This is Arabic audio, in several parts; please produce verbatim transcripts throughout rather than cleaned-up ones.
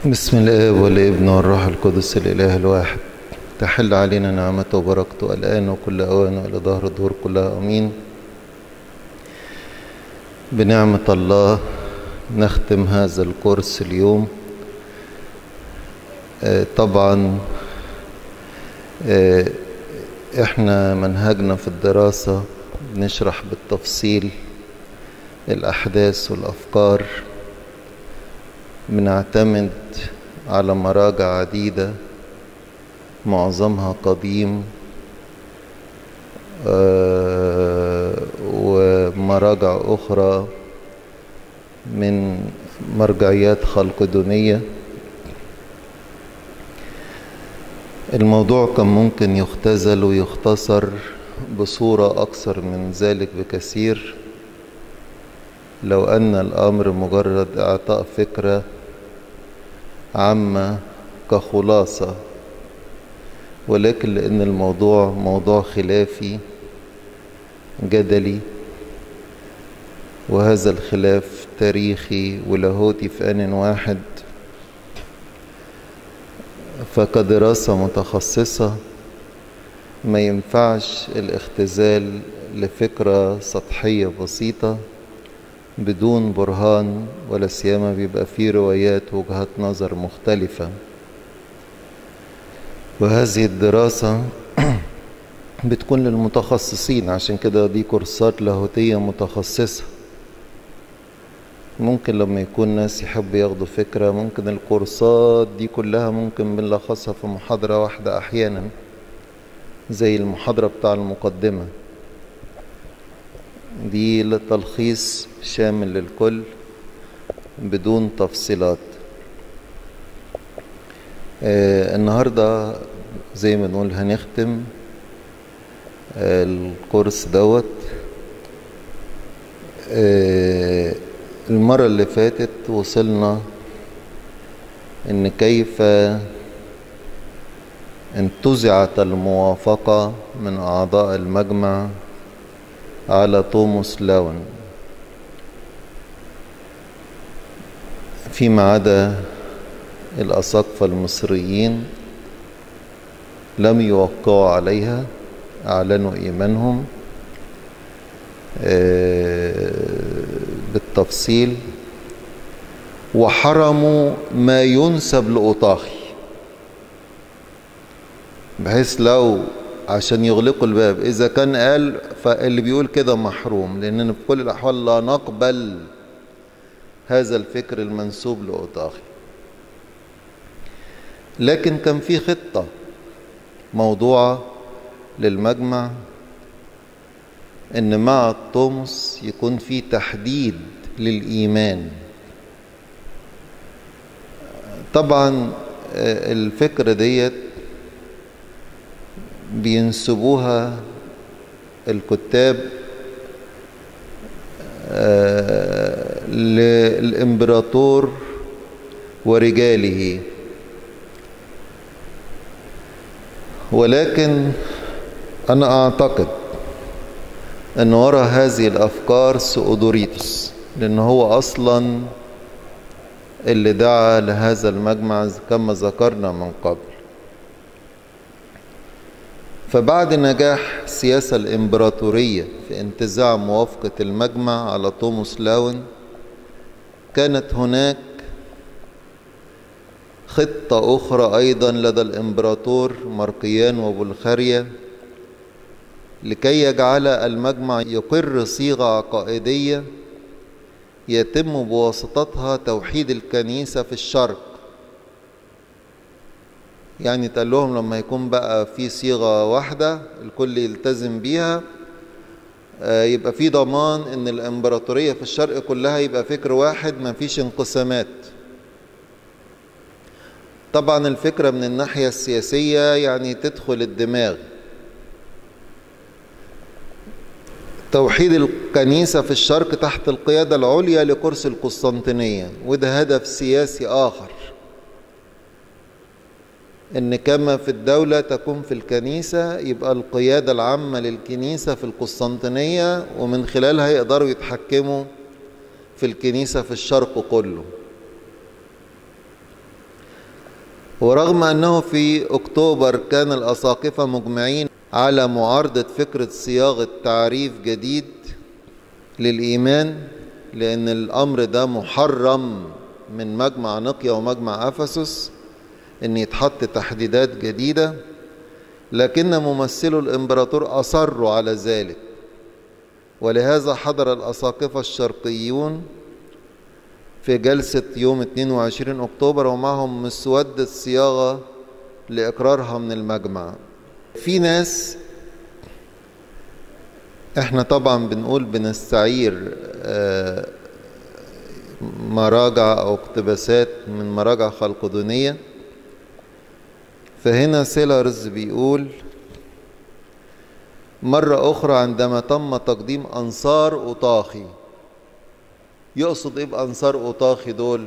بسم الله والابن والروح القدس الإله الواحد. تحل علينا نعمته وبركته الآن وكل أوان وإلى ظهر الدهور كلها أمين. بنعمة الله نختم هذا الكورس اليوم. آه طبعا آه احنا منهجنا في الدراسة بنشرح بالتفصيل الأحداث والأفكار، بنعتمد على مراجع عديدة معظمها قديم آه ومراجع أخرى من مرجعيات خلقدونية. الموضوع كان ممكن يختزل ويختصر بصورة أكثر من ذلك بكثير لو أن الأمر مجرد إعطاء فكرة عامة كخلاصة، ولكن لأن الموضوع موضوع خلافي جدلي، وهذا الخلاف تاريخي ولاهوتي في آن واحد، فكدراسة متخصصة ما ينفعش الاختزال لفكرة سطحية بسيطة بدون برهان، ولا سيما بيبقى فيه روايات وجهات نظر مختلفة. وهذه الدراسة بتكون للمتخصصين، عشان كده دي كورسات لاهوتية متخصصة. ممكن لما يكون ناس يحب ياخدوا فكرة، ممكن الكورسات دي كلها ممكن بنلخصها في محاضرة واحدة أحيانا، زي المحاضرة بتاع المقدمة دي لتلخيص شامل للكل بدون تفصيلات. آه النهاردة زي ما نقول هنختم آه الكورس دوت. آه المرة اللي فاتت وصلنا ان كيف انتزعت الموافقة من اعضاء المجمع على توماس لاون، فيما عدا الأساقفة المصريين لم يوقعوا عليها، أعلنوا إيمانهم بالتفصيل وحرموا ما ينسب لأوطاخي، بحيث لو عشان يغلقوا الباب إذا كان قال فاللي بيقول كده محروم، لأننا في كل الأحوال لا نقبل هذا الفكر المنسوب لأوطاخي. لكن كان في خطة موضوعة للمجمع إن مع توماس يكون في تحديد للإيمان. طبعا الفكرة ديت بينسبوها الكتاب للإمبراطور ورجاله، ولكن أنا أعتقد أن وراء هذه الأفكار سؤدوريتوس، لأنه هو أصلا اللي دعا لهذا المجمع كما ذكرنا من قبل. فبعد نجاح السياسة الإمبراطورية في انتزاع موافقة المجمع على توماس لاون، كانت هناك خطة أخرى أيضا لدى الإمبراطور مارقيان وبلغاريا لكي يجعل المجمع يقر صيغة عقائدية يتم بواسطتها توحيد الكنيسة في الشرق. يعني تقول لهم لما يكون بقى في صيغة واحدة الكل يلتزم بيها، يبقى في ضمان ان الامبراطورية في الشرق كلها يبقى فكر واحد، ما فيش انقسامات. طبعا الفكرة من الناحية السياسية يعني تدخل الدماغ. توحيد الكنيسة في الشرق تحت القيادة العليا لكرسي القسطنطينية، وده هدف سياسي آخر، إن كما في الدولة تكون في الكنيسة، يبقى القيادة العامة للكنيسة في القسطنطينية، ومن خلالها يقدروا يتحكموا في الكنيسة في الشرق كله. ورغم أنه في أكتوبر كان الأساقفة مجمعين على معارضة فكرة صياغة تعريف جديد للإيمان، لأن الأمر ده محرم من مجمع نقيا ومجمع أفسس أن يتحط تحديدات جديدة، لكن ممثلو الإمبراطور أصروا على ذلك، ولهذا حضر الأساقفة الشرقيون في جلسة يوم اثنين وعشرين أكتوبر ومعهم مسودة صياغة لإقرارها من المجمع. في ناس، احنا طبعا بنقول بنستعير مراجع أو اقتباسات من مراجع خلقدونية، فهنا سيلرز بيقول: مرة أخرى عندما تم تقديم أنصار أوطاخي. يقصد إيه بأنصار أوطاخي دول؟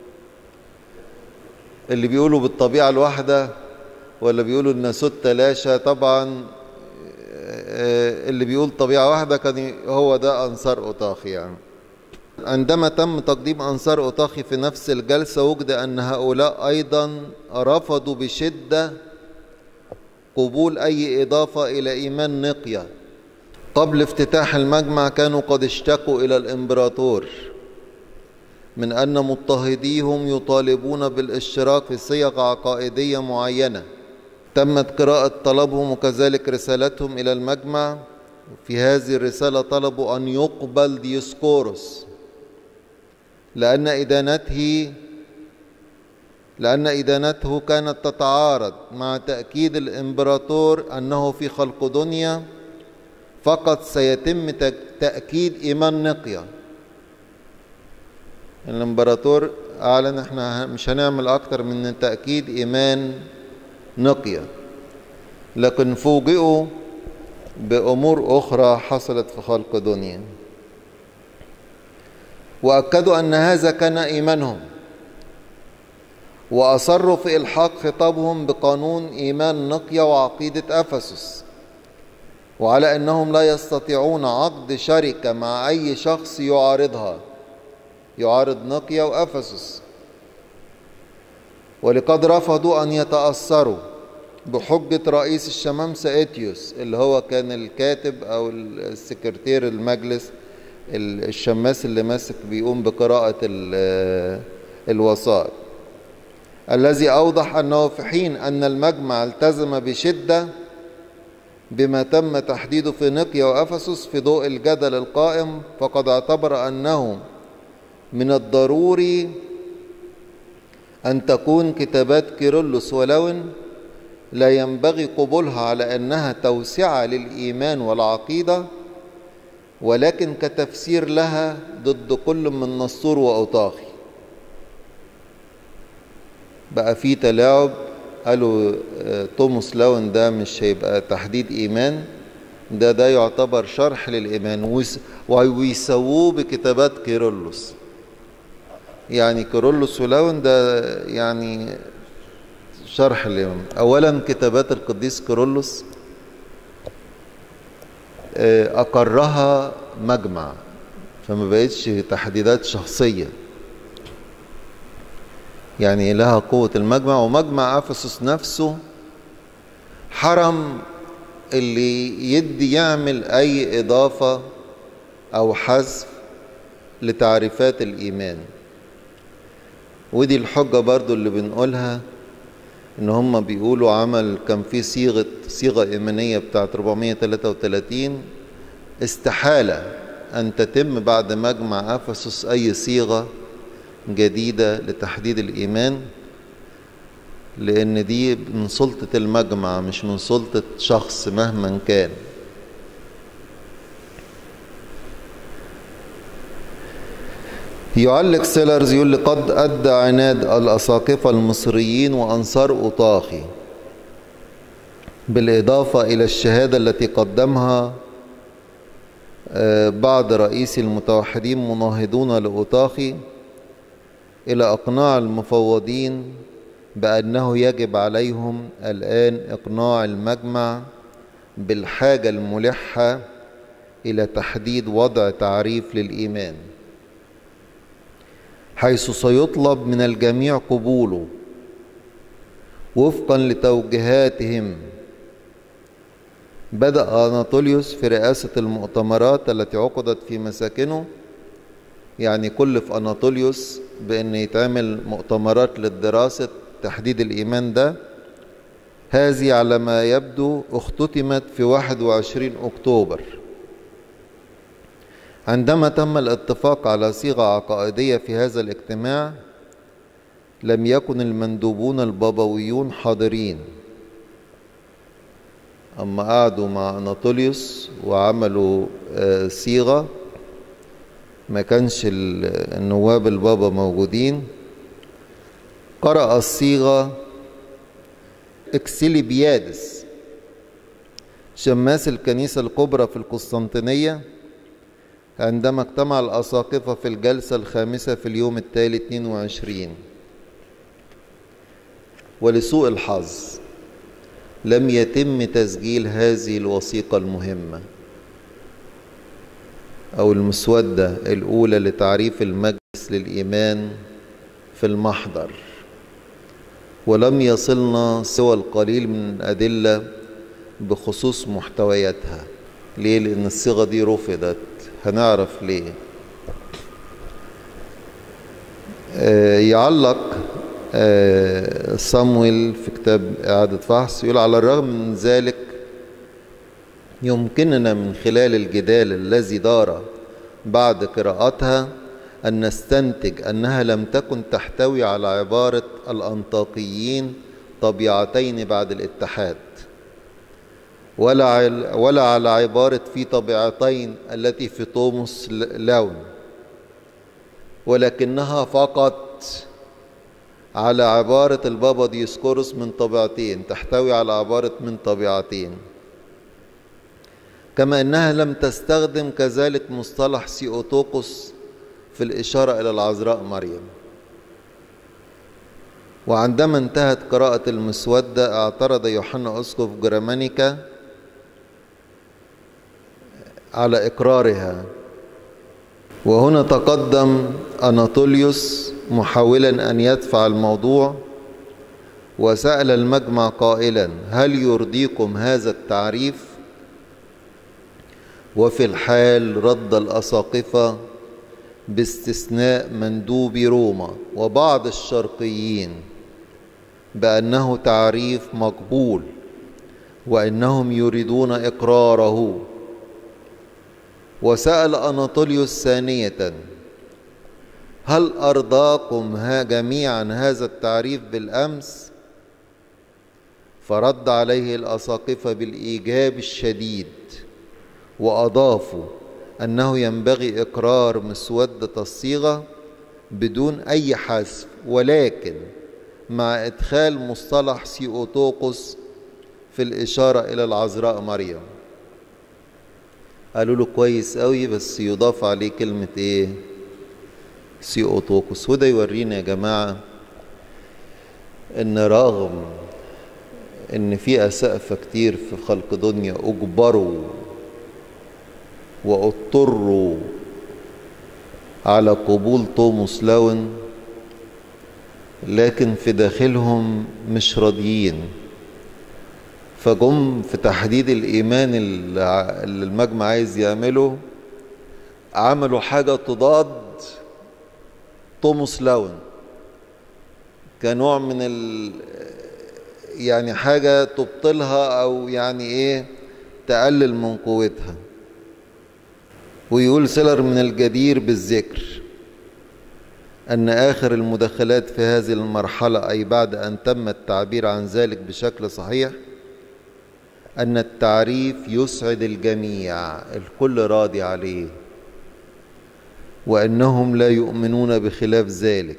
اللي بيقولوا بالطبيعة الواحدة ولا بيقولوا الناسوت تلاشى؟ طبعا اللي بيقول طبيعة واحدة كان هو ده أنصار أوطاخي. يعني عندما تم تقديم أنصار أوطاخي في نفس الجلسة، وجد أن هؤلاء أيضا رفضوا بشدة قبول أي إضافة إلى إيمان نقيا. قبل افتتاح المجمع كانوا قد اشتكوا إلى الإمبراطور من أن مضطهديهم يطالبون بالاشتراك في صيغ عقائدية معينة. تمت قراءة طلبهم وكذلك رسالتهم إلى المجمع. في هذه الرسالة طلبوا أن يقبل ديوسكوروس لأن إدانته لأن إدانته كانت تتعارض مع تأكيد الإمبراطور أنه في خلقدونيا فقط سيتم تأكيد إيمان نقيا. الإمبراطور أعلن احنا مش هنعمل أكتر من تأكيد إيمان نقيا، لكن فوجئوا بأمور أخرى حصلت في خلقدونيا، وأكدوا أن هذا كان إيمانهم، وأصروا في إلحاق خطابهم بقانون إيمان نقيا وعقيدة أفسس، وعلى أنهم لا يستطيعون عقد شركة مع أي شخص يعارضها، يعارض نقيا وأفسس. ولقد رفضوا أن يتأثروا بحجة رئيس الشمامسة إتيوس، اللي هو كان الكاتب أو السكرتير المجلس، الشماس اللي ماسك بيقوم بقراءة الوسائط، الذي أوضح أنه في حين أن المجمع التزم بشدة بما تم تحديده في نقيا وأفسس في ضوء الجدل القائم، فقد اعتبر أنه من الضروري أن تكون كتابات كيرلس ولون لا ينبغي قبولها على أنها توسعة للإيمان والعقيدة، ولكن كتفسير لها ضد كل من نسطور وأوطاخي. بقى في تلاعب، قالوا توماس لون ده مش هيبقى تحديد إيمان، ده ده يعتبر شرح للإيمان، ويسووه بكتابات كيرلس. يعني كيرلس ولون ده يعني شرح الإيمان. أولا كتابات القديس كيرلس أقرها مجمع، فما بقتش تحديدات شخصية، يعني لها قوة المجمع. ومجمع أفسس نفسه حرم اللي يدي يعمل أي إضافة أو حذف لتعريفات الإيمان. ودي الحجة برضو اللي بنقولها، إن هم بيقولوا عمل كان في صيغة صيغة إيمانية بتاعت أربعمائة وثلاثة وثلاثين، استحالة أن تتم بعد مجمع أفسس أي صيغة جديدة لتحديد الإيمان، لأن دي من سلطة المجمع مش من سلطة شخص مهما كان. يعلق سيلرز يقول: لقد أدى عناد الأساقفة المصريين وأنصار أوطاخي، بالإضافة إلى الشهادة التي قدمها بعض رئيس المتوحدين مناهضون لأوطاخي، إلى إقناع المفوضين بأنه يجب عليهم الآن إقناع المجمع بالحاجة الملحة إلى تحديد وضع تعريف للإيمان، حيث سيطلب من الجميع قبوله وفقا لتوجيهاتهم. بدأ أناطوليوس في رئاسة المؤتمرات التي عقدت في مساكنه، يعني كلف أناطوليوس بأن يتعمل مؤتمرات للدراسة تحديد الإيمان ده. هذه على ما يبدو اختتمت في واحد وعشرين أكتوبر، عندما تم الاتفاق على صيغة عقائدية. في هذا الاجتماع لم يكن المندوبون البابويون حاضرين، أما قعدوا مع أناطوليوس وعملوا صيغة ما كانش النواب البابا موجودين. قرأ الصيغة إكسيليبيادس شماس الكنيسة الكبرى في القسطنطينية، عندما اجتمع الأساقفة في الجلسة الخامسة في اليوم التالي اثنين وعشرين. ولسوء الحظ لم يتم تسجيل هذه الوثيقة المهمة أو المسودة الأولى لتعريف المجلس للإيمان في المحضر، ولم يصلنا سوى القليل من الأدلة بخصوص محتوياتها. ليه؟ لأن الصيغة دي رفضت. هنعرف ليه. آه يعلق آه صامويل في كتاب إعادة فحص، يقول: على الرغم من ذلك يمكننا من خلال الجدال الذي دار بعد قراءتها أن نستنتج أنها لم تكن تحتوي على عبارة الأنطاكيين طبيعتين بعد الاتحاد، ولا ولا على عبارة في طبيعتين التي في توماس لاون، ولكنها فقط على عبارة البابا ديسكورس من طبيعتين، تحتوي على عبارة من طبيعتين. كما أنها لم تستخدم كذلك مصطلح سيوتوكوس في الإشارة إلى العذراء مريم. وعندما انتهت قراءة المسودة اعترض يوحنا أسقف جرامانيكا على إقرارها، وهنا تقدم أناطوليوس محاولا أن يدفع الموضوع، وسأل المجمع قائلا: هل يرضيكم هذا التعريف؟ وفي الحال رد الأساقفة باستثناء مندوبي روما وبعض الشرقيين بأنه تعريف مقبول، وأنهم يريدون إقراره. وسأل أناطوليوس ثانية: هل أرضاكم ها جميعا هذا التعريف بالأمس؟ فرد عليه الأساقفة بالإيجاب الشديد، وأضافوا أنه ينبغي إقرار مسودة الصيغة بدون أي حذف، ولكن مع إدخال مصطلح سيوتوكوس في الإشارة إلى العذراء مريم. قالوا له كويس قوي، بس يضاف عليه كلمة إيه؟ سيوتوكوس. وده يورينا يا جماعة إن رغم إن في أسقفة كتير في خلق دنيا أجبروا واضطروا على قبول توماس لاون، لكن في داخلهم مش راضيين. فجم في تحديد الإيمان اللي المجمع عايز يعمله، عملوا حاجة تضاد توماس لاون كنوع من ال يعني حاجة تبطلها أو يعني إيه تقلل من قوتها. ويقول سيلر: من الجدير بالذكر أن آخر المدخلات في هذه المرحلة، أي بعد أن تم التعبير عن ذلك بشكل صحيح، أن التعريف يسعد الجميع، الكل راضي عليه، وأنهم لا يؤمنون بخلاف ذلك،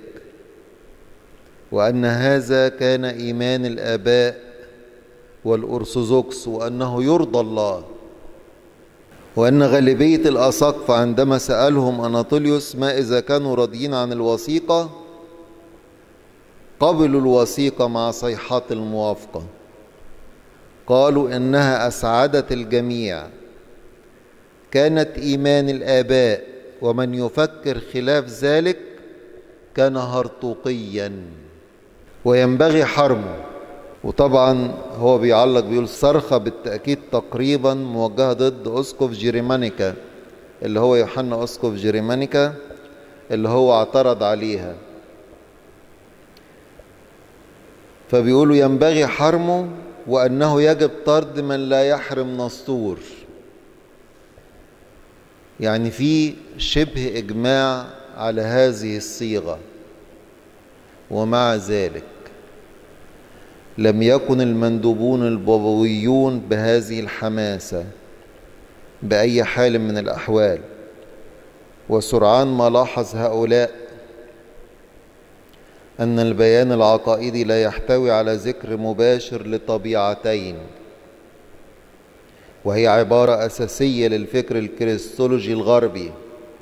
وأن هذا كان إيمان الآباء والأرثوذكس، وأنه يرضى الله. وأن غالبية الأساقفة عندما سألهم أناطوليوس ما إذا كانوا راضيين عن الوثيقة، قبلوا الوثيقة مع صيحات الموافقة. قالوا إنها أسعدت الجميع، كانت إيمان الآباء، ومن يفكر خلاف ذلك كان هرطوقيا وينبغي حرمه. وطبعا هو بيعلق بيقول صرخة بالتأكيد تقريبا موجهة ضد أسقف جيريمانيكا اللي هو يوحنا أسقف جيريمانيكا اللي هو اعترض عليها. فبيقولوا ينبغي حرمه وأنه يجب طرد من لا يحرم نسطور. يعني في شبه إجماع على هذه الصيغة، ومع ذلك لم يكن المندوبون البابويون بهذه الحماسة بأي حال من الأحوال. وسرعان ما لاحظ هؤلاء أن البيان العقائدي لا يحتوي على ذكر مباشر لطبيعتين، وهي عبارة أساسية للفكر الكريستولوجي الغربي،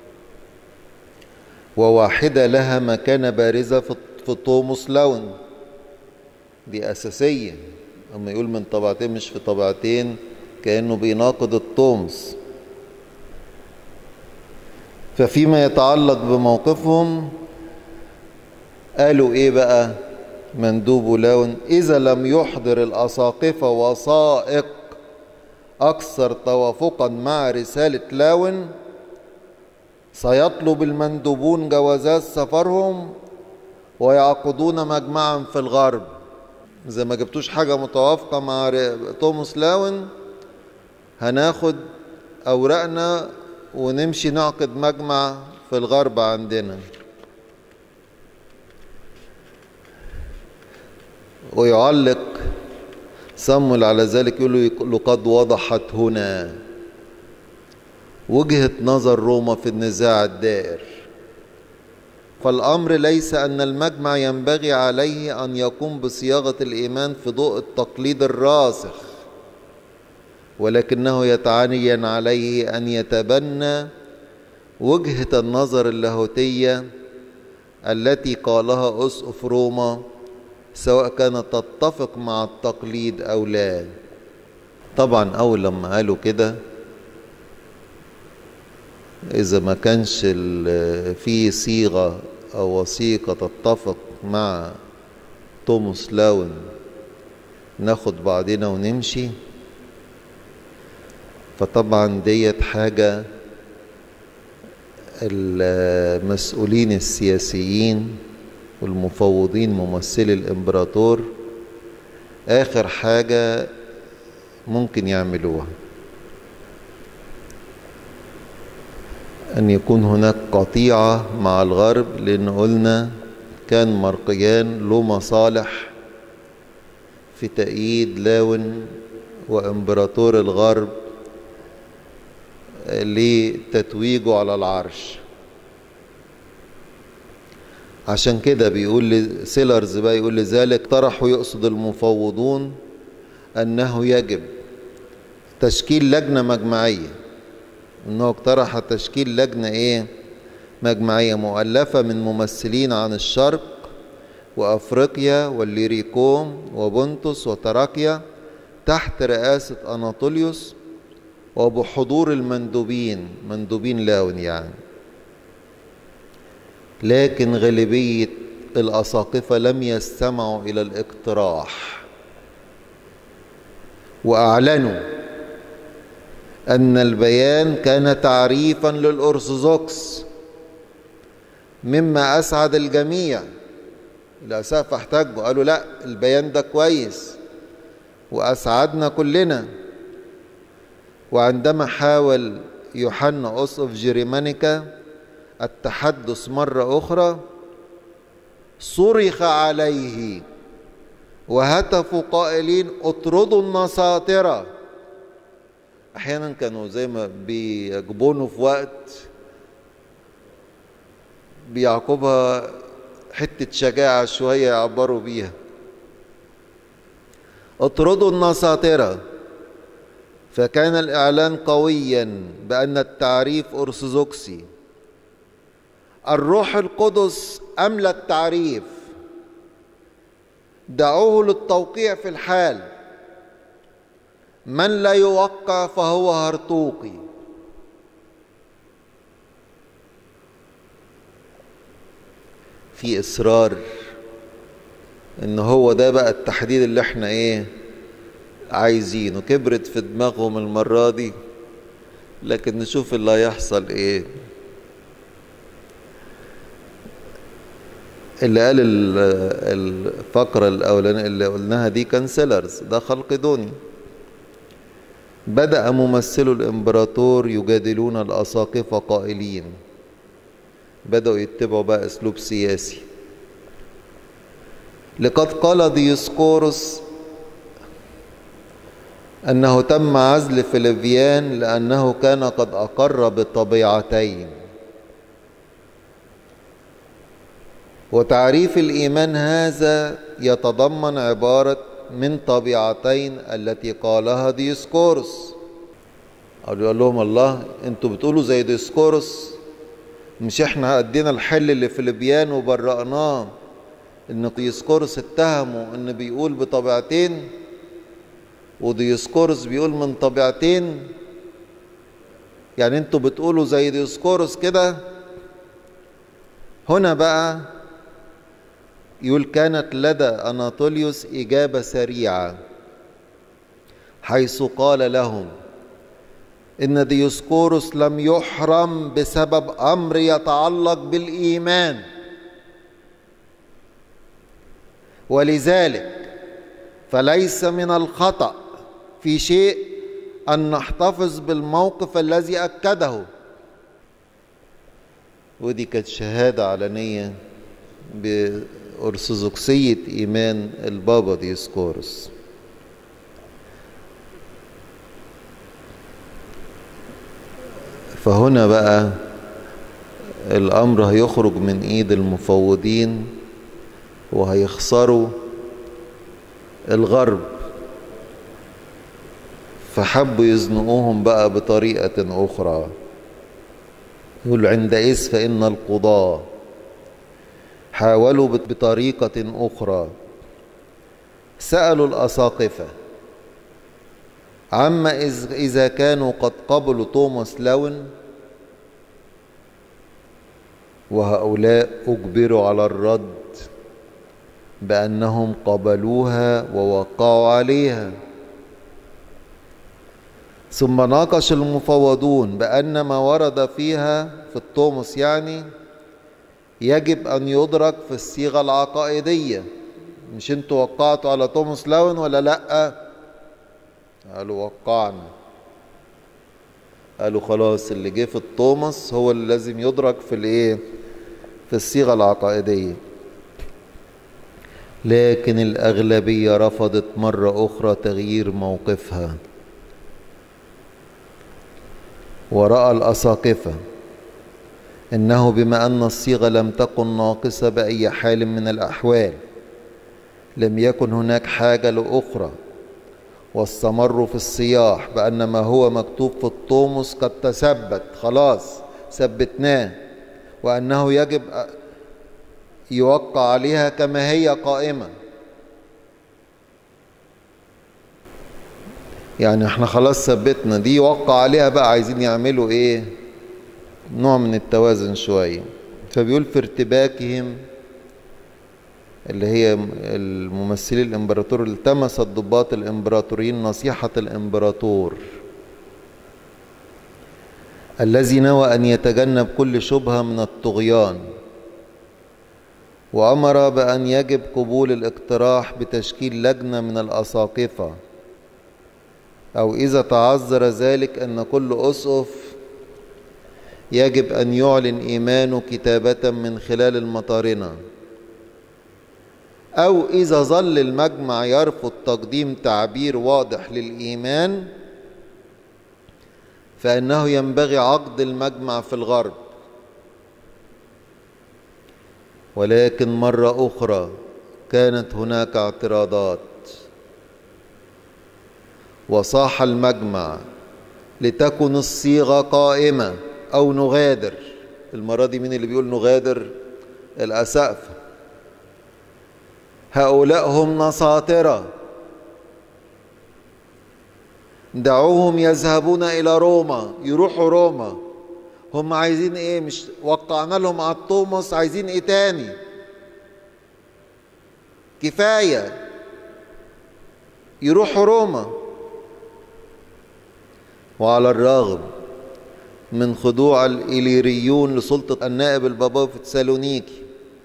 وواحدة لها مكانة بارزة في توماس لاون. دي أساسية. أما يقول من طبيعتين مش في طبيعتين كأنه بيناقض التومس. ففيما يتعلق بموقفهم قالوا إيه بقى مندوب لاون؟ إذا لم يحضر الأساقفة وثائق أكثر توافقا مع رسالة لاون سيطلب المندوبون جوازات سفرهم ويعقدون مجمعا في الغرب. إذا ما جبتوش حاجة متوافقة مع توماس لاون هناخد أوراقنا ونمشي نعقد مجمع في الغرب عندنا. ويعلق صمل على ذلك يقول لقد وضحت هنا وجهة نظر روما في النزاع الدائر. فالأمر ليس أن المجمع ينبغي عليه أن يقوم بصياغة الإيمان في ضوء التقليد الراسخ، ولكنه يتعين عليه أن يتبنى وجهة النظر اللاهوتية التي قالها أسقف روما سواء كانت تتفق مع التقليد أو لا. طبعا أول لما قالوا كده إذا ما كانش في صيغة أو وثيقة تتفق مع توماس لاون ناخد بعضنا ونمشي. فطبعا ديت حاجة المسؤولين السياسيين والمفوضين ممثلي الإمبراطور آخر حاجة ممكن يعملوها أن يكون هناك قطيعة مع الغرب، لأن قلنا كان مرقيان له مصالح في تأييد لاون وإمبراطور الغرب لتتويجه على العرش. عشان كده بيقول سيلرز بقى يقول لذلك طرحوا يقصد المفوضون أنه يجب تشكيل لجنة مجمعية، أنه اقترح تشكيل لجنة إيه مجمعية مؤلفة من ممثلين عن الشرق وأفريقيا والليريكوم وبنطس وتراكيا تحت رئاسة أناطوليوس وبحضور المندوبين مندوبين لاون يعني. لكن غالبية الأساقفة لم يستمعوا إلى الاقتراح وأعلنوا أن البيان كان تعريفا للأرثوذكس مما أسعد الجميع. الأساقفة احتجوا قالوا لا البيان ده كويس وأسعدنا كلنا. وعندما حاول يوحنا أسقف جيريمانيكا التحدث مرة أخرى صرخ عليه وهتفوا قائلين اطردوا النساطرة. أحيانا كانوا زي ما بيجبونه في وقت بيعقبها حتة شجاعة شوية يعبروا بيها. اطردوا النساطرة. فكان الإعلان قويا بأن التعريف أرثوذكسي. الروح القدس أملى التعريف، دعوه للتوقيع في الحال، من لا يوقع فهو هرطوقي. في إصرار ان هو ده بقى التحديد اللي احنا ايه عايزينه. كبرت في دماغهم المرة دي، لكن نشوف اللي هيحصل ايه. اللي قال الفقرة الأولانية اللي قلناها دي كان سيلرز، ده خلقدوني. بدأ ممثلو الإمبراطور يجادلون الأساقفة قائلين، بدأوا يتبعوا بقى أسلوب سياسي. لقد قال ديوسكورس أنه تم عزل فليفيان لأنه كان قد أقر بطبيعتين. وتعريف الإيمان هذا يتضمن عبارة من طبيعتين التي قالها ديوسكورس. قال لهم الله انتوا بتقولوا زي ديوسكورس؟ مش احنا ادينا الحل اللي في ليبيان وبرأناه ان ديوسكورس اتهموا ان بيقول بطبيعتين، وديوسكورس بيقول من طبيعتين، يعني انتوا بتقولوا زي ديوسكورس كده. هنا بقى يقول كانت لدى أناطوليوس إجابة سريعة، حيث قال لهم إن ديوسكورس لم يحرم بسبب أمر يتعلق بالإيمان، ولذلك فليس من الخطأ في شيء أن نحتفظ بالموقف الذي أكده. ودي كانت شهادة علنية بأرثوذكسية إيمان البابا ديوسكورس. فهنا بقى الأمر هيخرج من إيد المفوضين وهيخسروا الغرب، فحبوا يزنقوهم بقى بطريقة أخرى. يقول عندئذ فإن القضاة حاولوا بطريقة أخرى، سألوا الأساقفة عما إذا كانوا قد قبلوا توماس لاون، وهؤلاء أجبروا على الرد بأنهم قبلوها ووقعوا عليها. ثم ناقش المفوضون بأن ما ورد فيها في التوماس يعني يجب أن يدرك في الصيغة العقائدية. مش انتوا وقعتوا على توماس لاون ولا لأ؟ قالوا وقعنا. قالوا خلاص اللي جه في التوماس هو اللي لازم يدرك في الايه، في الصيغة العقائدية. لكن الأغلبية رفضت مرة أخرى تغيير موقفها، ورأى الأساقفة إنه بما أن الصيغة لم تكن ناقصة بأي حال من الأحوال لم يكن هناك حاجة لأخرى، واستمروا في الصياح بأن ما هو مكتوب في التوماس قد تثبت، خلاص ثبتناه، وأنه يجب يوقع عليها كما هي قائمة. يعني احنا خلاص ثبتنا دي، يوقع عليها بقى. عايزين يعملوا ايه؟ نوع من التوازن شوية. فبيقول في ارتباكهم اللي هي الممثلي الامبراطور التمس الضباط الامبراطوريين نصيحة الامبراطور الذي نوى أن يتجنب كل شبهة من الطغيان، وأمر بأن يجب قبول الاقتراح بتشكيل لجنة من الأساقفة، أو إذا تعذر ذلك أن كل أسقف يجب أن يعلن إيمانه كتابة من خلال المطارنة، أو إذا ظل المجمع يرفض تقديم تعبير واضح للإيمان فإنه ينبغي عقد المجمع في الغرب. ولكن مرة أخرى كانت هناك اعتراضات، وصاح المجمع لتكن الصيغة قائمة أو نغادر. المرة دي مين اللي بيقول نغادر؟ الأسقفة. هؤلاء هم نصاطرة، دعوهم يذهبون إلى روما، يروحوا روما. هم عايزين إيه؟ مش وقعنا لهم على التوماس، عايزين إيه تاني؟ كفاية يروحوا روما. وعلى الرغم من خضوع الإليريون لسلطة النائب البابوي في تسالونيكي،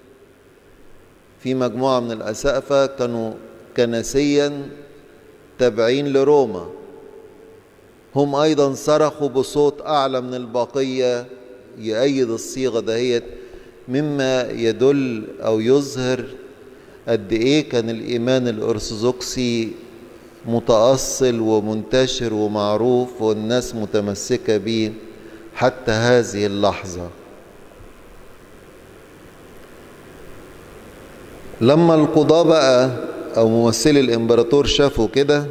في مجموعة من الأسقفة كانوا كنسيا تابعين لروما، هم أيضا صرخوا بصوت أعلى من البقية يؤيد الصيغة دهيت، مما يدل أو يظهر قد إيه كان الإيمان الأرثوذكسي متأصل ومنتشر ومعروف والناس متمسكة به حتى هذه اللحظة. لما القضاة بقى أو ممثلي الإمبراطور شافوا كده،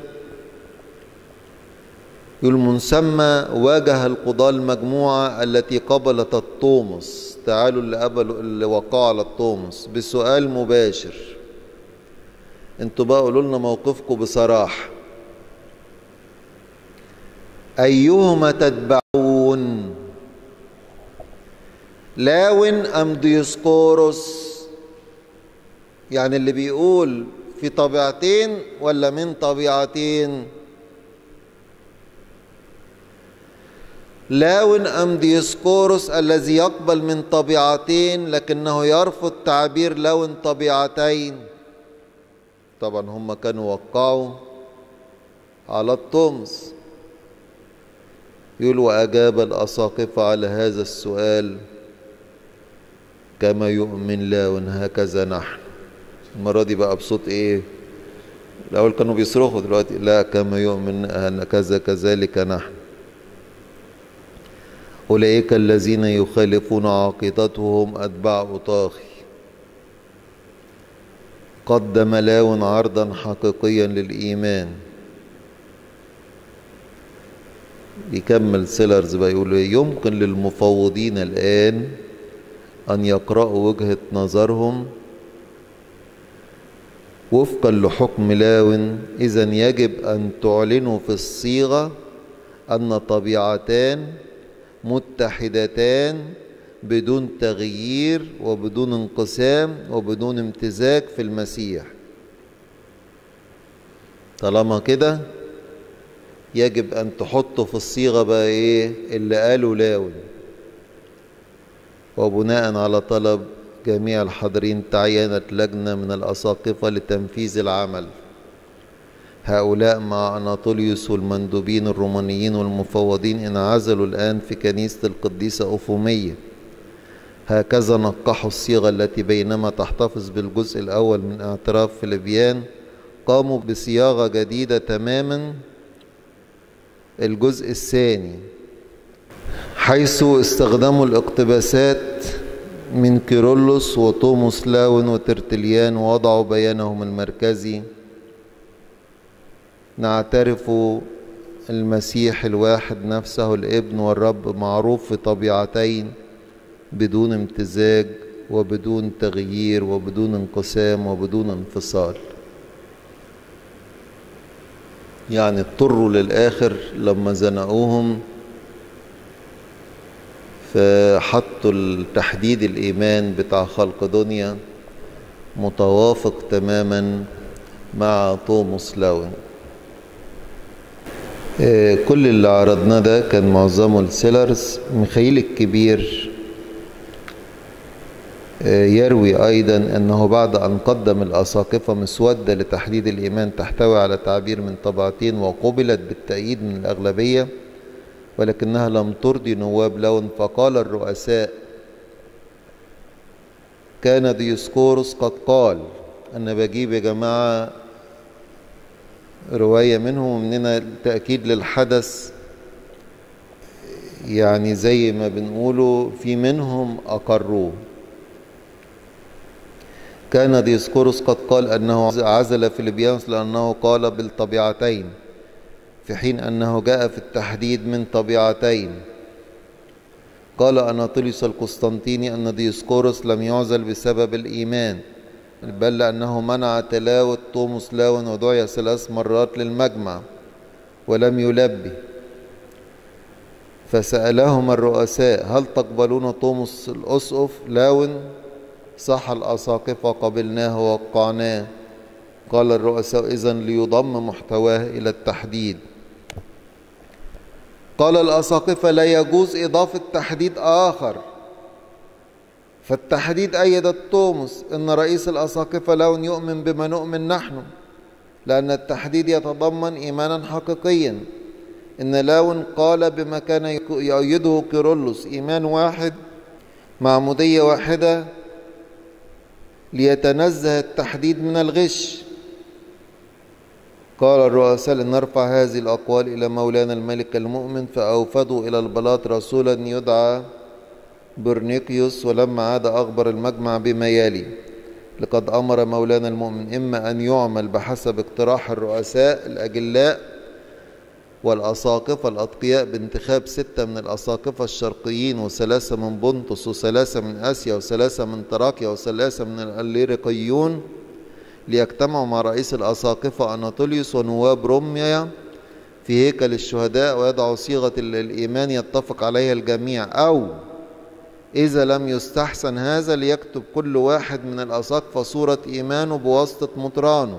يقول من ثم واجه القضاة المجموعة التي قبلت الطومس، تعالوا اللي قبلوا اللي وقعوا على الطومس، بسؤال مباشر. انتوا بقى قولوا لنا موقفكم بصراحة، أيهما تتبعون، لاون أم ديوسقورس؟ يعني اللي بيقول في طبيعتين ولا من طبيعتين؟ لاون أم ديوسقورس الذي يقبل من طبيعتين لكنه يرفض تعبير لاون طبيعتين؟ طبعا هم كانوا وقعوا على الطمس. يقول وأجاب الأساقفة على هذا السؤال كما يؤمن لاون هكذا نحن. المرة دي بقى بصوت ايه؟ الأول كانوا بيصرخوا، دلوقتي لا، كما يؤمن هكذا كذلك نحن. أولئك الذين يخالفون عقيدتهم أتباع أوطاخي. قدم لاون عرضا حقيقيا للإيمان. يكمل سيلرز بقى يقول يمكن للمفوضين الآن أن يقرأوا وجهة نظرهم وفقا لحكم لاون. إذن يجب أن تعلنوا في الصيغة أن طبيعتان متحدتان بدون تغيير وبدون انقسام وبدون امتزاج في المسيح. طالما كده يجب أن تحطوا في الصيغة بقى إيه اللي قالوا لاون. وبناء على طلب جميع الحاضرين تعينت لجنة من الأساقفة لتنفيذ العمل. هؤلاء مع أناطوليوس والمندوبين الرومانيين والمفوضين انعزلوا الآن في كنيسة القديسة أوفومية. هكذا نقحوا الصيغة التي بينما تحتفظ بالجزء الأول من اعتراف فيليبيان، قاموا بصياغة جديدة تماما الجزء الثاني، حيث استخدموا الاقتباسات من كيرلس وطوموس لاون وترتليان ووضعوا بيانهم المركزي: نعترف المسيح الواحد نفسه الابن والرب معروف في طبيعتين بدون امتزاج وبدون تغيير وبدون انقسام وبدون انفصال. يعني اضطروا للآخر لما زنقوهم فحطوا التحديد الإيمان بتاع خلق دنيا متوافق تماما مع طوموس لاون. كل اللي عرضناه ده كان معظمه السيلرز. ميخائيل الكبير يروي أيضا أنه بعد أن قدم الأساقفة مسودة لتحديد الإيمان تحتوي على تعبير من طبعتين وقبلت بالتأييد من الأغلبية، ولكنها لم ترضي نواب لاون، فقال الرؤساء: كان ديوسقورس قد قال. أنا بجيب يا جماعة رواية منهم ومننا تأكيد للحدث، يعني زي ما بنقوله في منهم أقروه. كان ديوسقورس قد قال أنه عزل فيليبيانوس لأنه قال بالطبيعتين، في حين أنه جاء في التحديد من طبيعتين. قال أناطوليوس القسطنطيني أن ديوسقورس لم يعزل بسبب الإيمان، بل لأنه منع تلاوة طوموس لاون ودعي ثلاث مرات للمجمع ولم يلبي. فسألهم الرؤساء: هل تقبلون طوموس الأسقف لاون؟ صح الأساقفة: قبلناه ووقعناه. قال الرؤساء إذن ليضم محتواه إلى التحديد. قال الأساقفة لا يجوز إضافة تحديد آخر، فالتحديد أيد توماس إن رئيس الأساقفة لاون يؤمن بما نؤمن نحن، لأن التحديد يتضمن إيمانا حقيقيا. إن لاون قال بما كان يؤيده كيرلس إيمان واحد معمودية واحدة ليتنزه التحديد من الغش. قال الرؤساء لنرفع هذه الأقوال إلى مولانا الملك المؤمن، فأوفدوا إلى البلاط رسولا يدعى برنيقيوس، ولما عاد أخبر المجمع بما يلي: لقد أمر مولانا المؤمن إما أن يعمل بحسب اقتراح الرؤساء الأجلاء والأساقفة الأتقياء بانتخاب ستة من الأساقفة الشرقيين، وثلاثة من بنطس، وثلاثة من آسيا، وثلاثة من تراكيا، وثلاثة من الليرقيون، ليجتمعوا مع رئيس الأساقفة أناطوليوس ونواب روميا في هيكل الشهداء، ويضعوا صيغة الإيمان يتفق عليها الجميع، أو إذا لم يستحسن هذا ليكتب كل واحد من الأساقفة صورة إيمانه بواسطة مطرانه،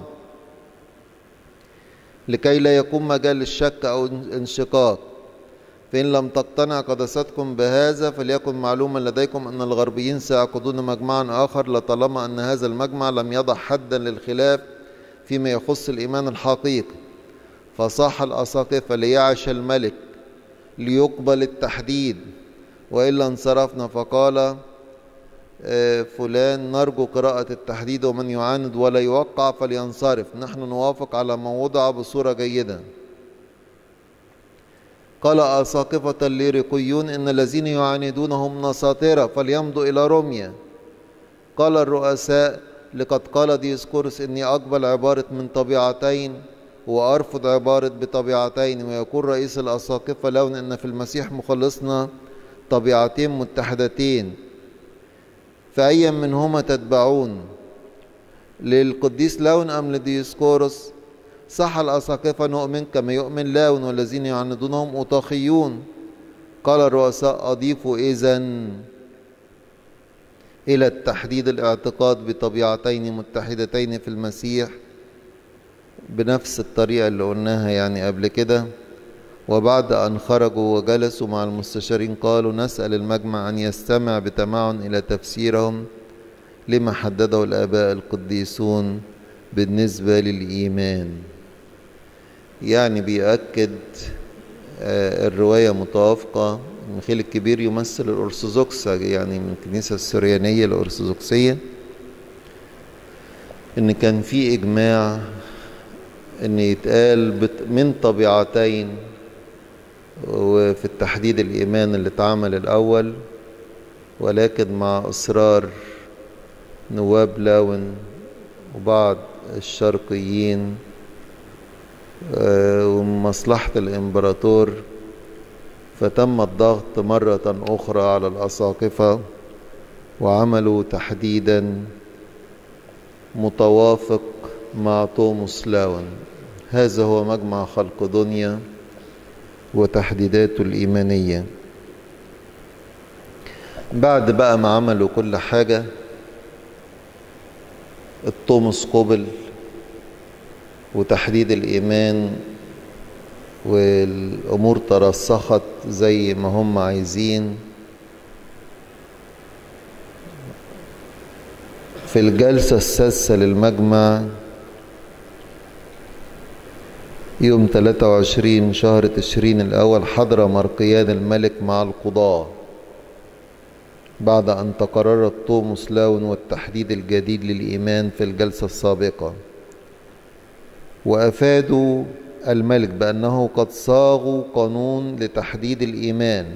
لكي لا يكون مجال للشك أو انشقاق. فإن لم تقتنع قداستكم بهذا فليكن معلوما لديكم أن الغربيين سيعقدون مجمعا آخر، لطالما أن هذا المجمع لم يضع حدا للخلاف فيما يخص الإيمان الحقيقي. فصاح الأساقفة ليعش الملك ليقبل التحديد، وإلا انصرفنا. فقال فلان: نرجو قراءة التحديد، ومن يعاند ولا يوقع فلينصرف، نحن نوافق على ما وضع بصورة جيدة. قال أساقفة الليرقيون: إن الذين يعاندون هم نساطرة فليمضوا إلى روميا. قال الرؤساء: لقد قال ديسقورس إني أقبل عبارة من طبيعتين وأرفض عبارة بطبيعتين، ويقول رئيس الأساقفة لاون إن في المسيح مخلصنا طبيعتين متحدتين، فأيا منهما تتبعون، للقديس لاون أم لديسقورس؟ صح الأساقفة: نؤمن كما يؤمن لاون، والذين يعاندونهم أوطاخيون. قال الرؤساء: أضيفوا إذن إلى التحديد الاعتقاد بطبيعتين متحدتين في المسيح بنفس الطريقة اللي قلناها يعني قبل كده. وبعد أن خرجوا وجلسوا مع المستشارين قالوا: نسأل المجمع أن يستمع بتمعن إلى تفسيرهم لما حدده الآباء القديسون بالنسبة للإيمان. يعني بيأكد الرواية متوافقة. ميخائيل الكبير يمثل الأرثوذكس، يعني من الكنيسة السريانية الأرثوذكسية، إن كان في إجماع إن يتقال من طبيعتين وفي التحديد الإيمان اللي اتعمل الأول، ولكن مع إصرار نواب لاون وبعض الشرقيين ومصلحة الإمبراطور، فتم الضغط مرة أخرى على الأساقفة وعملوا تحديدا متوافق مع توماس لاون. هذا هو مجمع خلقدونيا وتحديداته الإيمانية. بعد بقى ما عملوا كل حاجة، التوماس قبل وتحديد الإيمان والأمور ترسخت زي ما هم عايزين. في الجلسة السادسة للمجمع يوم ثلاثة وعشرين شهر تشرين الأول حضر مرقيان الملك مع القضاة بعد أن تقرر توماس لاون والتحديد الجديد للإيمان في الجلسة السابقة، وأفادوا الملك بأنه قد صاغوا قانون لتحديد الإيمان،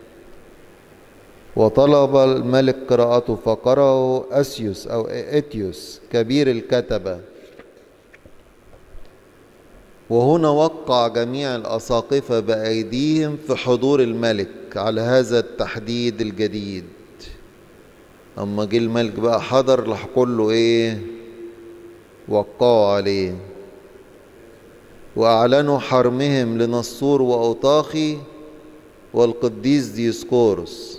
وطلب الملك قراءته، فقرأه أسيوس أو إتيوس كبير الكتبة. وهنا وقع جميع الأساقفة بأيديهم في حضور الملك على هذا التحديد الجديد. أما جه الملك بقى حضر، راح كله إيه؟ وقعوا عليه وأعلنوا حرمهم لنسطور وأوطاخي والقديس ديسقورس.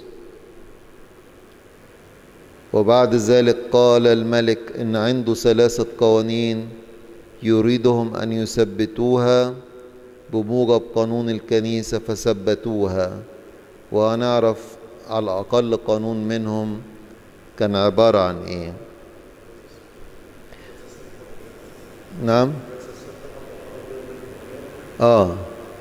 وبعد ذلك قال الملك إن عنده ثلاثة قوانين يريدهم أن يثبتوها بموجب قانون الكنيسة فثبتوها. وهنعرف على الأقل قانون منهم كان عبارة عن إيه. نعم. آه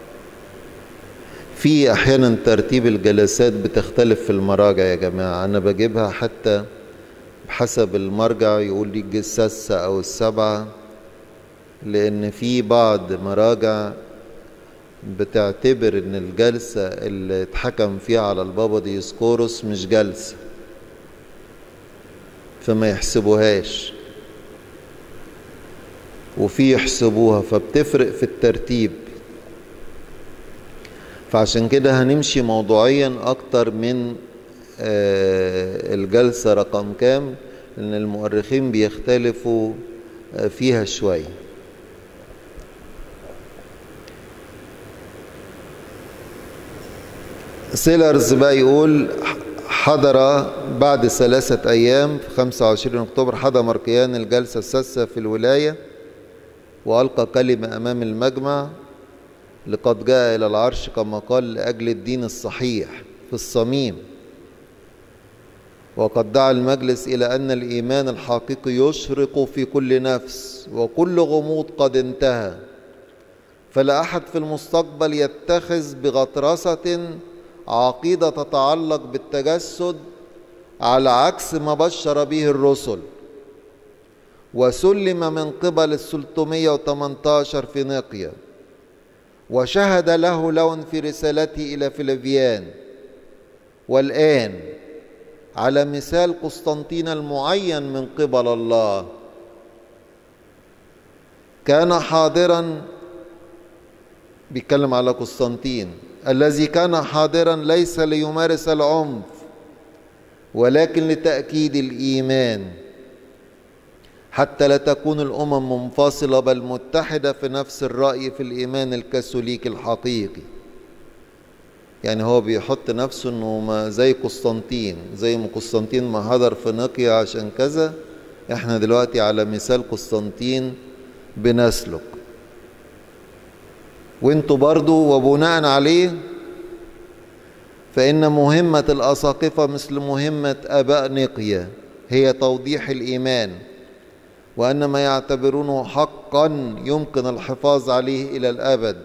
في أحيانا ترتيب الجلسات بتختلف في المراجع يا جماعة. أنا بجيبها حتى بحسب المرجع، يقول لي الجساسة أو السبعة، لأن في بعض مراجع بتعتبر إن الجلسة اللي اتحكم فيها على البابا ديسكوروس مش جلسة، فما يحسبوهاش، وفي يحسبوها، فبتفرق في الترتيب. فعشان كده هنمشي موضوعيا أكتر من الجلسة رقم كام، لأن المؤرخين بيختلفوا فيها شوية. سيلرز بقى يقول حضر بعد ثلاثة أيام في خمسة وعشرين أكتوبر حضر ماركيان الجلسة السادسة في الولاية وألقى كلمة أمام المجمع: لقد جاء إلى العرش كما قال لأجل الدين الصحيح في الصميم. وقد دعا المجلس إلى أن الإيمان الحقيقي يشرق في كل نفس وكل غموض قد انتهى، فلا أحد في المستقبل يتخذ بغطرسة عقيدة تتعلق بالتجسد على عكس ما بشر به الرسل وسلم من قبل الثلاثمائة وثمانية عشر في نقيا، وشهد له لون في رسالته إلى فيليبيان، والآن على مثال قسطنطين المعين من قبل الله كان حاضرا، بيتكلم على قسطنطين الذي كان حاضرا ليس ليمارس العنف ولكن لتأكيد الإيمان، حتى لا تكون الأمم منفصلة بل متحدة في نفس الرأي في الإيمان الكاثوليكي الحقيقي. يعني هو بيحط نفسه انه ما زي قسطنطين، زي ما قسطنطين ما حضر في نقيا عشان كذا، احنا دلوقتي على مثال قسطنطين بنسلك، وانتوا برضو. وبناء عليه فإن مهمة الأساقفة مثل مهمة آباء نقيا هي توضيح الإيمان، وأن ما يعتبرونه حقا يمكن الحفاظ عليه إلى الأبد.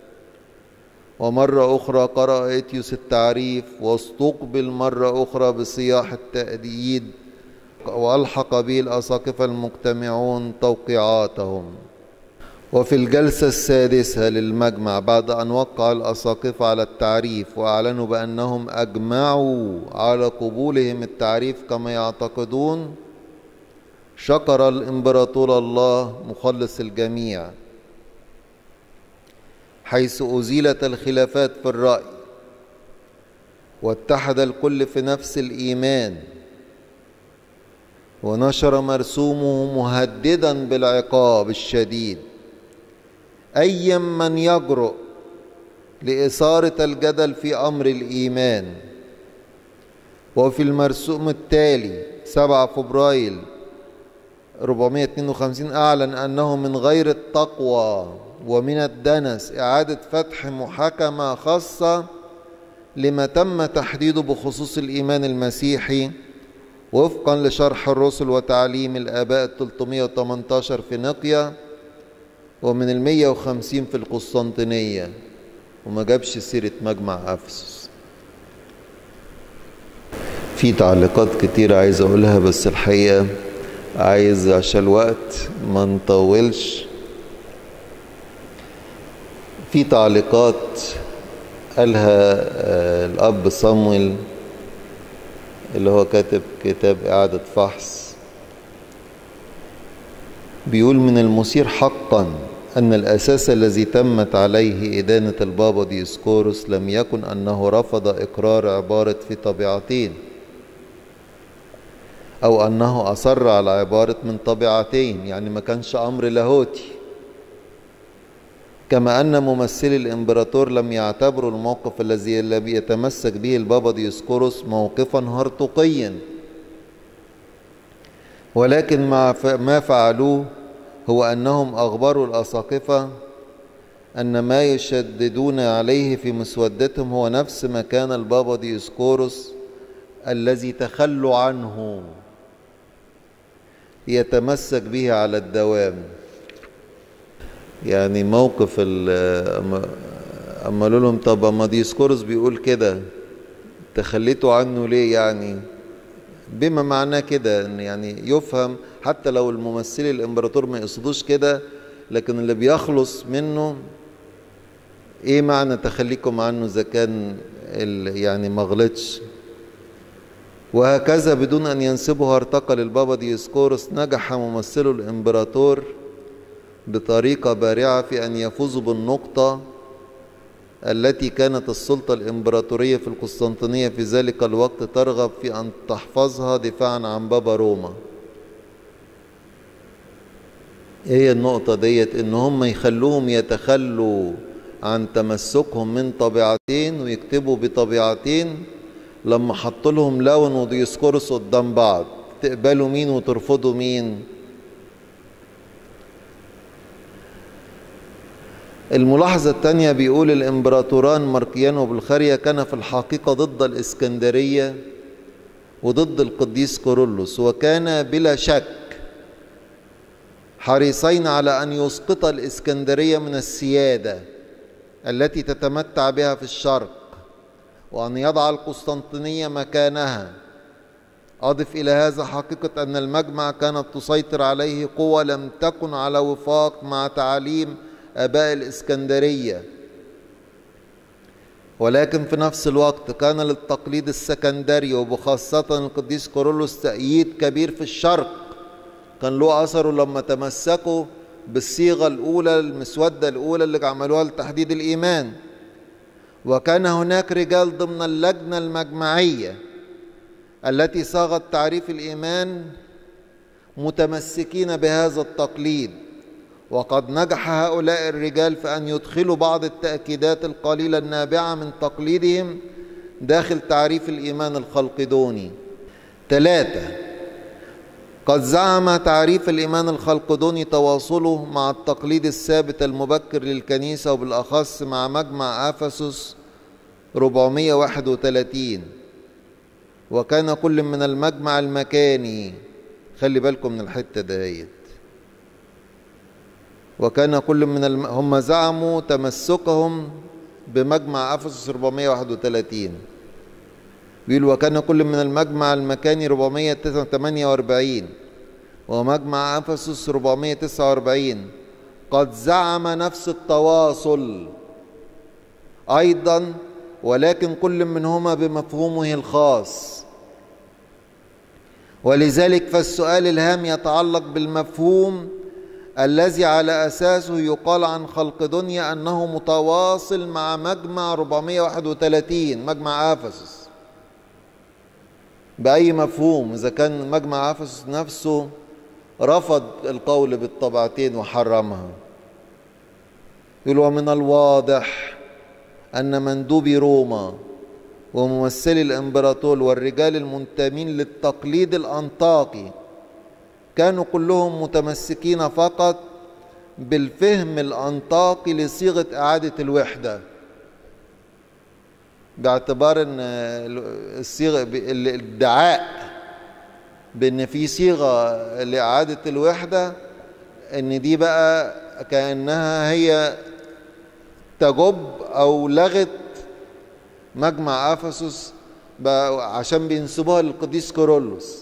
ومرة أخرى قرأ إتيوس التعريف واستقبل مرة أخرى بصياح التأديد، وألحق به الأساقفة المجتمعون توقيعاتهم. وفي الجلسة السادسة للمجمع بعد أن وقع الأساقفة على التعريف وأعلنوا بأنهم أجمعوا على قبولهم التعريف كما يعتقدون، شكر الإمبراطور الله مخلص الجميع، حيث أزيلت الخلافات في الرأي واتحد الكل في نفس الإيمان، ونشر مرسومه مهددا بالعقاب الشديد أي من يجرؤ لإثارة الجدل في أمر الإيمان. وفي المرسوم التالي سبعة فبراير أربعمائة واثنين وخمسين أعلن أنه من غير التقوى ومن الدنس إعادة فتح محاكمة خاصة لما تم تحديده بخصوص الإيمان المسيحي وفقا لشرح الرسل وتعليم الآباء الثلاثمائة وثمانية عشر في نقيا ومن المية وخمسين في القسطنطينية، وما جابش سيرة مجمع أفسس. في تعليقات كتير عايز أقولها، بس الحقيقة عايز عشان الوقت ما نطولش. في تعليقات قالها الأب صامويل اللي هو كاتب كتاب إعادة فحص، بيقول: من المثير حقا أن الأساس الذي تمت عليه إدانة البابا ديسكوروس لم يكن أنه رفض إقرار عبارة في طبيعتين، أو أنه أصر على عبارة من طبيعتين، يعني ما كانش أمر لاهوتي، كما أن ممثلي الإمبراطور لم يعتبروا الموقف الذي لم يتمسك به البابا ديسكوروس موقفا هرطقيا، ولكن مع ما فعلوه هو أنهم أخبروا الأساقفة أن ما يشددون عليه في مسودتهم هو نفس مكان البابا ديوسكوروس الذي تخلوا عنه يتمسك به على الدوام. يعني موقف أما قالوا لهم طب أما ديوسكوروس بيقول كده تخليتوا عنه ليه؟ يعني بما معناه كده إن يعني يفهم حتى لو الممثلي الإمبراطور ما يقصدوش كده، لكن اللي بيخلص منه ايه معنى تخليكم عنه اذا كان يعني ما غلطش. وهكذا بدون ان ينسبه هرطقة للبابا ديوسكوروس نجح ممثله الامبراطور بطريقة بارعة في ان يفوزوا بالنقطة التي كانت السلطة الامبراطورية في القسطنطينية في ذلك الوقت ترغب في ان تحفظها دفاعا عن بابا روما. ايه النقطة ديت؟ ان هم يخلوهم يتخلوا عن تمسكهم من طبيعتين ويكتبوا بطبيعتين. لما حطوا لهم لون وديوسكوروس قدام بعض تقبلوا مين وترفضوا مين؟ الملاحظة الثانية بيقول الامبراطوران ماركيان وبلخاريا كان في الحقيقة ضد الإسكندرية وضد القديس كورولوس، وكان بلا شك حريصين على أن يسقط الإسكندرية من السيادة التي تتمتع بها في الشرق وأن يضع القسطنطينية مكانها. أضف إلى هذا حقيقة أن المجمع كانت تسيطر عليه قوة لم تكن على وفاق مع تعاليم آباء الإسكندرية، ولكن في نفس الوقت كان للتقليد السكندري وبخاصة القديس كورولوس تأييد كبير في الشرق كان له أثره لما تمسكوا بالصيغة الأولى المسودة الأولى اللي عملوها لتحديد الإيمان. وكان هناك رجال ضمن اللجنة المجمعية التي صاغت تعريف الإيمان متمسكين بهذا التقليد، وقد نجح هؤلاء الرجال في أن يدخلوا بعض التأكيدات القليلة النابعة من تقليدهم داخل تعريف الإيمان الخلقدوني. ثلاثة، قد زعم تعريف الإيمان الخلقدوني تواصله مع التقليد الثابت المبكر للكنيسة وبالأخص مع مجمع أفسس أربعمائة وواحد وثلاثين، وكان كل من المجمع المكاني، خلي بالكم من الحتة دهيت، وكان كل من الم... هم زعموا تمسكهم بمجمع أفسس أربعمائة وواحد وثلاثين، بيقول وكان كل من المجمع المكاني أربعمائة وثمانية وأربعين ومجمع أفسس أربعمائة وتسعة وأربعين قد زعم نفس التواصل أيضا، ولكن كل منهما بمفهومه الخاص. ولذلك فالسؤال الهام يتعلق بالمفهوم الذي على أساسه يقال عن خلقدونيا أنه متواصل مع مجمع أربعمائة وواحد وثلاثين مجمع أفسس. بأي مفهوم؟ إذا كان مجمع أفسس نفسه رفض القول بالطبعتين وحرمها. يقول ومن الواضح أن مندوبي روما وممثلي الإمبراطور والرجال المنتمين للتقليد الأنطاكي كانوا كلهم متمسكين فقط بالفهم الأنطاكي لصيغة إعادة الوحدة، باعتبار ان الصيغه الادعاء بان في صيغه لاعاده الوحده ان دي بقى كانها هي تجب او لغت مجمع افسس عشان بينسبوها للقديس كورولوس.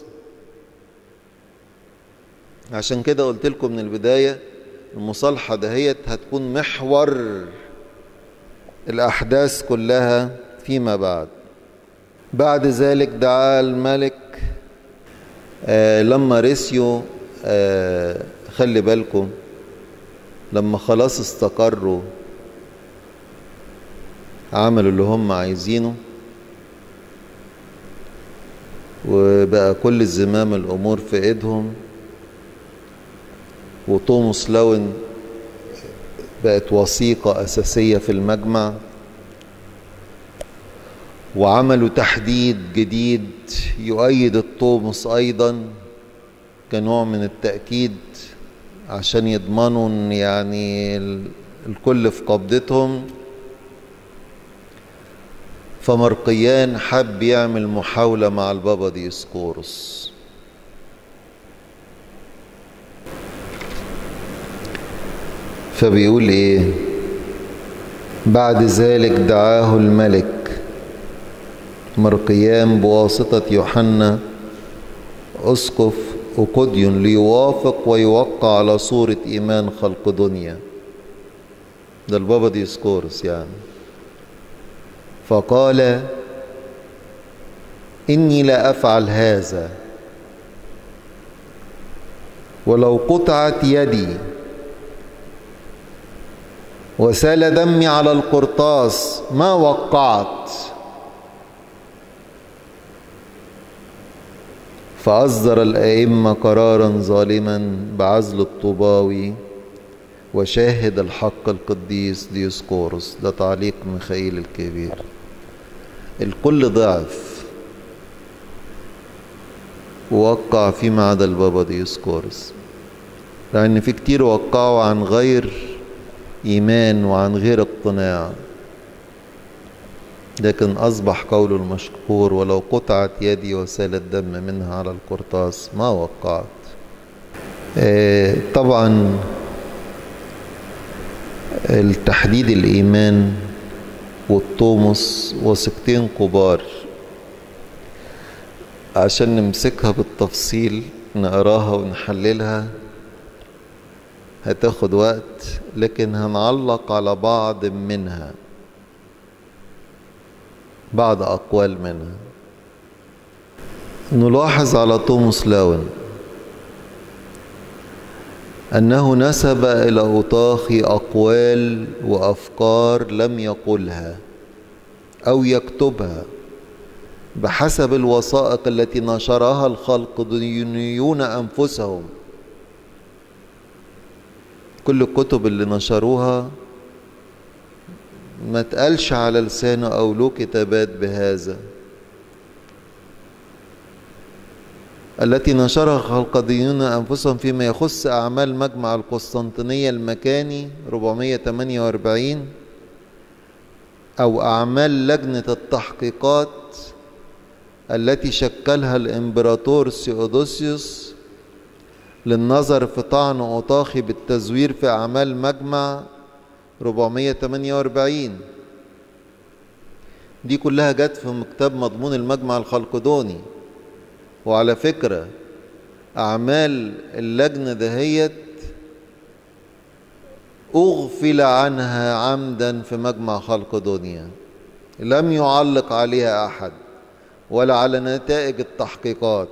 عشان كده قلت لكم من البدايه المصالحه دهيت هتكون محور الاحداث كلها فيما بعد. بعد ذلك دعا الملك آه لما رسيوا آه خلي بالكم لما خلاص استقروا عملوا اللي هم عايزينه وبقى كل زمام الأمور في ايدهم، وتوماس لاون بقت وثيقة أساسية في المجمع، وعملوا تحديد جديد يؤيد الطومس أيضا كنوع من التأكيد عشان يضمنوا ان يعني الكل في قبضتهم. فمرقيان حب يعمل محاولة مع البابا ديسقورس. فبيقول ايه؟ بعد ذلك دعاه الملك مرقيان بواسطة يوحنا أسقف أوكوديون ليوافق ويوقع على صورة إيمان خلق دنيا. ده البابا ديسقورس يعني. فقال إني لا أفعل هذا، ولو قطعت يدي وسال دمي على القرطاس ما وقعت. فأصدر الأئمة قرارا ظالما بعزل الطوباوي وشاهد الحق القديس ديسقورس. ده تعليق ميخائيل الكبير. الكل ضعف ووقع فيما عدا البابا ديسقورس، لأن في كتير وقعوا عن غير إيمان وعن غير اقتناع، لكن أصبح قول المشكور ولو قطعت يدي وسال الدم منها على القرطاس ما وقعت. آه طبعا التحديد الإيمان والطومس وثيقتين كبار، عشان نمسكها بالتفصيل نقراها ونحللها هتاخد وقت، لكن هنعلق على بعض منها، بعض أقوال منها. نلاحظ على توماس لاون أنه نسب إلى أوطاخي أقوال وأفكار لم يقلها أو يكتبها بحسب الوثائق التي نشرها الخلقدونيون أنفسهم. كل الكتب اللي نشروها ما تقالش على لسانه أو له كتابات بهذا، التي نشرها الخلقدونيون أنفسهم فيما يخص أعمال مجمع القسطنطينية المكاني أربعمائة وثمانية وأربعين، أو أعمال لجنة التحقيقات التي شكلها الإمبراطور سيودوسيوس للنظر في طعن أوطاخي بالتزوير في أعمال مجمع أربعمائة وثمانية وأربعين. دي كلها جت في كتاب مضمون المجمع الخلقدوني. وعلى فكرة أعمال اللجنة دهيت أغفل عنها عمدا في مجمع خلقدونيا، لم يعلق عليها أحد ولا على نتائج التحقيقات.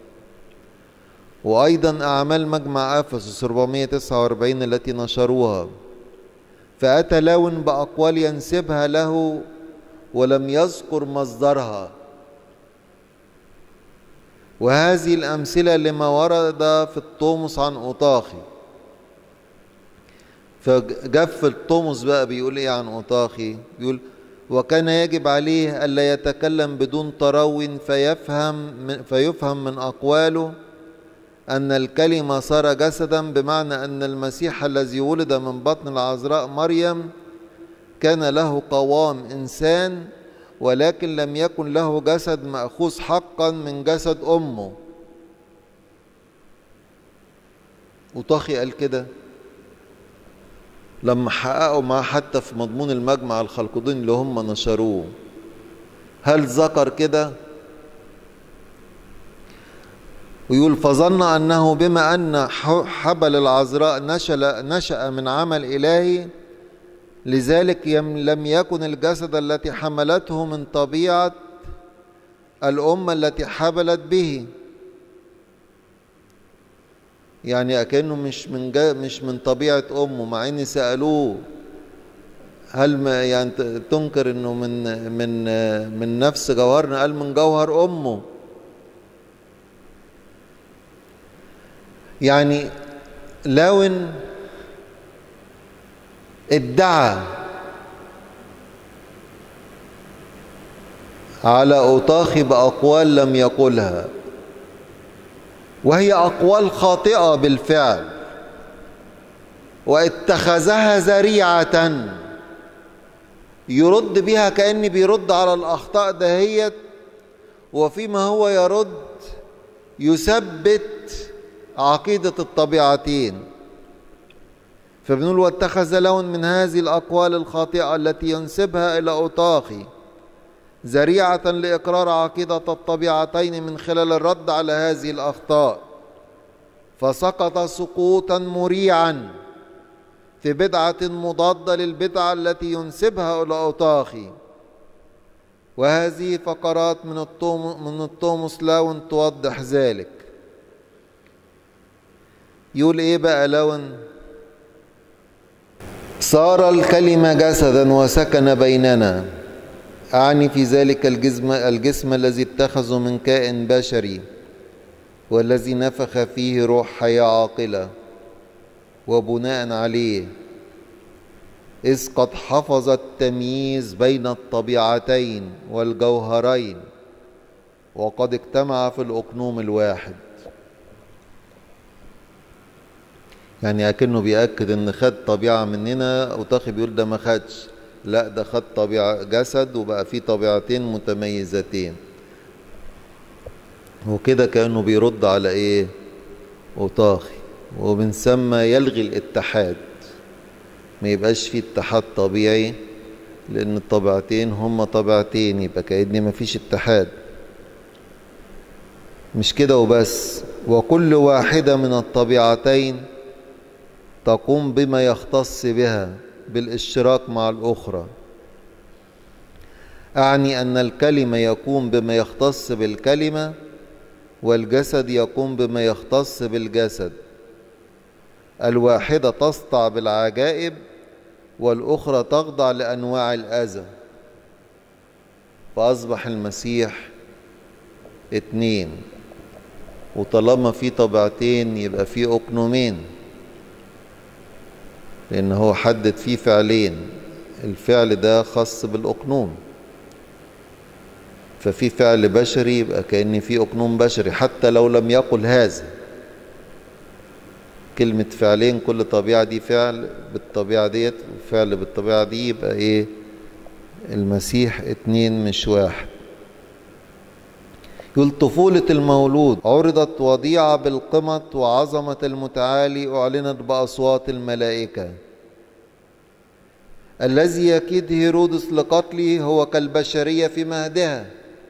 وأيضا أعمال مجمع أفسس أربعمائة وتسعة وأربعين التي نشروها، فأتى لاون بأقوال ينسبها له ولم يذكر مصدرها. وهذه الأمثلة لما ورد في الطومس عن أوطاخي. فجف الطومس بقى بيقول إيه عن أوطاخي؟ بيقول وكان يجب عليه ألا يتكلم بدون تروي فيفهم من, فيفهم من أقواله أن الكلمة صار جسدا، بمعنى أن المسيح الذي ولد من بطن العذراء مريم كان له قوام إنسان، ولكن لم يكن له جسد مأخوذ حقا من جسد أمه. أوطاخي قال كده لما حققوا معاه حتى في مضمون المجمع الخلقدوني اللي هم نشروه. هل ذكر كده؟ ويقول فظن أنه بما أن حبل العذراء نشأ من عمل إلهي، لذلك لم يكن الجسد التي حملته من طبيعة الأم التي حبلت به. يعني أكنه مش من مش من طبيعة أمه، مع إن سألوه هل ما يعني تنكر إنه من من من نفس جوهرنا؟ قال من جوهر أمه. يعني لاون ادعى على أوطاخي بأقوال لم يقلها، وهي أقوال خاطئة بالفعل، واتخذها ذريعة يرد بها، كأني بيرد على الأخطاء دهيت، وفيما هو يرد يثبت عقيدة الطبيعتين. فبنقول واتخذ لون من هذه الأقوال الخاطئة التي ينسبها إلى أوطاخي ذريعة لإقرار عقيدة الطبيعتين من خلال الرد على هذه الأخطاء، فسقط سقوطا مريعا في بدعة مضادة للبدعة التي ينسبها إلى أوطاخي. وهذه فقرات من الطوم من الطوموس لاون توضح ذلك. يقول إيه بقى لاون؟ صار الكلمة جسدا وسكن بيننا، أعني في ذلك الجسم, الجسم الذي اتخذه من كائن بشري والذي نفخ فيه روح حياة عاقلة، وبناء عليه إذ قد حفظ التمييز بين الطبيعتين والجوهرين وقد اجتمع في الأقنوم الواحد. يعني أكنه بيأكد إن خد طبيعة مننا، أوطاخي بيقول ده ما خدش، لا ده خد طبيعة جسد وبقى فيه طبيعتين متميزتين. وكده كأنه بيرد على إيه؟ أوطاخي. وبنسمى يلغي الاتحاد، ما يبقاش فيه اتحاد طبيعي، لأن الطبيعتين هما طبيعتين، يبقى كأن ما فيش اتحاد. مش كده وبس، وكل واحدة من الطبيعتين تقوم بما يختص بها بالاشتراك مع الأخرى. أعني أن الكلمة يقوم بما يختص بالكلمة، والجسد يقوم بما يختص بالجسد. الواحدة تسطع بالعجائب والأخرى تخضع لأنواع الأذى. فأصبح المسيح اتنين، وطالما في طبيعتين يبقى في أقنومين، لأن هو حدد فيه فعلين، الفعل ده خاص بالأقنوم، ففي فعل بشري يبقى كأن في أقنوم بشري حتى لو لم يقل هذا. كلمة فعلين، كل طبيعة دي فعل بالطبيعة ديت وفعل بالطبيعة دي، يبقى ايه؟ المسيح اتنين مش واحد. يقول طفولة المولود عرضت وضيعة بالقمة وعظمة المتعالي أعلنت بأصوات الملائكة. الذي يكيد هيرودس لقتله هو كالبشرية في مهدها،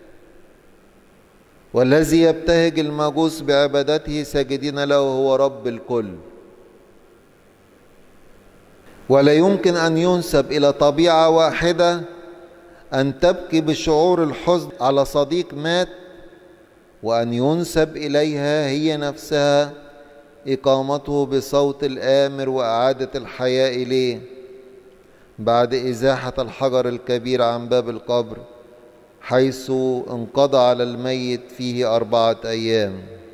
والذي يبتهج المجوس بعبادته ساجدين له هو رب الكل. ولا يمكن أن ينسب إلى طبيعة واحدة أن تبكي بشعور الحزن على صديق مات، وأن ينسب إليها هي نفسها إقامته بصوت الآمر وإعادة الحياة إليه بعد إزاحة الحجر الكبير عن باب القبر، حيث انقضى على الميت فيه أربعة أيام.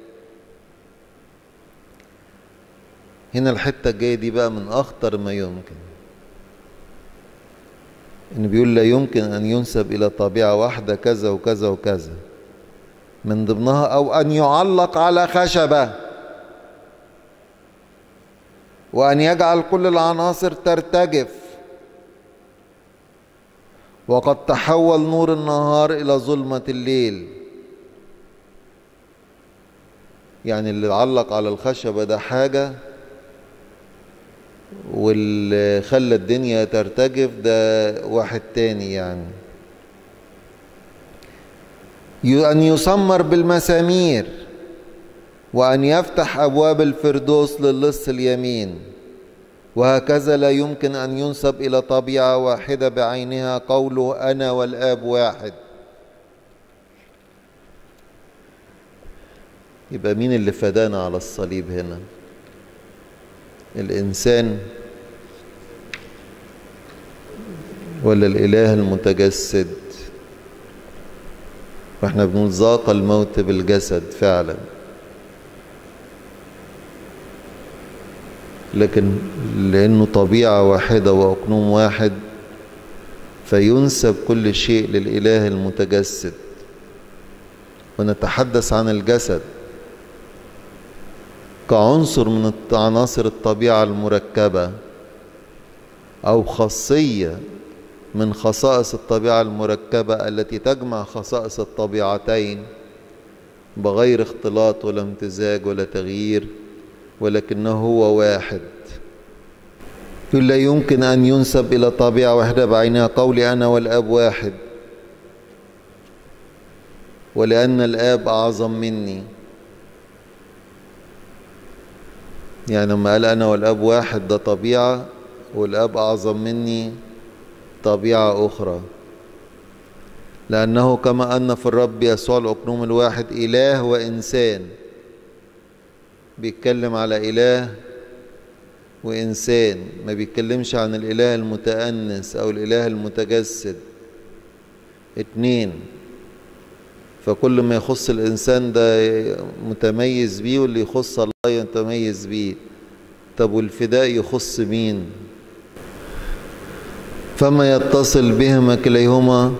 هنا الحتة الجاية دي بقى من أخطر ما يمكن، إن بيقول لا يمكن أن ينسب إلى طبيعة واحدة كذا وكذا وكذا، من ضمنها أو أن يعلق على خشبة، وأن يجعل كل العناصر ترتجف، وقد تحول نور النهار إلى ظلمة الليل. يعني اللي علق على الخشبة ده حاجة، واللي خلى الدنيا ترتجف ده واحد تاني. يعني أن يسمر بالمسامير، وأن يفتح أبواب الفردوس للص اليمين. وهكذا لا يمكن أن ينسب إلى طبيعة واحدة بعينها قوله أنا والآب واحد. يبقى مين اللي فدانا على الصليب هنا؟ الإنسان ولا الإله المتجسد؟ واحنا بنقول ذاق الموت بالجسد فعلا، لكن لأنه طبيعة واحدة وأقنوم واحد فينسب كل شيء للإله المتجسد. ونتحدث عن الجسد كعنصر من عناصر الطبيعة المركبة أو خاصية من خصائص الطبيعة المركبة التي تجمع خصائص الطبيعتين بغير اختلاط ولا امتزاج ولا تغيير، ولكنه هو واحد. لا يمكن أن ينسب إلى طبيعة واحدة بعينها قولي أنا والآب واحد، ولأن الآب أعظم مني. يعني لما قال أنا والآب واحد ده طبيعة، والآب أعظم مني طبيعة أخرى، لأنه كما أن في الرب يسوع الأقنوم الواحد إله وإنسان، بيتكلم على إله وإنسان، ما بيتكلمش عن الإله المتأنس أو الإله المتجسد. اتنين، فكل ما يخص الإنسان ده متميز بيه، واللي يخص الله يتميز بيه. طب والفداء يخص مين؟ فما يتصل بهما كليهما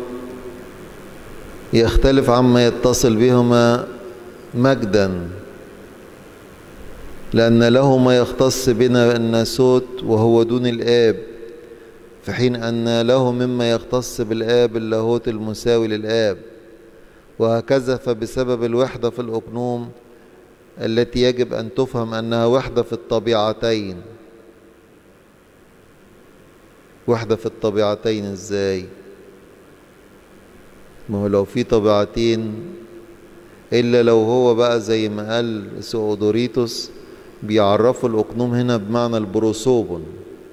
يختلف عما يتصل بهما مجدا، لأن له ما يختص بنا الناسوت وهو دون الآب، في حين أن له مما يختص بالآب اللاهوت المساوي للآب. وهكذا فبسبب الوحدة في الأقنوم التي يجب أن تفهم أنها وحدة في الطبيعتين. وحدة في الطبيعتين إزاي؟ ما هو لو في طبيعتين، إلا لو هو بقى زي ما قال سؤدوريتوس بيعرفوا الأقنوم هنا بمعنى البروسوبون.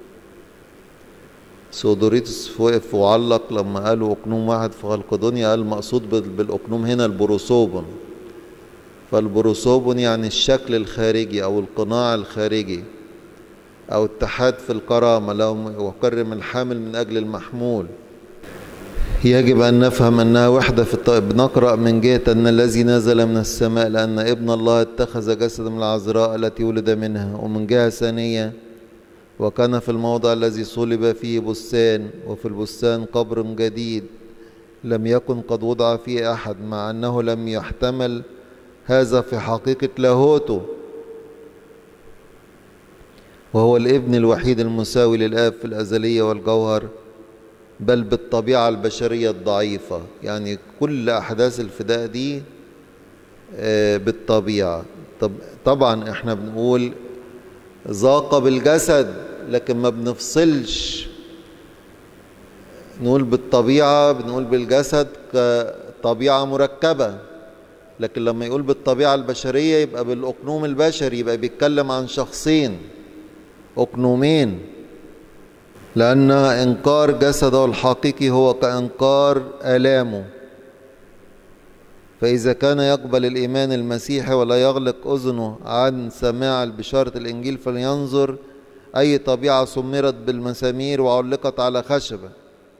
سؤدوريتوس وقف وعلق لما قالوا أقنوم واحد في خلقدونيا، قال مقصود بالأقنوم هنا البروسوبون. فالبروسوبون يعني الشكل الخارجي أو القناع الخارجي، أو اتحاد في الكرامة، لو وكرم الحامل من أجل المحمول. يجب أن نفهم أنها وحدة في الطائب. بنقرأ من جهة أن الذي نزل من السماء لأن ابن الله اتخذ جسدا من العذراء التي ولد منها. ومن جهة ثانية وكان في الموضع الذي صلب فيه بستان، وفي البستان قبر جديد لم يكن قد وضع فيه أحد، مع أنه لم يحتمل هذا في حقيقة لاهوته، وهو الابن الوحيد المساوي للآب في الأزلية والجوهر، بل بالطبيعة البشرية الضعيفة. يعني كل أحداث الفداء دي بالطبيعة. طب طبعا احنا بنقول ذاق بالجسد، لكن ما بنفصلش نقول بالطبيعة، بنقول بالجسد كطبيعة مركبة. لكن لما يقول بالطبيعة البشرية يبقى بالأقنوم البشري، يبقى بيتكلم عن شخصين أقنومين، لأن إنكار جسده الحقيقي هو كإنكار آلامه. فإذا كان يقبل الإيمان المسيحي ولا يغلق أذنه عن سماع بشارة الإنجيل، فلينظر أي طبيعة سمرت بالمسامير وعلقت على خشبة،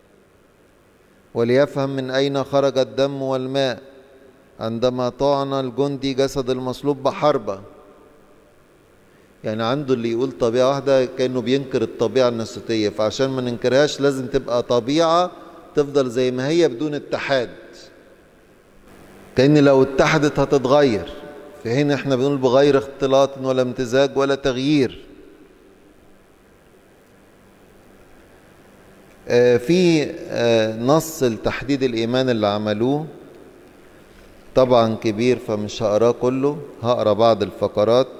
وليفهم من أين خرج الدم والماء عندما طعن الجندي جسد المصلوب بحربة. يعني عنده اللي يقول طبيعة واحدة كأنه بينكر الطبيعة الناسوتية، فعشان ما ننكرهاش لازم تبقى طبيعة تفضل زي ما هي بدون اتحاد، كأن لو اتحدت هتتغير. في حين احنا بنقول بغير اختلاط ولا امتزاج ولا تغيير. آه في آه نص لتحديد الإيمان اللي عملوه طبعا كبير، فمش هقراه كله، هقرا بعض الفقرات.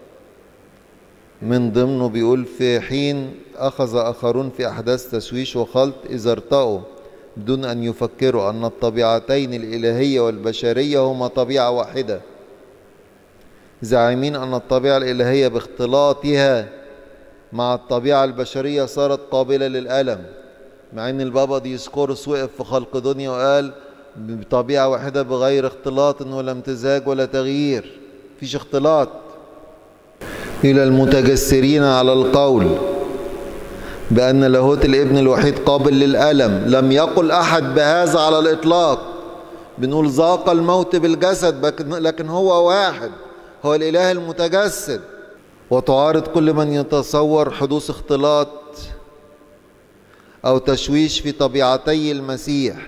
من ضمنه بيقول في حين أخذ آخرون في أحداث تشويش وخلط إذا ارتأوا بدون أن يفكروا أن الطبيعتين الإلهية والبشرية هما طبيعة واحدة، زاعمين أن الطبيعة الإلهية باختلاطها مع الطبيعة البشرية صارت قابلة للألم، مع أن البابا ديسقورس وقف في خلقدونيا وقال بطبيعة واحدة بغير اختلاط ولا امتزاج ولا تغيير، مفيش اختلاط. إلى المتجسرين على القول بأن لاهوت الابن الوحيد قابل للألم، لم يقل أحد بهذا على الإطلاق. بنقول ذاق الموت بالجسد، لكن هو واحد، هو الإله المتجسد. وتعارض كل من يتصور حدوث اختلاط أو تشويش في طبيعتي المسيح،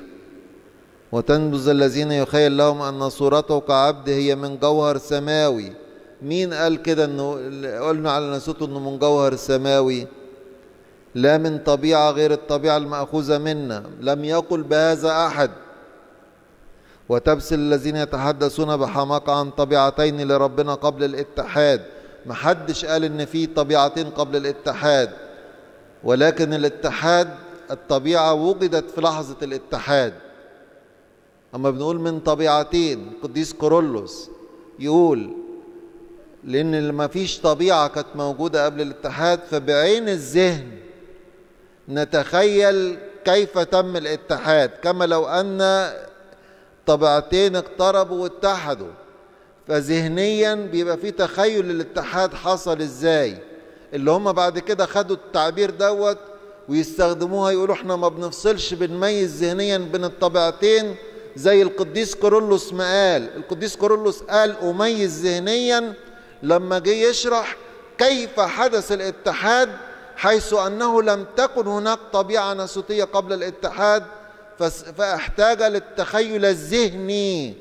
وتنبذ الذين يخيل لهم أن صورته كعبد هي من جوهر سماوي مين قال كده انه قلنا على ناسوته انه من جوهر سماوي؟ لا من طبيعة غير الطبيعة المأخوذة منا، لم يقل بهذا أحد. وتبسل الذين يتحدثون بحماقة عن طبيعتين لربنا قبل الاتحاد. محدش قال ان في طبيعتين قبل الاتحاد، ولكن الاتحاد الطبيعة وجدت في لحظة الاتحاد. اما بنقول من طبيعتين، القديس كورولوس يقول لان ما فيش طبيعة كانت موجودة قبل الاتحاد، فبعين الذهن نتخيل كيف تم الاتحاد، كما لو ان طبيعتين اقتربوا واتحدوا، فذهنيا بيبقى في تخيل الاتحاد حصل ازاي. اللي هم بعد كده خدوا التعبير دوت ويستخدموها، يقولوا احنا ما بنفصلش، بنميز ذهنيا بين الطبيعتين زي القديس كورولوس ما قال. القديس كورولوس قال أميز ذهنيا لما جه يشرح كيف حدث الاتحاد، حيث أنه لم تكن هناك طبيعة ناسوتية قبل الاتحاد، فاحتاج للتخيل الذهني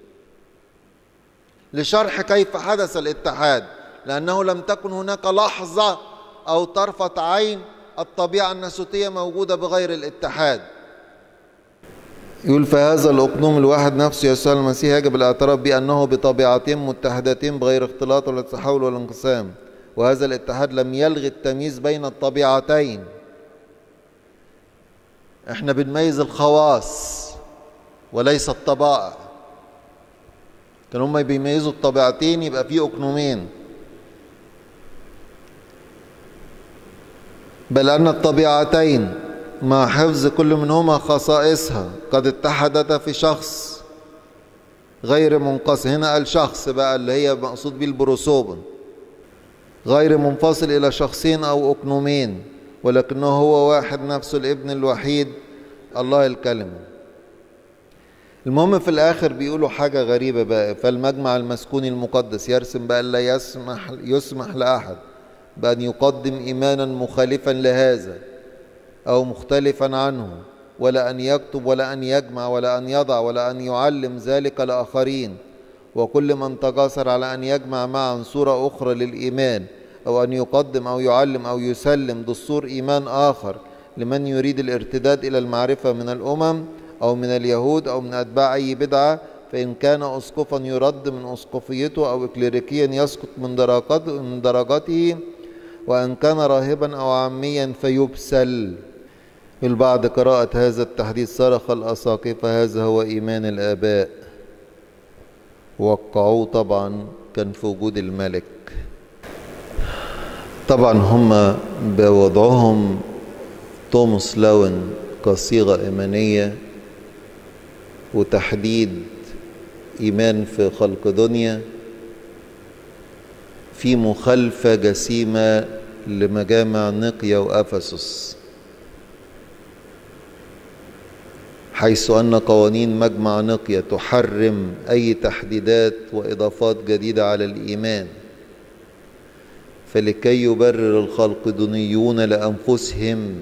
لشرح كيف حدث الاتحاد، لأنه لم تكن هناك لحظة أو طرفة عين الطبيعة الناسوتية موجودة بغير الاتحاد. يقول فهذا الأقنوم الواحد نفسه يسوع المسيح يجب الاعتراف بأنه بطبيعتين متحدتين بغير اختلاط ولا تحول ولا انقسام، وهذا الاتحاد لم يلغي التمييز بين الطبيعتين. احنا بنميز الخواص وليس الطبائع. كانوا هم بيميزوا الطبيعتين يبقى في أقنومين، بل أن الطبيعتين مع حفظ كل منهما خصائصها قد اتحدتا في شخص غير منقسم. هنا قال شخص بقى اللي هي مقصود به البروسوبون، غير منفصل إلى شخصين أو أقنومين، ولكنه هو واحد نفسه الابن الوحيد الله الكلمة. المهم في الآخر بيقولوا حاجة غريبة بقى، فالمجمع المسكوني المقدس يرسم بقى لا يسمح, يسمح لأحد بأن يقدم إيمانا مخالفا لهذا أو مختلفا عنه، ولا أن يكتب ولا أن يجمع ولا أن يضع ولا أن يعلم ذلك لآخرين. وكل من تجاسر على أن يجمع معا صورة أخرى للإيمان، أو أن يقدم أو يعلم أو يسلم دستور إيمان آخر لمن يريد الارتداد إلى المعرفة من الأمم أو من اليهود أو من أتباع أي بدعة، فإن كان أسقفا يرد من أسقفيته أو إكليريكيا يسقط من درجته, من درجته وإن كان راهبا أو عاميا فيبسل. بعد قراءة هذا التحديث صرخ الأساقفة هذا هو إيمان الآباء، وقعوه طبعا كان في وجود الملك. طبعا هم بوضعهم توماس لاون كصيغة إيمانية وتحديد إيمان في خلق دنيا في مخالفة جسيمة لمجامع نقيا وأفسس، حيث أن قوانين مجمع نقيا تحرم أي تحديدات وإضافات جديدة على الإيمان. فلكي يبرر الخلقدونيون لأنفسهم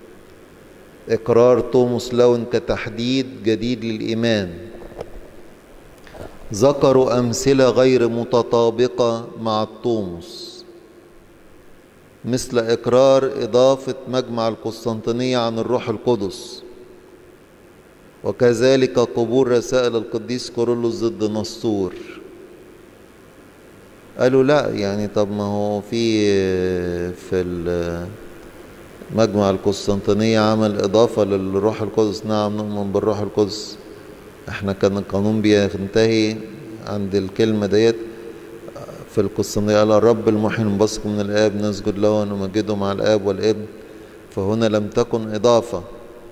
إقرار توماس لاون كتحديد جديد للإيمان، ذكروا أمثلة غير متطابقة مع الطومس، مثل إقرار إضافة مجمع القسطنطينية عن الروح القدس، وكذلك قبول رسائل القديس كورولوس ضد نسطور. قالوا لا، يعني طب ما هو في في مجمع القسطنطينية عمل إضافة للروح القدس. نعم نؤمن بالروح القدس، احنا كان القانون بينتهي عند الكلمة ديت في القسطنطينية، قال الرب المحيي المنبثق من الآب نسجد له ونمجده مع الآب والابن، فهنا لم تكن إضافة،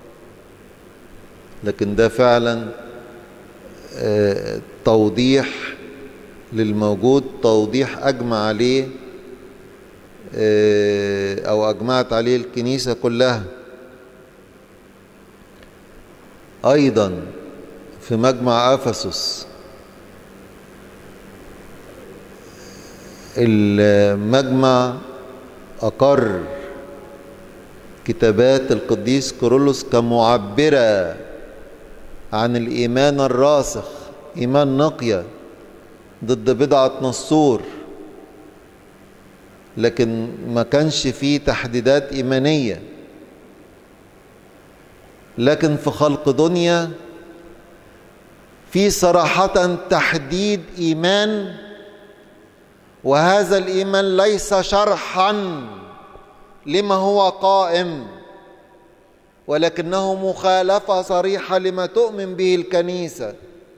لكن ده فعلا اه توضيح للموجود، توضيح أجمع عليه اه أو أجمعت عليه الكنيسة كلها. أيضا في مجمع أفسس المجمع أقر كتابات القديس كورولوس كمعبرة عن الإيمان الراسخ، إيمان نقيا ضد بدعة نسطور لكن ما كانش فيه تحديدات إيمانية. لكن في خلق دنيا في صراحة تحديد إيمان، وهذا الإيمان ليس شرحا لما هو قائم، ولكنه مخالفة صريحة لما تؤمن به الكنيسة.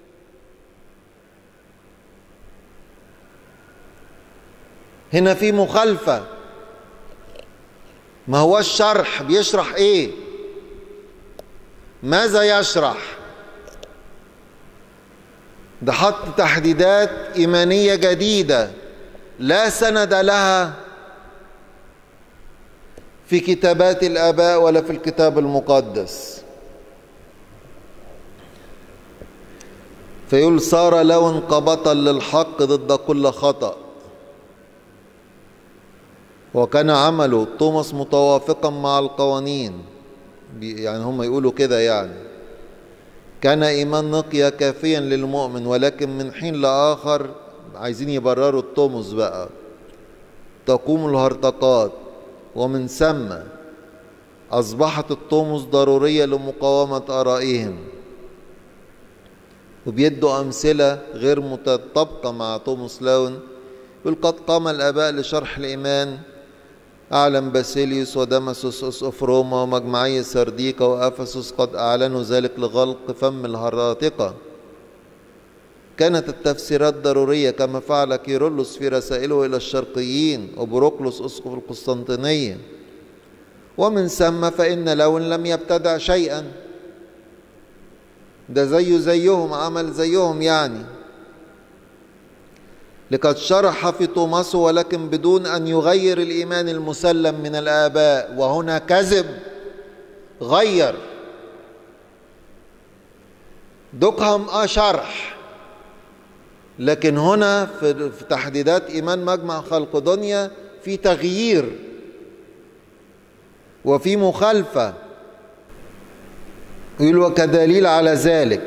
هنا في مخالفة، ما هو الشرح بيشرح ايه؟ ماذا يشرح؟ ده حط تحديدات إيمانية جديدة لا سند لها في كتابات الآباء ولا في الكتاب المقدس. فيقول صار لو انقبطا للحق ضد كل خطأ، وكان عمله توماس متوافقا مع القوانين. يعني هم يقولوا كده، يعني كان إيمان نقيا كافيا للمؤمن، ولكن من حين لآخر عايزين يبرروا التوماس بقى تقوم الهرطقات، ومن ثم أصبحت التوماس ضرورية لمقاومة آرائهم، وبيدوا أمثلة غير متطابقة مع توماس لاون. يقول قد قام الآباء لشرح الإيمان، أعلم باسيليوس ودمسوس أسقف روما ومجمعي سرديكا وأفسس قد أعلنوا ذلك لغلق فم الهراطقة. كانت التفسيرات ضرورية كما فعل كيرلس في رسائله إلى الشرقيين وبروكلوس أسقف القسطنطينية. ومن ثم فإن لون لم يبتدع شيئا، ده زيه زيهم، عمل زيهم يعني. لقد شرح في توماس ولكن بدون أن يغير الإيمان المسلم من الآباء، وهنا كذب، غير دقهم آه شرح، لكن هنا في تحديدات إيمان مجمع خلق دنيا في تغيير وفي مخالفة. يقول وكدليل على ذلك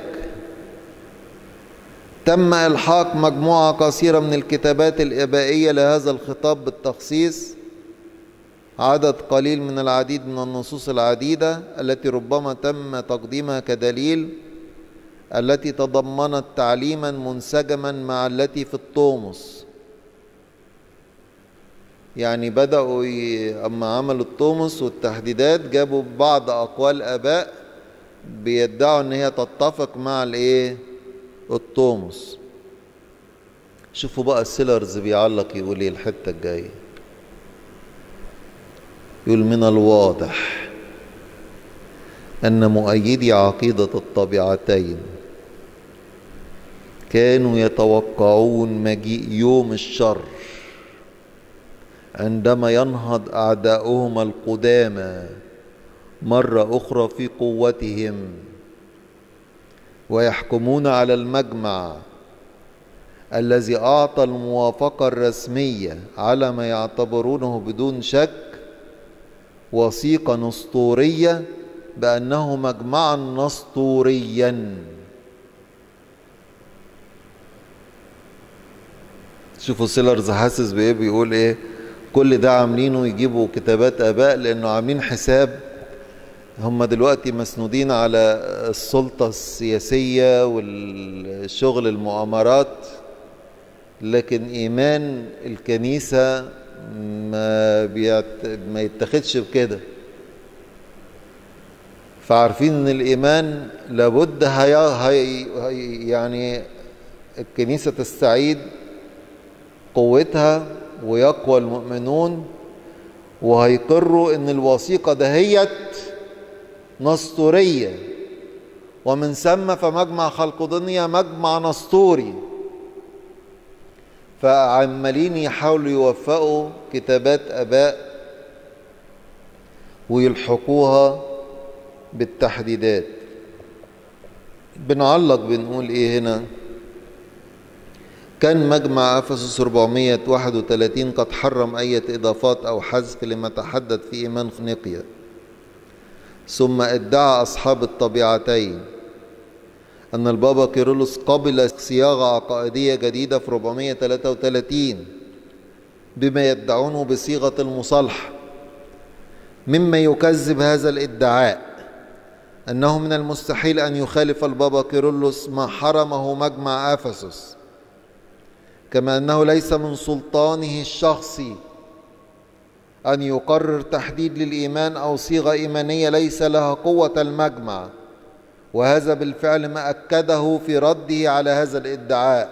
تم إلحاق مجموعة قصيرة من الكتابات الآبائية لهذا الخطاب بالتخصيص، عدد قليل من العديد من النصوص العديدة التي ربما تم تقديمها كدليل، التي تضمنت تعليما منسجما مع التي في التوماس. يعني بدأوا ي... أما عملوا التوماس والتحديدات جابوا بعض أقوال آباء بيدعوا أن هي تتفق مع الإيه؟ التوماس. شوفوا بقى السيلرز بيعلق يقول ايه الحته الجايه. يقول من الواضح ان مؤيدي عقيده الطبيعتين كانوا يتوقعون مجيء يوم الشر عندما ينهض اعداؤهم القدامى مره اخرى في قوتهم ويحكمون على المجمع الذي أعطى الموافقة الرسمية على ما يعتبرونه بدون شك وثيقة نسطورية بأنه مجمعا نسطوريا. شوفوا سيلرز حاسس بإيه، بيقول إيه؟ كل ده عاملينه يجيبوا كتابات آباء لأنه عاملين حساب هم دلوقتي مسنودين على السلطة السياسية والشغل المؤامرات، لكن إيمان الكنيسة ما, بيعت... ما يتخدش بكده. فعارفين ان الإيمان لابد هي... هي... يعني الكنيسة تستعيد قوتها ويقوى المؤمنون، وهيقروا ان الوثيقة دهيت نسطورية، ومن ثم فمجمع خلق دنيا مجمع نسطوري. فعمالين يحاولوا يوفقوا كتابات آباء ويلحقوها بالتحديدات. بنعلق بنقول ايه هنا؟ كان مجمع أفسس أربعمائة وواحد وثلاثين قد حرم أي إضافات أو حذف لما تحدث في إيمان نقيا. ثم ادعى أصحاب الطبيعتين أن البابا كيرلس قبل صياغة عقائدية جديدة في أربعمائة وثلاثة وثلاثين بما يدعونه بصيغة المصالحة، مما يكذب هذا الادعاء أنه من المستحيل أن يخالف البابا كيرلس ما حرمه مجمع أفسس، كما أنه ليس من سلطانه الشخصي أن يقرر تحديد للإيمان أو صيغة إيمانية ليس لها قوة المجمع، وهذا بالفعل ما أكده في رده على هذا الادعاء.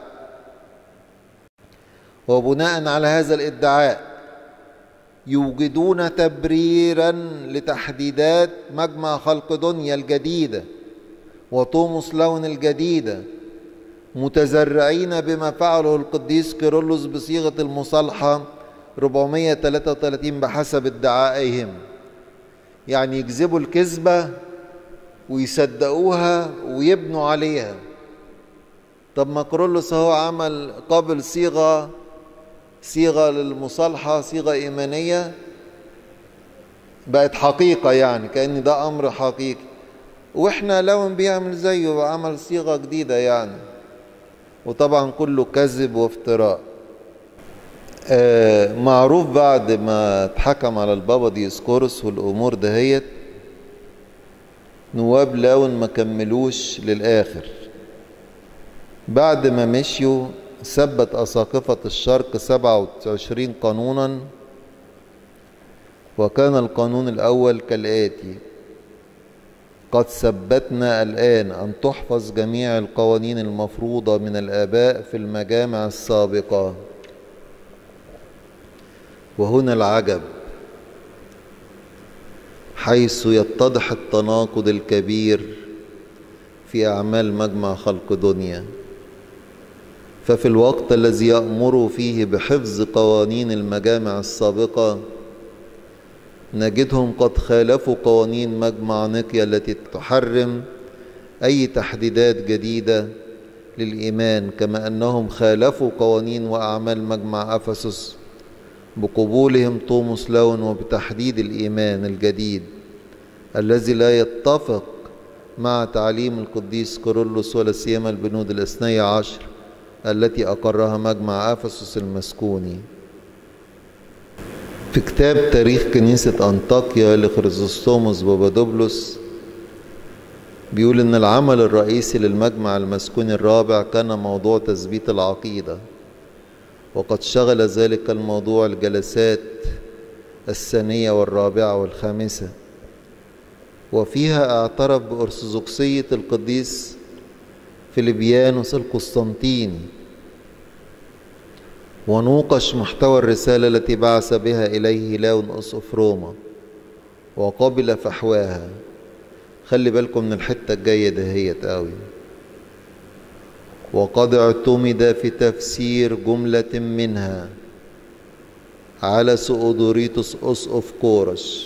وبناء على هذا الادعاء يوجدون تبريرا لتحديدات مجمع خلقدونيا الجديدة وتوماس لاون الجديدة، متزرعين بما فعله القديس كيرلس بصيغة المصالحة أربعمائة وثلاثة وثلاثين بحسب ادعائهم. يعني يكذبوا الكذبة ويصدقوها ويبنوا عليها. طب ما كيرلس هو عمل قبل صيغة صيغة للمصالحة، صيغة إيمانية بقت حقيقة، يعني كأن ده أمر حقيقي، وإحنا لاون بيعمل زيه وعمل صيغة جديدة يعني، وطبعا كله كذب وافتراء. آه معروف بعد ما اتحكم على البابا ديسقورس والأمور دهيت، نواب لاون ما كملوش للآخر. بعد ما مشيوا ثبت أساقفة الشرق سبعة وعشرين قانونا، وكان القانون الأول كالآتي: قد ثبتنا الآن أن تحفظ جميع القوانين المفروضة من الآباء في المجامع السابقة. وهنا العجب، حيث يتضح التناقض الكبير في أعمال مجمع خلقدونيا. ففي الوقت الذي يأمر فيه بحفظ قوانين المجامع السابقة نجدهم قد خالفوا قوانين مجمع نقيا التي تحرم أي تحديدات جديدة للإيمان، كما أنهم خالفوا قوانين وأعمال مجمع أفسس بقبولهم توماس لاون وبتحديد الإيمان الجديد الذي لا يتفق مع تعليم القديس كيرلس ولا سيما البنود الاثني عشر التي أقرها مجمع أفسس المسكوني. في كتاب تاريخ كنيسة أنطاكيا لخريزوستوموس بابادوبلوس بيقول إن العمل الرئيسي للمجمع المسكوني الرابع كان موضوع تثبيت العقيدة، وقد شغل ذلك الموضوع الجلسات الثانية والرابعة والخامسة، وفيها اعترف بأرثوذكسية القديس فيليبيانوس القسطنطيني، ونوقش محتوى الرسالة التي بعث بها إليه لاون أسقف روما وقبل فحواها. خلي بالكم من الحتة الجاية دهيت قوي. وقد اعتمد في تفسير جملة منها على سؤدوريتوس أسقف كورش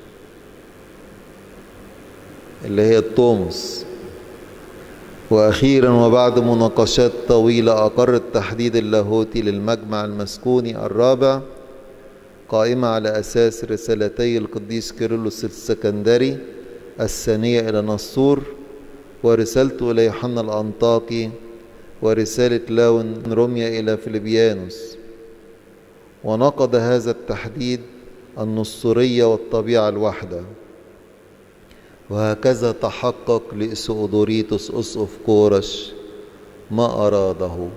اللي هي التومس. وأخيرا وبعد مناقشات طويلة أقر التحديد اللاهوتي للمجمع المسكوني الرابع قائمة على أساس رسالتي القديس كيرلس السكندري الثانية إلى نسطور، ورسالته إلى يوحنا الأنطاكي، ورسالة لاون روميا إلى فيليبيانوس. ونقض هذا التحديد النسطورية والطبيعة الواحدة، وهكذا تحقق لسؤدوريتوس أسقف كورش ما أراده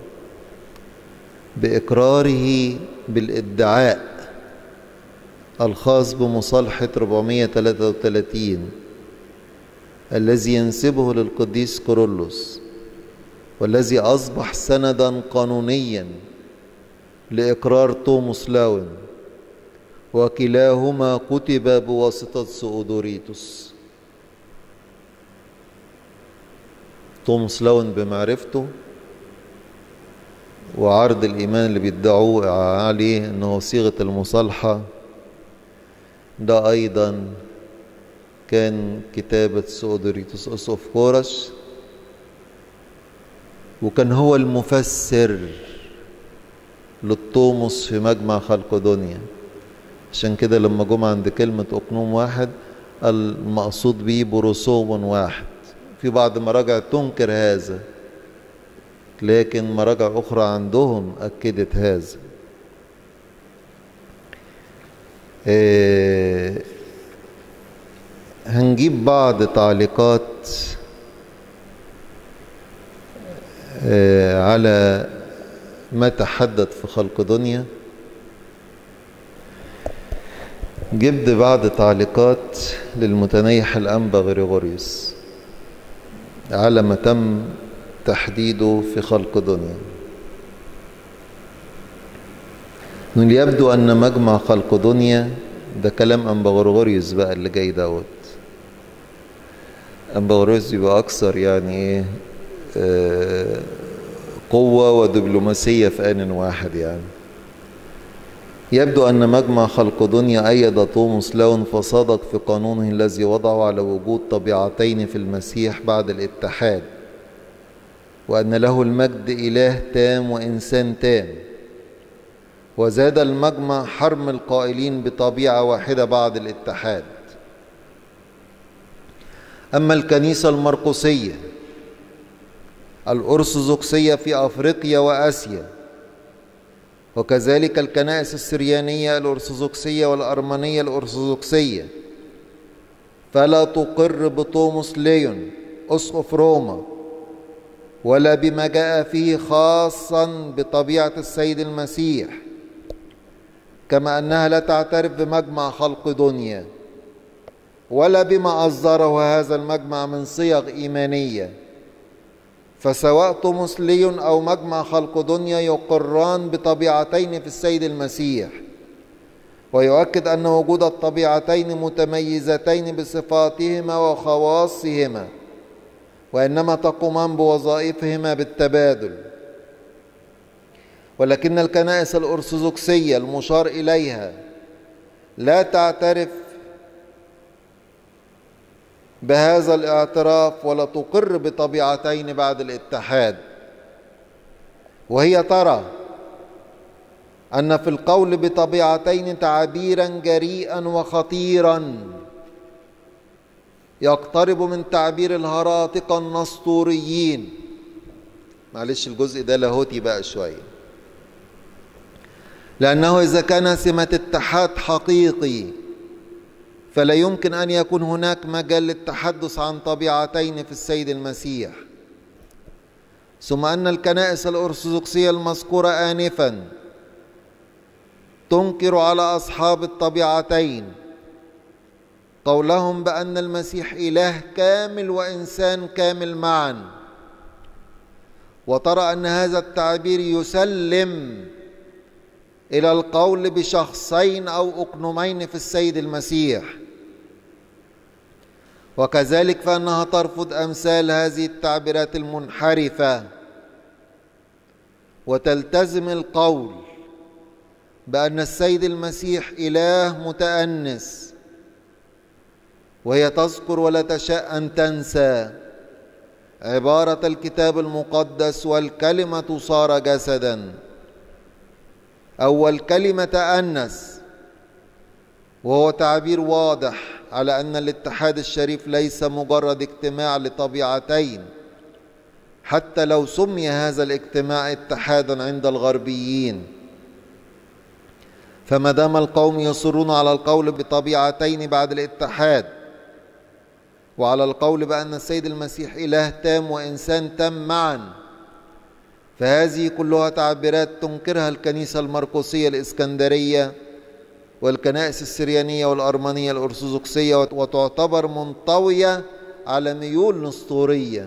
بإقراره بالادعاء الخاص بمصالحة أربعمائة وثلاثة وثلاثين الذي ينسبه للقديس كيرلس، والذي أصبح سندا قانونيا لإقرار توماس لاون، وكلاهما كتب بواسطة سؤدوريتوس. توماس لاون بمعرفته وعرض الإيمان اللي بيدعوه عليه أنه صيغة المصالحة، ده أيضا كان كتابة سؤدوريتوس أسقف كورش، وكان هو المفسر للطومس في مجمع خلقدونيا. عشان كده لما جم عند كلمة أقنوم واحد المقصود به بروسوم واحد. في بعض مراجع تنكر هذا، لكن مراجع أخرى عندهم أكدت هذا. آه هنجيب بعض تعليقات آه على ما تحدث في خلق دنيا. جبت بعض تعليقات للمتنيح الأنبا غريغوريوس على ما تم تحديده في خلق دنيا. من يبدو أن مجمع خلق دنيا ده كلام أنبا غريغوريوس بقى اللي جاي دوت. أنبا غريغوريوس يبقى أكثر يعني إيه آه قوة ودبلوماسية في آن واحد. يعني يبدو أن مجمع خلق دنيا أيد توماس لون فصدق في قانونه الذي وضعه على وجود طبيعتين في المسيح بعد الاتحاد، وأن له المجد إله تام وإنسان تام. وزاد المجمع حرم القائلين بطبيعة واحدة بعد الاتحاد. أما الكنيسة المرقسية الأرثوذكسية في أفريقيا وآسيا، وكذلك الكنائس السريانية الأرثوذكسية والأرمنية الأرثوذكسية، فلا تقر بطوموس ليون أسقف روما ولا بما جاء فيه خاصا بطبيعة السيد المسيح، كما أنها لا تعترف بمجمع خلق دنيا ولا بما أصدره هذا المجمع من صيغ إيمانية. فسواء توماس ليون أو مجمع خلق دنيا يقران بطبيعتين في السيد المسيح، ويؤكد أن وجود الطبيعتين متميزتين بصفاتهما وخواصهما، وإنما تقومان بوظائفهما بالتبادل. ولكن الكنائس الأرثوذكسية المشار إليها لا تعترف بهذا الاعتراف ولا تقر بطبيعتين بعد الاتحاد، وهي ترى أن في القول بطبيعتين تعبيرا جريئا وخطيرا يقترب من تعبير الهراطقة النسطوريين. معلش الجزء ده لاهوتي بقى شوية، لأنه إذا كان سمة اتحاد حقيقي فلا يمكن أن يكون هناك مجال للتحدث عن طبيعتين في السيد المسيح. ثم أن الكنائس الأرثوذكسية المذكورة آنفا تنكر على أصحاب الطبيعتين قولهم بأن المسيح إله كامل وإنسان كامل معا، وترى أن هذا التعبير يسلم إلى القول بشخصين أو أقنومين في السيد المسيح. وكذلك فإنها ترفض أمثال هذه التعبيرات المنحرفة، وتلتزم القول بأن السيد المسيح إله متأنس، وهي تذكر ولا تشاء أن تنسى عبارة الكتاب المقدس: والكلمة صار جسدا، أو الكلمة تأنس، وهو تعبير واضح على أن الاتحاد الشريف ليس مجرد اجتماع لطبيعتين، حتى لو سمي هذا الاجتماع اتحادا عند الغربيين. فما دام القوم يصرون على القول بطبيعتين بعد الاتحاد، وعلى القول بأن السيد المسيح إله تام وإنسان تام معا، فهذه كلها تعبيرات تنكرها الكنيسة المرقسية الإسكندرية والكنائس السريانية والأرمنية الأرثوذكسية، وتعتبر منطوية على ميول نسطورية،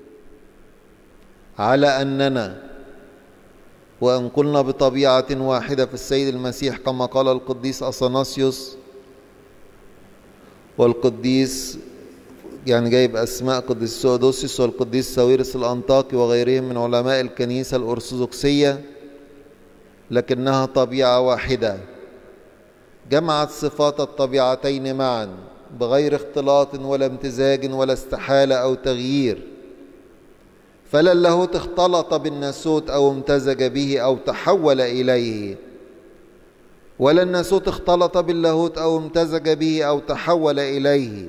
على أننا وإن قلنا بطبيعة واحدة في السيد المسيح كما قال القديس أثناسيوس والقديس يعني جايب أسماء قديس سودوسيوس والقديس ساويرس الأنطاكي وغيرهم من علماء الكنيسة الأرثوذكسية، لكنها طبيعة واحدة جمعت صفات الطبيعتين معا بغير اختلاط ولا امتزاج ولا استحالة أو تغيير. فلا اللاهوت اختلط بالناسوت أو امتزج به أو تحول إليه، ولا الناسوت اختلط باللاهوت أو امتزج به أو تحول إليه،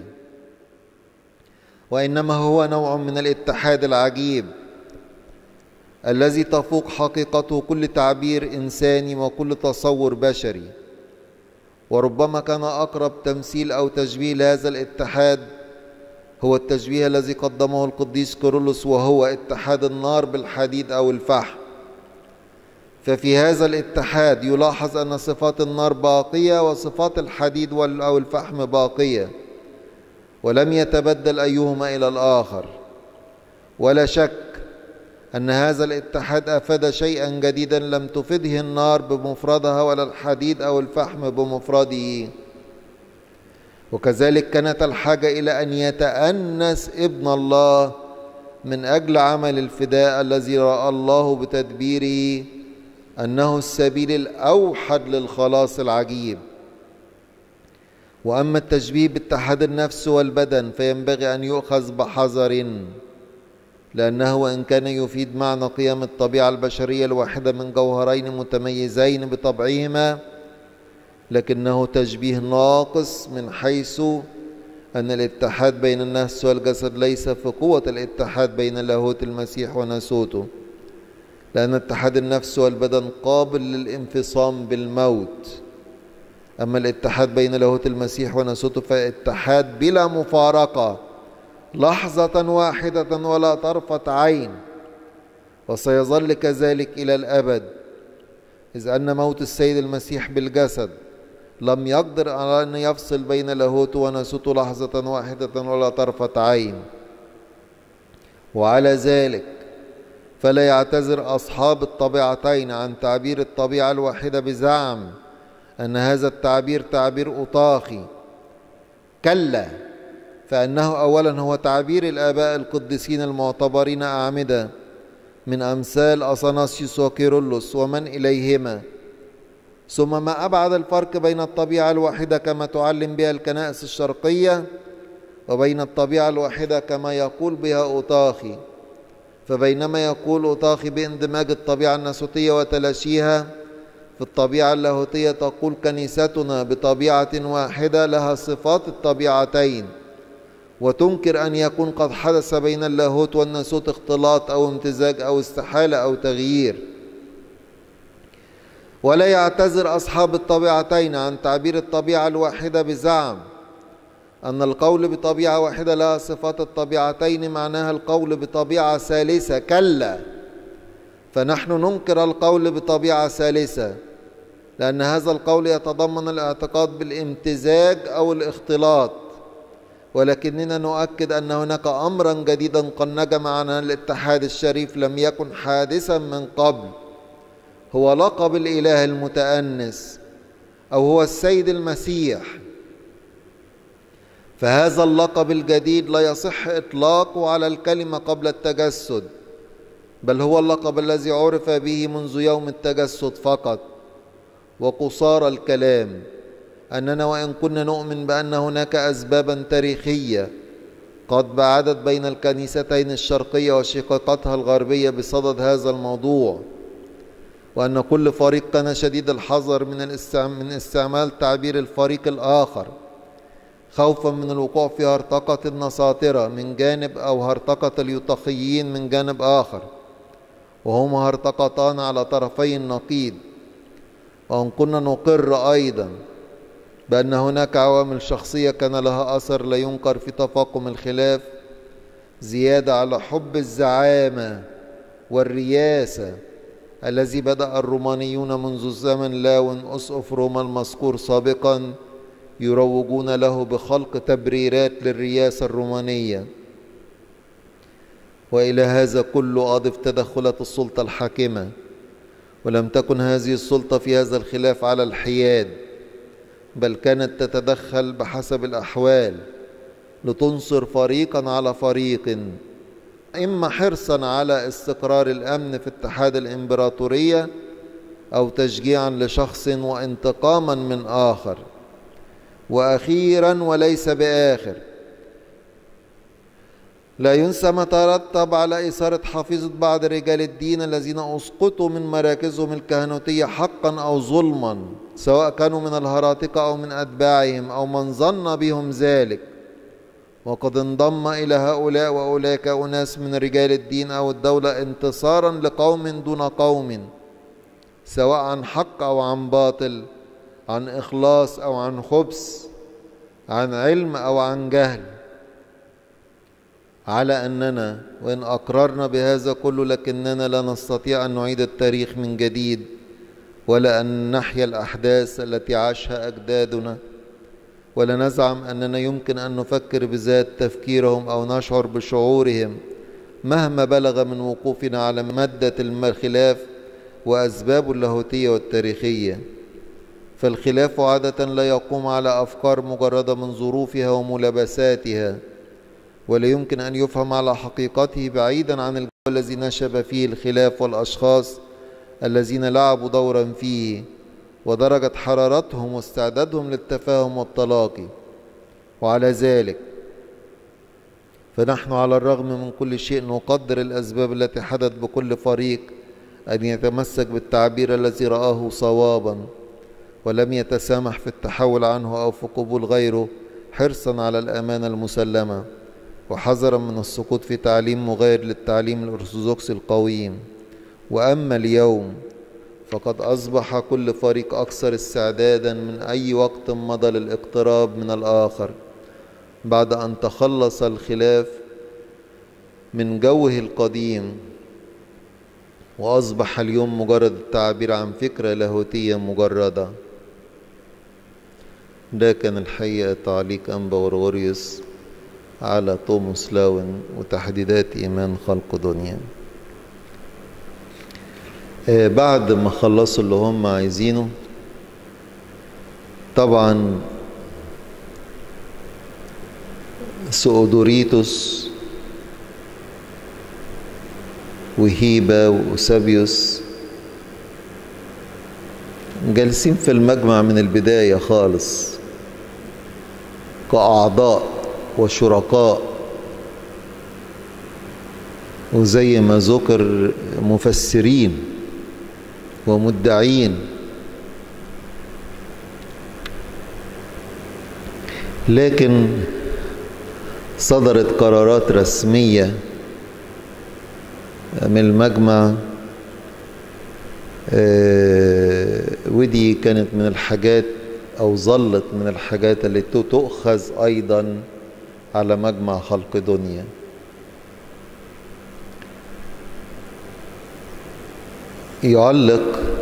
وإنما هو نوع من الاتحاد العجيب الذي تفوق حقيقته كل تعبير إنساني وكل تصور بشري، وربما كان أقرب تمثيل أو تشبيه لهذا الاتحاد هو التشبيه الذي قدمه القديس كيرلس، وهو اتحاد النار بالحديد أو الفحم. ففي هذا الاتحاد يلاحظ أن صفات النار باقية وصفات الحديد أو الفحم باقية، ولم يتبدل أيهما إلى الآخر. ولا شك أن هذا الاتحاد أفاد شيئا جديدا لم تفده النار بمفردها ولا الحديد أو الفحم بمفرده. وكذلك كانت الحاجة إلى أن يتأنس ابن الله من أجل عمل الفداء الذي رأى الله بتدبيره أنه السبيل الأوحد للخلاص العجيب. وأما التشبيه باتحاد النفس والبدن فينبغي أن يؤخذ بحذر، لأنه وإن كان يفيد معنى قيام الطبيعة البشرية الواحدة من جوهرين متميزين بطبعهما، لكنه تشبيه ناقص من حيث أن الاتحاد بين النفس والجسد ليس في قوة الاتحاد بين لاهوت المسيح وناسوته، لأن اتحاد النفس والبدن قابل للانفصام بالموت. أما الاتحاد بين لاهوت المسيح وناسوته فاتحاد بلا مفارقة لحظة واحدة ولا طرفة عين، وسيظل كذلك إلى الأبد، إذ أن موت السيد المسيح بالجسد لم يقدر على أن يفصل بين لاهوته وناسوته لحظة واحدة ولا طرفة عين. وعلى ذلك فلا يعتذر أصحاب الطبيعتين عن تعبير الطبيعة الواحدة بزعم أن هذا التعبير تعبير أطاخي. كلا، فإنه أولا هو تعبير الآباء القديسين المعتبرين أعمدة من أمثال أثناسيوس وكيرلس ومن إليهما. ثم ما أبعد الفرق بين الطبيعة الواحدة كما تعلم بها الكنائس الشرقية وبين الطبيعة الواحدة كما يقول بها أوطاخي. فبينما يقول أوطاخي باندماج الطبيعة الناسوتية وتلاشيها، في الطبيعة اللاهوتية تقول كنيستنا بطبيعة واحدة لها صفات الطبيعتين، وتنكر أن يكون قد حدث بين اللاهوت والناسوت اختلاط أو امتزاج أو استحالة أو تغيير. ولا يعتذر أصحاب الطبيعتين عن تعبير الطبيعة الواحدة بزعم أن القول بطبيعة واحدة لها صفات الطبيعتين معناها القول بطبيعة ثالثة. كلا، فنحن ننكر القول بطبيعة ثالثة، لأن هذا القول يتضمن الاعتقاد بالامتزاج أو الاختلاط، ولكننا نؤكد أن هناك أمرا جديدا قد نجم عن الاتحاد الشريف لم يكن حادثا من قبل، هو لقب الإله المتأنس أو هو السيد المسيح. فهذا اللقب الجديد لا يصح إطلاقه على الكلمة قبل التجسد، بل هو اللقب الذي عرف به منذ يوم التجسد فقط. وقصار الكلام أننا وإن كنا نؤمن بأن هناك أسبابا تاريخية قد بعدت بين الكنيستين الشرقية وشقيقتها الغربية بصدد هذا الموضوع، وأن كل فريق كان شديد الحذر من استعمال تعبير الفريق الآخر خوفا من الوقوع في هرطقة النصاطرة من جانب أو هرطقة اليوطخيين من جانب آخر، وهما هرطقتان على طرفي النقيض. وأن كنا نقر أيضا بأن هناك عوامل شخصية كان لها أثر لا ينكر في تفاقم الخلاف، زيادة على حب الزعامة والرياسة الذي بدأ الرومانيون منذ زمن لاون أسقف روما المذكور سابقا يروجون له بخلق تبريرات للرياسة الرومانية. وإلى هذا كله أضف تدخلات السلطة الحاكمة، ولم تكن هذه السلطة في هذا الخلاف على الحياد، بل كانت تتدخل بحسب الأحوال لتنصر فريقا على فريق، إما حرصا على استقرار الأمن في اتحاد الإمبراطورية أو تشجيعا لشخص وانتقاما من آخر. وأخيرا وليس بآخر، لا ينسى ما ترتب على إثارة حفيظة بعض رجال الدين الذين أسقطوا من مراكزهم الكهنوتية حقا أو ظلما، سواء كانوا من الهراطقة أو من أتباعهم أو من ظن بهم ذلك، وقد انضم إلى هؤلاء وأولئك أناس من رجال الدين أو الدولة انتصارا لقوم دون قوم، سواء عن حق أو عن باطل، عن إخلاص أو عن خبث، عن علم أو عن جهل، على أننا وإن أقررنا بهذا كله لكننا لا نستطيع أن نعيد التاريخ من جديد، ولا أن نحيا الأحداث التي عاشها أجدادنا، ولا نزعم أننا يمكن أن نفكر بذات تفكيرهم أو نشعر بشعورهم مهما بلغ من وقوفنا على مادة الخلاف وأسبابه اللاهوتية والتاريخية. فالخلاف عادة لا يقوم على أفكار مجردة من ظروفها وملابساتها، ولا يمكن أن يفهم على حقيقته بعيدا عن الجو الذي نشب فيه الخلاف والأشخاص الذين لعبوا دورا فيه، ودرجة حرارتهم واستعدادهم للتفاهم والتلاقي. وعلى ذلك فنحن على الرغم من كل شيء نقدر الأسباب التي حدث بكل فريق أن يتمسك بالتعبير الذي رآه صوابا، ولم يتسامح في التحول عنه أو في قبول غيره، حرصا على الأمانة المسلمة، وحذرا من السقوط في تعليم مغاير للتعليم الأرثوذكسي القويم. وأما اليوم فقد أصبح كل فريق أكثر استعدادا من أي وقت مضى للاقتراب من الآخر، بعد أن تخلص الخلاف من جوه القديم، وأصبح اليوم مجرد التعبير عن فكرة لاهوتية مجردة. ده كان الحقيقة تعليق أنبا غرغوريوس على توماس لاون وتحديدات إيمان خلق دنيا. آه بعد ما خلصوا اللي هم عايزينه، طبعا سؤدوريتوس وهيبة وأوسابيوس جالسين في المجمع من البداية خالص كأعضاء وشركاء، وزي ما ذكر مفسرين ومدعين. لكن صدرت قرارات رسمية من المجمع، ودي كانت من الحاجات أو ظلت من الحاجات اللي تؤخذ أيضا على مجمع خلق دنيا. يعلق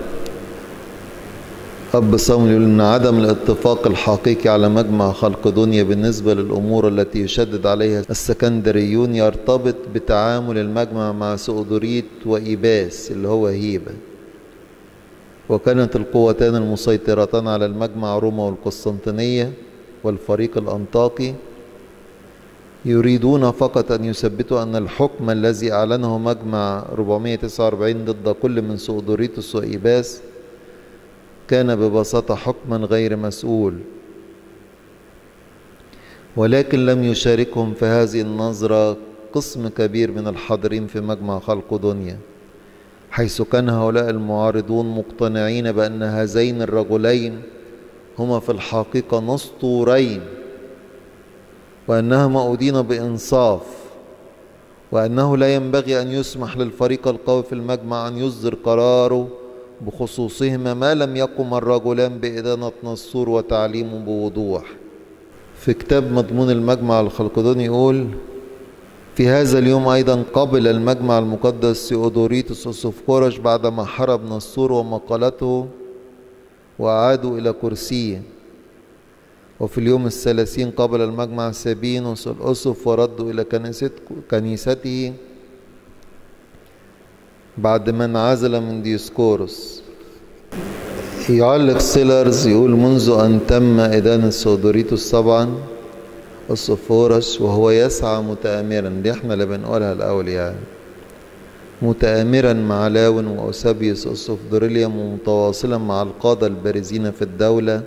أب صامويل يقول إن عدم الاتفاق الحقيقي على مجمع خلق دنيا بالنسبة للأمور التي يشدد عليها السكندريون يرتبط بتعامل المجمع مع سؤدوريت وإيباس اللي هو هيبة. وكانت القوتان المسيطرتان على المجمع روما والقسطنطينية والفريق الأنطاكي يريدون فقط أن يثبتوا أن الحكم الذي أعلنه مجمع أربعمائة وتسعة وأربعين ضد كل من سؤدوريتوس وإيباس كان ببساطة حكما غير مسؤول. ولكن لم يشاركهم في هذه النظرة قسم كبير من الحاضرين في مجمع خلق دنيا، حيث كان هؤلاء المعارضون مقتنعين بأن هذين الرجلين هما في الحقيقة نسطورين، وأنهما أدين بإنصاف، وأنه لا ينبغي أن يسمح للفريق القوي في المجمع أن يصدر قراره بخصوصهما ما لم يقم الرجلان بإدانة نسطور وتعليمه بوضوح. في كتاب مضمون المجمع الخلقدوني يقول: في هذا اليوم أيضا قبل المجمع المقدس سيودوريتوس وسوفكورش بعدما حرب نسطور ومقالته وأعادوا إلى كرسيه. وفي اليوم الثلاثين قبل المجمع سابينوس الأسف وردوا إلى كنيسته بعد ما انعزل من ديوسكوروس. يعلق سيلرز يقول: منذ أن تم إدانة سودوريتوس طبعا الصفورش وهو يسعى متآمرا، دي احنا اللي بنقولها الأول يعني، متآمرا مع لاون وأوسابيوس الصفدوريليوم ومتواصلا مع القادة البارزين في الدولة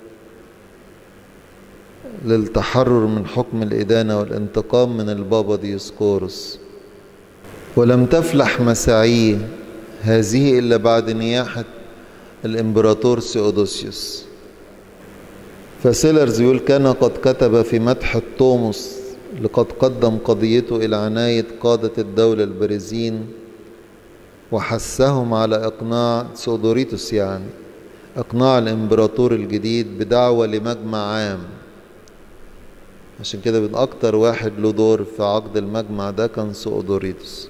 للتحرر من حكم الإدانة والانتقام من البابا ديوسكوروس. ولم تفلح مساعيه هذه إلا بعد نياحة الإمبراطور سيودوسيوس. فسيلرز يقول: كان قد كتب في مدح التوموس لقد قدم قضيته إلى عناية قادة الدولة البارزين وحثهم على إقناع سودوريتوس يعني اقناع الامبراطور الجديد بدعوة لمجمع عام. عشان كده من اكتر واحد له دور في عقد المجمع ده كان سؤدوريتوس،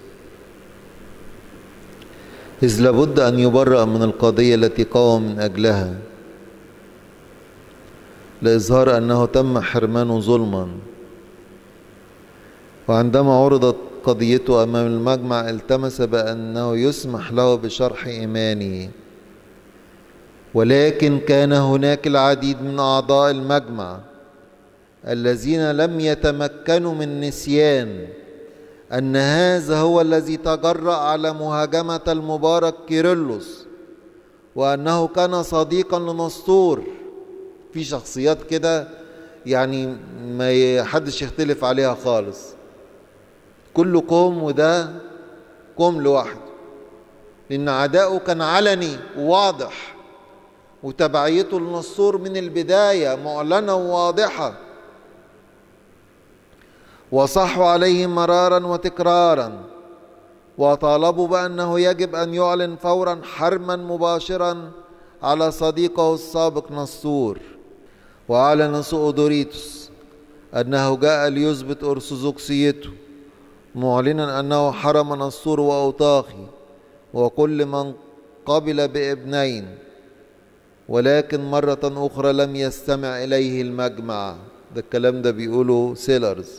إذ لابد أن يبرأ من القضية التي قام من أجلها، لإظهار أنه تم حرمانه ظلما. وعندما عرضت قضيته أمام المجمع التمس بأنه يسمح له بشرح إيمانه، ولكن كان هناك العديد من أعضاء المجمع الذين لم يتمكنوا من نسيان أن هذا هو الذي تجرأ على مهاجمة المبارك كيرلس، وأنه كان صديقا لنسطور. في شخصيات كده يعني ما حدش يختلف عليها خالص، كل قوم وده قوم لوحده، لأن عداؤه كان علني وواضح، وتبعيته لنسطور من البداية معلنة وواضحة، وصحوا عليه مرارا وتكرارا، وطالبوا بأنه يجب أن يعلن فورا حرما مباشرا على صديقه السابق نسطور. وأعلن سؤدوريتوس أنه جاء ليثبت أرثوذكسيته، معلنا أنه حرم نسطور وأوطاخي وكل من قبل بابنين، ولكن مرة أخرى لم يستمع إليه المجمع. ده الكلام ده بيقوله سيلرز.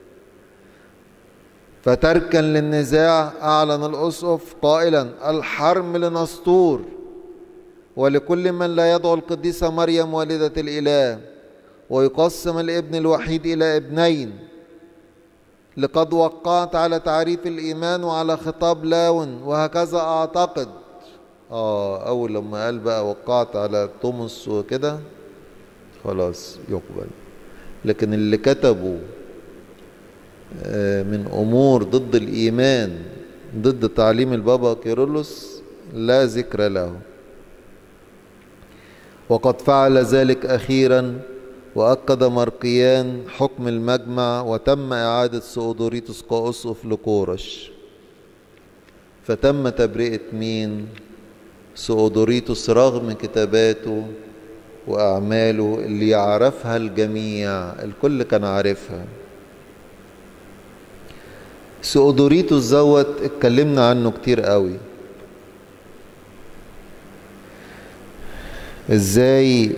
فتركا للنزاع أعلن الأسقف قائلا: الحرم لنسطور ولكل من لا يدعو القديسة مريم والدة الإله، ويقسم الابن الوحيد إلى ابنين. لقد وقعت على تعريف الإيمان وعلى خطاب لاون، وهكذا أعتقد. آه أول لما قال بقى وقعت على توماس وكده خلاص يقبل. لكن اللي كتبوا من أمور ضد الإيمان ضد تعليم البابا كيرلس لا ذكر له. وقد فعل ذلك أخيرا، وأكد مرقيان حكم المجمع، وتم إعادة سؤدوريتوس كأسقف لقورش. فتم تبرئة مين؟ سؤدوريتوس، رغم كتاباته وأعماله اللي يعرفها الجميع، الكل كان عارفها. سؤدوريتوس زوت اتكلمنا عنه كتير قوي، ازاي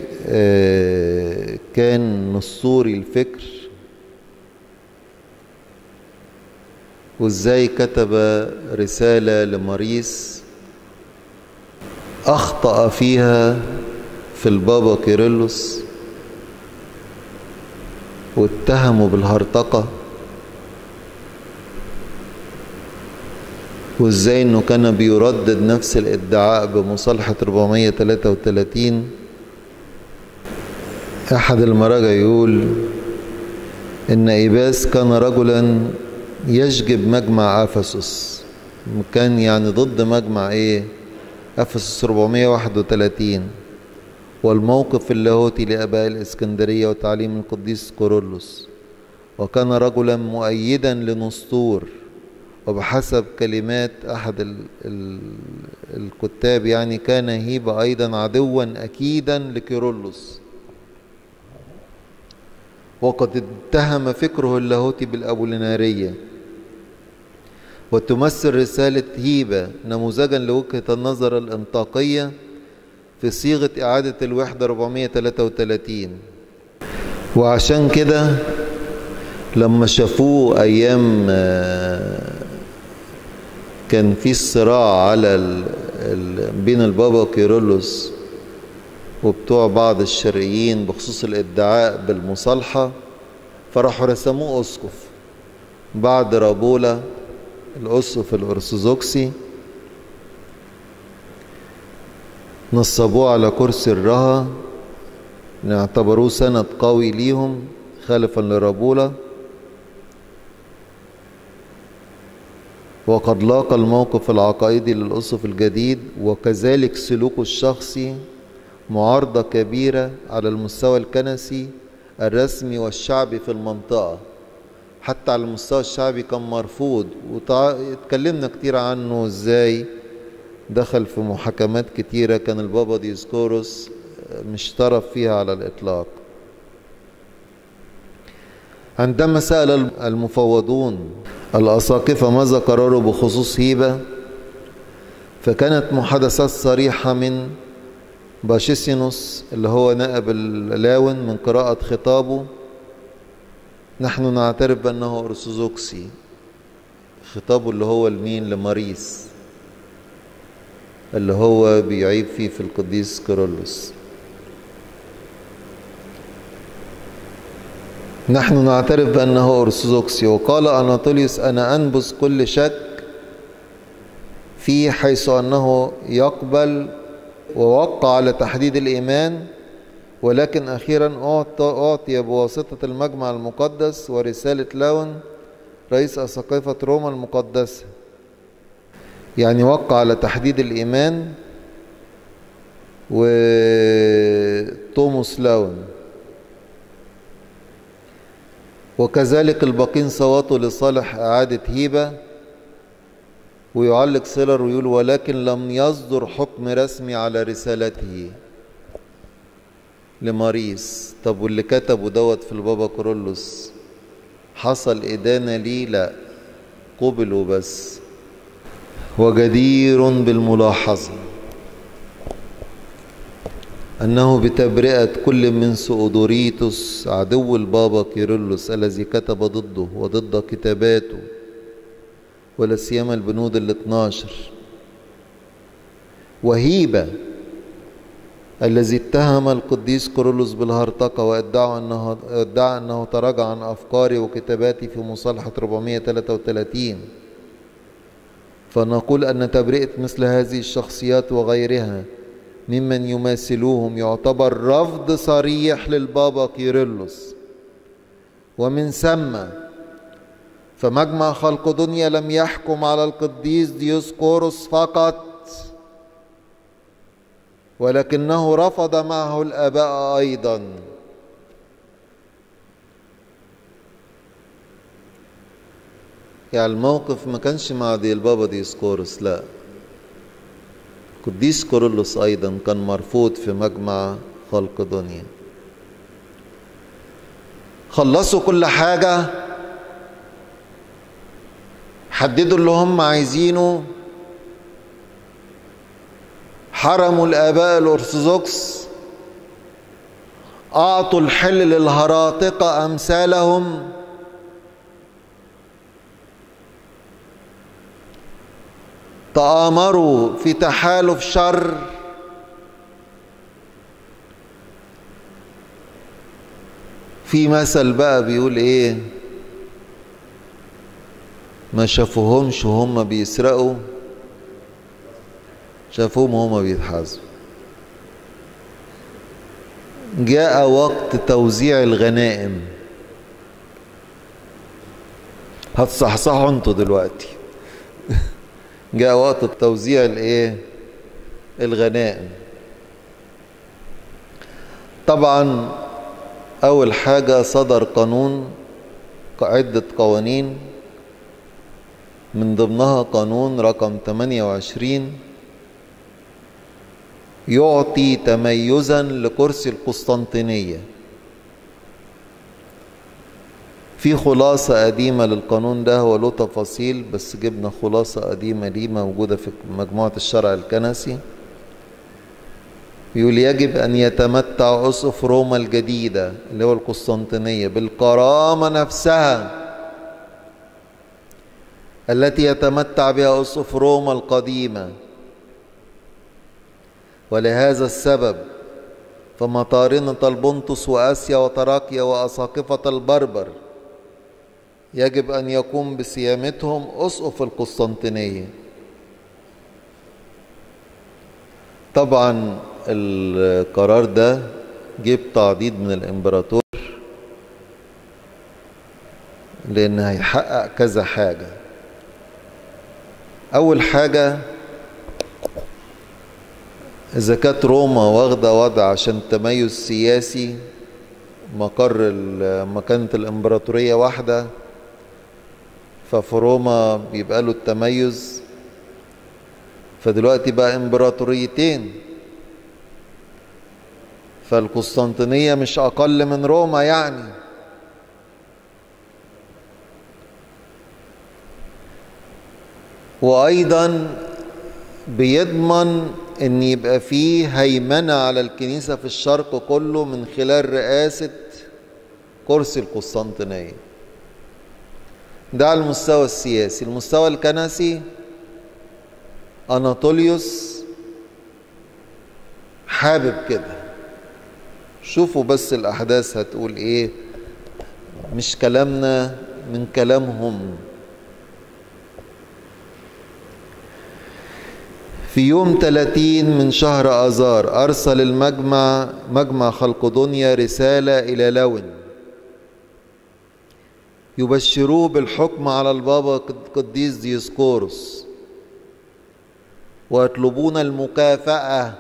كان نسطوري الفكر، وازاي كتب رسالة لماريس أخطأ فيها في البابا كيرلس واتهموا بالهرطقة، وازاي انه كان بيردد نفس الادعاء بمصالحة أربعمية وثلاثة وثلاثين. احد المراجع يقول ان ايباس كان رجلا يشجب مجمع افسس، كان يعني ضد مجمع ايه افسس أربعمية وواحد وثلاثين، والموقف اللاهوتي لاباء الاسكندرية وتعليم القديس كيرلس، وكان رجلا مؤيدا لنسطور. وبحسب كلمات أحد ال ال الكتاب يعني كان هيبة أيضا عدوا أكيدا لكيرلس، وقد اتهم فكره اللاهوتي بالأبولينارية. وتمثل رسالة هيبة نموذجا لوجهة النظر الانطاقية في صيغة إعادة الوحدة أربعمية وثلاثة وثلاثين. وعشان كده لما شافوه أيام كان في صراع على ال ال بين البابا كيرلس وبتوع بعض الشرقيين بخصوص الادعاء بالمصالحة، فراحوا رسموه أسقف بعد رابولا الأسقف الأرثوذكسي، نصبوه على كرسي الرها، اعتبروه سند قوي ليهم خالفا لرابولا. وقد لاقى الموقف العقائدي للأسقف الجديد وكذلك سلوكه الشخصي معارضة كبيرة على المستوى الكنسي الرسمي والشعبي في المنطقة. حتى على المستوى الشعبي كان مرفوض، واتكلمنا كتير عنه ازاي دخل في محاكمات كتيرة كان البابا ديوسكوروس مش طرف فيها على الإطلاق. عندما سأل المفوضون الأساقفة ماذا قرروا بخصوص هيبة، فكانت محادثات صريحة من باشيسينوس اللي هو نائب اللاون من قراءة خطابه: نحن نعترف بأنه أرثوذكسي. خطابه اللي هو لمين؟ لماريس اللي هو بيعيب فيه في القديس كيرلس. نحن نعترف بأنه أرثوذكسي. وقال أناطوليوس: أنا أنبذ كل شك فيه، حيث أنه يقبل ووقع على تحديد الإيمان، ولكن أخيرا أعطي بواسطة المجمع المقدس ورسالة لاون رئيس أساقفة روما المقدسة. يعني وقع على تحديد الإيمان وتوموس لاون، وكذلك الباقين صوتوا لصالح إعادة هيبة. ويعلق سيلر ويقول: ولكن لم يصدر حكم رسمي على رسالته لماريس. طب واللي كتبوا دوت في البابا كيرلس حصل إدانة ليه؟ لا، قبلوا بس. وجدير بالملاحظة أنه بتبرئة كل من سؤدوريتوس عدو البابا كيرلس الذي كتب ضده وضد كتاباته، ولا سيما البنود الاثناشر، وهيبة الذي اتهم القديس كيرلس بالهرطقة وادعى أنه, ادعى أنه تراجع عن أفكاري وكتاباتي في مصالحة أربعمائة وثلاثة وثلاثين. فنقول أن تبرئة مثل هذه الشخصيات وغيرها ممن يماثلوهم يعتبر رفض صريح للبابا كيرلس. ومن ثم فمجمع خلق دنيا لم يحكم على القديس ديوسكوروس فقط، ولكنه رفض معه الآباء أيضا. يعني الموقف ما كانش مع دي البابا ديوسكوروس، لا، القديس كيرلس أيضا كان مرفوض في مجمع خلق دنيا. خلصوا كل حاجة، حددوا اللي هم عايزينه، حرموا الآباء الأرثوذكس، أعطوا الحل للهراطقة أمثالهم، تآمروا في تحالف شر، في مثل بقى بيقول ايه: ما شافوهمش وهم بيسرقوا، شافوهم وهم بيتحاسبوا. جاء وقت توزيع الغنائم. هتصحصحوا انتوا دلوقتي. جاء وقت توزيع الايه؟ الغنائم. طبعا اول حاجة صدر قانون، عدة قوانين، من ضمنها قانون رقم ثمانية وعشرين يعطي تميزا لكرسي القسطنطينية. في خلاصة قديمة للقانون ده، هو له تفاصيل بس جبنا خلاصة قديمة ليه موجودة في مجموعة الشرع الكنسي. يقول: يجب أن يتمتع أسقف روما الجديدة اللي هو القسطنطينية بالكرامة نفسها التي يتمتع بها أسقف روما القديمة. ولهذا السبب فمطارنة البنطس وآسيا وتراكيا وأساقفة البربر يجب أن يقوم بصيامتهم أسقف القسطنطينية. طبعا القرار ده جيب تعضيد من الإمبراطور، لأن هيحقق كذا حاجة. أول حاجة، إذا كانت روما واخدة وضع عشان تميز سياسي، مقر مكانة الإمبراطورية واحدة، ففي روما بيبقى له التميز. فدلوقتي بقى امبراطوريتين، فالقسطنطينية مش أقل من روما يعني. وأيضا بيضمن أن يبقى فيه هيمنة على الكنيسة في الشرق كله من خلال رئاسة كرسي القسطنطينية. ده على المستوى السياسي. المستوى الكنسي، أناطوليوس حابب كده. شوفوا بس الأحداث هتقول إيه، مش كلامنا من كلامهم. في يوم ثلاثين من شهر آذار أرسل المجمع مجمع خلقدونيا رسالة إلى لون يبشروه بالحكم على البابا القديس ديوسكوروس، ويطلبون المكافأة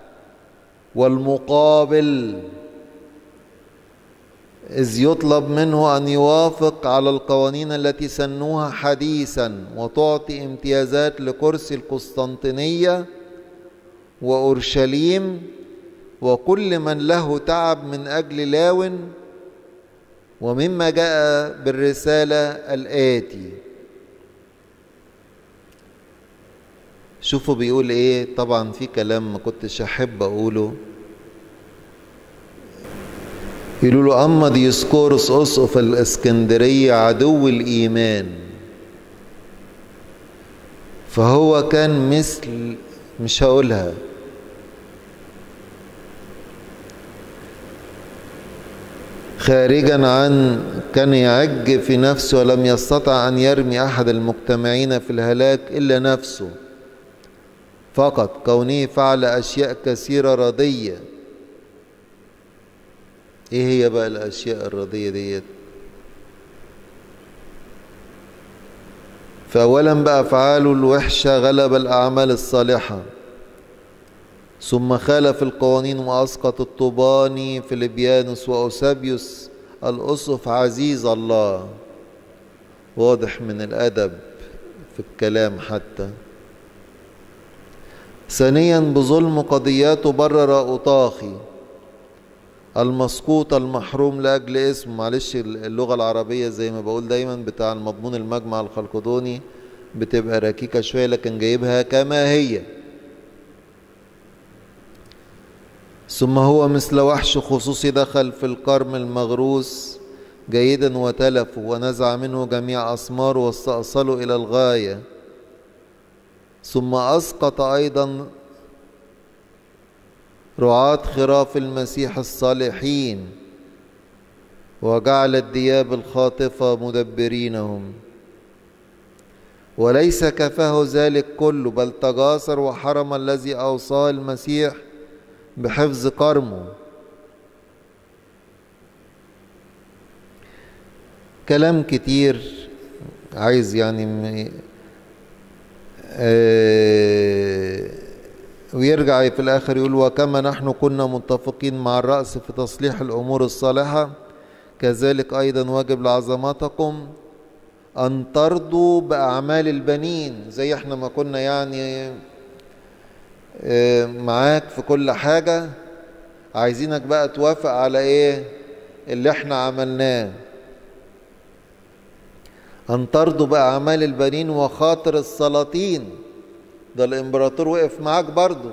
والمقابل، إذ يطلب منه أن يوافق على القوانين التي سنوها حديثا وتعطي امتيازات لكرسي القسطنطينية وأورشليم وكل من له تعب من أجل لاون. ومما جاء بالرسالة الآتي، شوفوا بيقول إيه. طبعا في كلام ما كنتش أحب أقوله. يقولوا له: أما ديوسكوروس أسقف الإسكندرية عدو الإيمان، فهو كان مثل، مش هقولها، خارجا عن، كان يعج في نفسه ولم يستطع أن يرمي أحد المجتمعين في الهلاك إلا نفسه فقط، كونه فعل أشياء كثيرة ردية. ايه هي بقى الاشياء الردية ديت؟ فاولا بقى افعاله الوحشة غلب الاعمال الصالحة، ثم خالف القوانين واسقط الطوباني فيلبيانوس واوسابيوس الاسقف عزيز الله. واضح من الادب في الكلام حتى. ثانيا بظلم قضياته برر أوطاخي المسقوط المحروم لأجل اسمه. معلش اللغة العربية زي ما بقول دايما بتاع المضمون المجمع الخلقدوني بتبقى ركيكة شوية، لكن جايبها كما هي. ثم هو مثل وحش خصوصي دخل في الكرم المغروس جيدا وتلفه ونزع منه جميع أثماره واستأصله إلى الغاية. ثم أسقط أيضا رعاة خراف المسيح الصالحين وجعل الدياب الخاطفة مدبرينهم. وليس كفاه ذلك كله، بل تجاسر وحرم الذي أوصاه المسيح بحفظ كرمه. كلام كتير عايز يعني آه ويرجع في الآخر يقول: وكما نحن كنا متفقين مع الرأس في تصليح الأمور الصالحة، كذلك أيضا واجب لعظمتكم أن ترضوا بأعمال البنين. زي احنا ما كنا يعني معاك في كل حاجة، عايزينك بقى توافق على ايه اللي احنا عملناه. أن ترضوا بأعمال البنين وخاطر السلاطين. ده الإمبراطور وقف معاك برضو.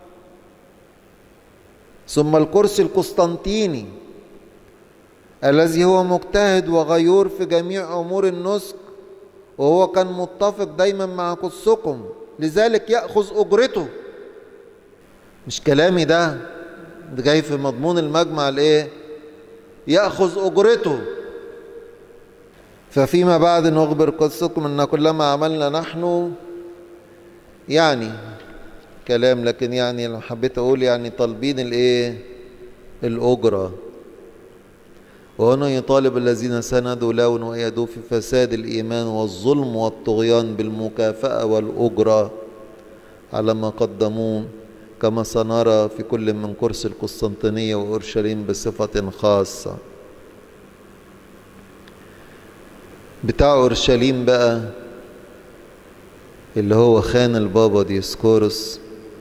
ثم الكرسي القسطنطيني الذي هو مجتهد وغيور في جميع أمور النسك، وهو كان متفق دايما مع قدسكم، لذلك يأخذ أجرته. مش كلامي ده، ده جاي في مضمون المجمع الايه؟ يأخذ أجرته. ففيما بعد نخبر قدسكم أن كلما عملنا نحن، يعني كلام، لكن يعني لو حبيت أقول يعني طالبين الايه؟ الأجرة. وهنا يطالب الذين سندوا لون وأيدوا في فساد الإيمان والظلم والطغيان بالمكافأة والأجرة على ما قدموه، كما سنرى في كل من كرسي القسطنطينية وأورشليم بصفة خاصة. بتاع أورشليم بقى اللي هو خان البابا ديسكورس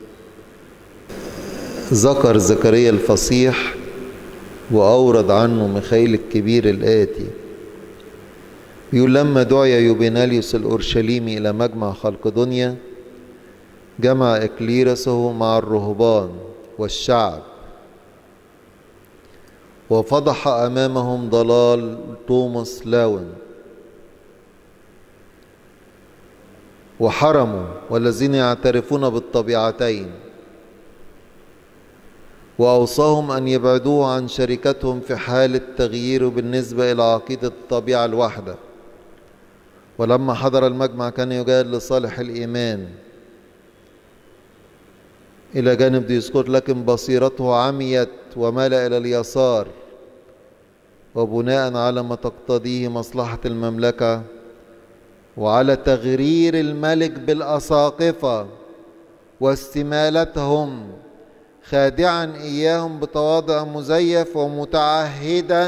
ذكر زكريا الفصيح وأورد عنه ميخائيل الكبير الآتي. يقول لما دعي يوبيناليوس الأورشليمي إلى مجمع خلقدونيا جمع إكليرسه مع الرهبان والشعب وفضح أمامهم ضلال توماس لاون وحرموا والذين يعترفون بالطبيعتين، وأوصاهم أن يبعدوه عن شركتهم في حال التغيير بالنسبة إلى عقيدة الطبيعة الواحدة. ولما حضر المجمع كان يجاهد لصالح الإيمان إلى جانب ديسقورس، لكن بصيرته عميت ومال إلى اليسار، وبناء على ما تقتضيه مصلحة المملكة وعلى تغرير الملك بالأساقفة واستمالتهم، خادعا إياهم بتواضع مزيف ومتعهدا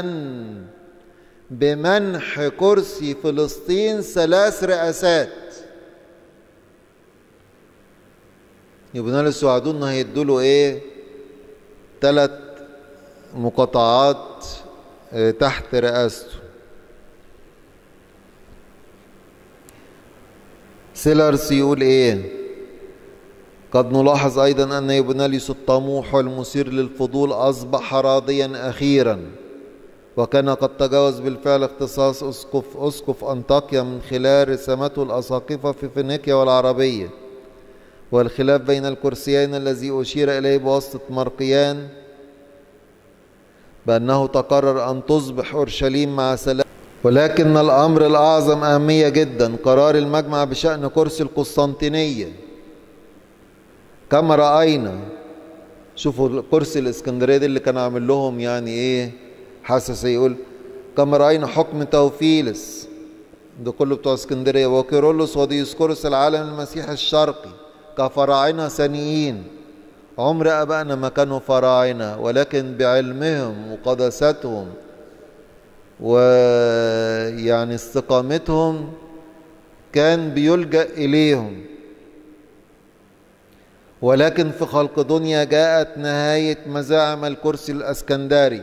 بمنح كرسي فلسطين ثلاث رئاسات. يوبيناليوس وعدوه انه هيدوله ايه؟ ثلاث مقاطعات تحت رئاسته. سيلرس يقول ايه؟ قد نلاحظ ايضا ان يوبيناليوس الطموح والمثير للفضول اصبح راضيا اخيرا، وكان قد تجاوز بالفعل اختصاص اسقف اسقف انطاكيا من خلال رسامته الاساقفه في فينيقيا والعربيه، والخلاف بين الكرسيين الذي اشير اليه بواسطه مرقيان بانه تقرر ان تصبح اورشليم مع سلام. ولكن الامر الاعظم اهميه جدا قرار المجمع بشان كرسي القسطنطينيه، كما راينا. شوفوا كرسي الاسكندريه دي اللي كان عامل لهم يعني ايه حاسس، يقول كما راينا حكم توفيلس، ده كله بتوع اسكندريه، وكيرلس وديسقورس العالم المسيحي الشرقي كفراعنه ثانيين. عمر ابائنا ما كانوا فراعنه، ولكن بعلمهم وقداستهم ويعني استقامتهم كان بيلجأ إليهم. ولكن في خلقدونيا جاءت نهاية مزاعم الكرسي الأسكندري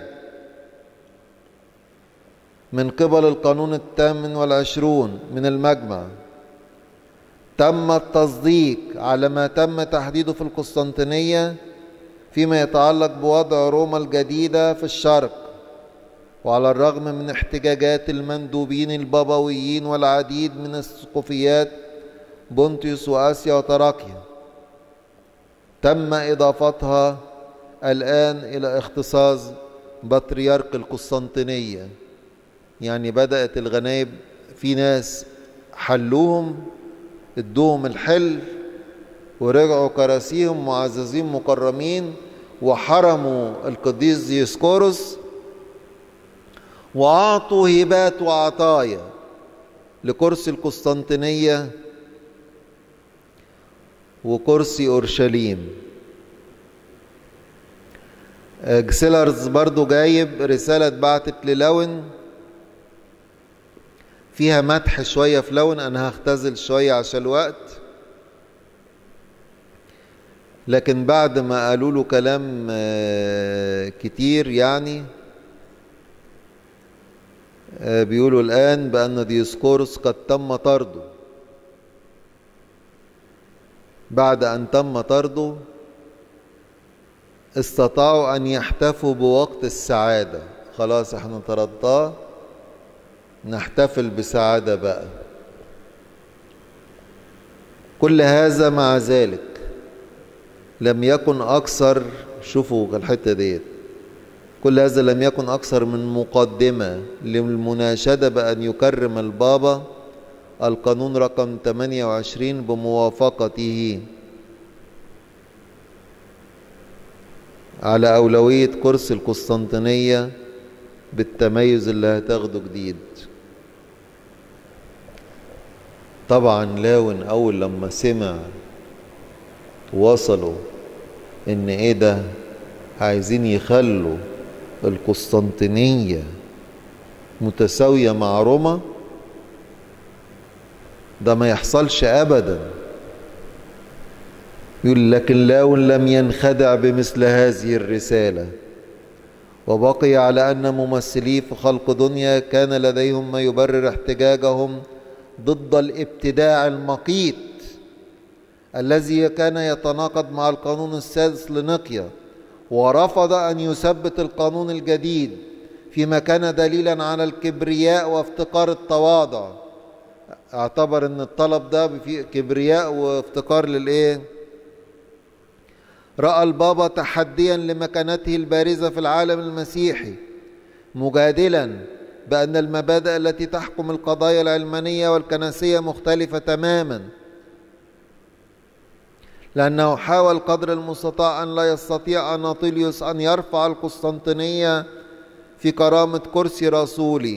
من قبل القانون الثامن والعشرون من المجمع. تم التصديق على ما تم تحديده في القسطنطينية فيما يتعلق بوضع روما الجديدة في الشرق، وعلى الرغم من احتجاجات المندوبين البابويين والعديد من السقفيات بونتيوس وآسيا وتراكيا، تم إضافتها الآن إلى اختصاص بطريرك القسطنطينية. يعني بدأت الغنايب في ناس حلوهم ادوهم الحل ورجعوا كراسيهم معززين مكرمين، وحرموا القديس ديسقورس وأعطوا هبات وعطايا لكرسي القسطنطينية وكرسي أورشليم. سيلرز برضو جايب رسالة بعتت للاون فيها مدح شوية في لون، أنا هختزل شوية عشان الوقت، لكن بعد ما قالوا له كلام كتير يعني بيقولوا الآن بأن ديسقورس قد تم طرده. بعد أن تم طرده استطاعوا أن يحتفوا بوقت السعادة. خلاص احنا طردناه، نحتفل بسعادة بقى. كل هذا مع ذلك لم يكن أكثر، شوفوا الحتة ديت، كل هذا لم يكن أكثر من مقدمة للمناشدة بأن يكرم البابا القانون رقم ثمانية وعشرين بموافقته على أولوية كرسي القسطنطينية بالتميز اللي هتاخده جديد. طبعا لاون أول لما سمع وصلوا إن إيه ده، عايزين يخلوا القسطنطينية متساوية مع روما، ده ما يحصلش أبدا. يقول لكن لاون لم ينخدع بمثل هذه الرسالة، وبقي على أن ممثلي في خلق دنيا كان لديهم ما يبرر احتجاجهم ضد الابتداع المقيت الذي كان يتناقض مع القانون السادس لنقيا، ورفض أن يثبت القانون الجديد فيما كان دليلا على الكبرياء وافتقار التواضع. اعتبر أن الطلب ده فيه كبرياء وافتقار للإيه؟ رأى البابا تحديا لمكانته البارزة في العالم المسيحي، مجادلا بأن المبادئ التي تحكم القضايا العلمانية والكنسية مختلفة تماما، لأنه حاول قدر المستطاع أن لا يستطيع أناطيليوس أن يرفع القسطنطينية في كرامة كرسي رسولي.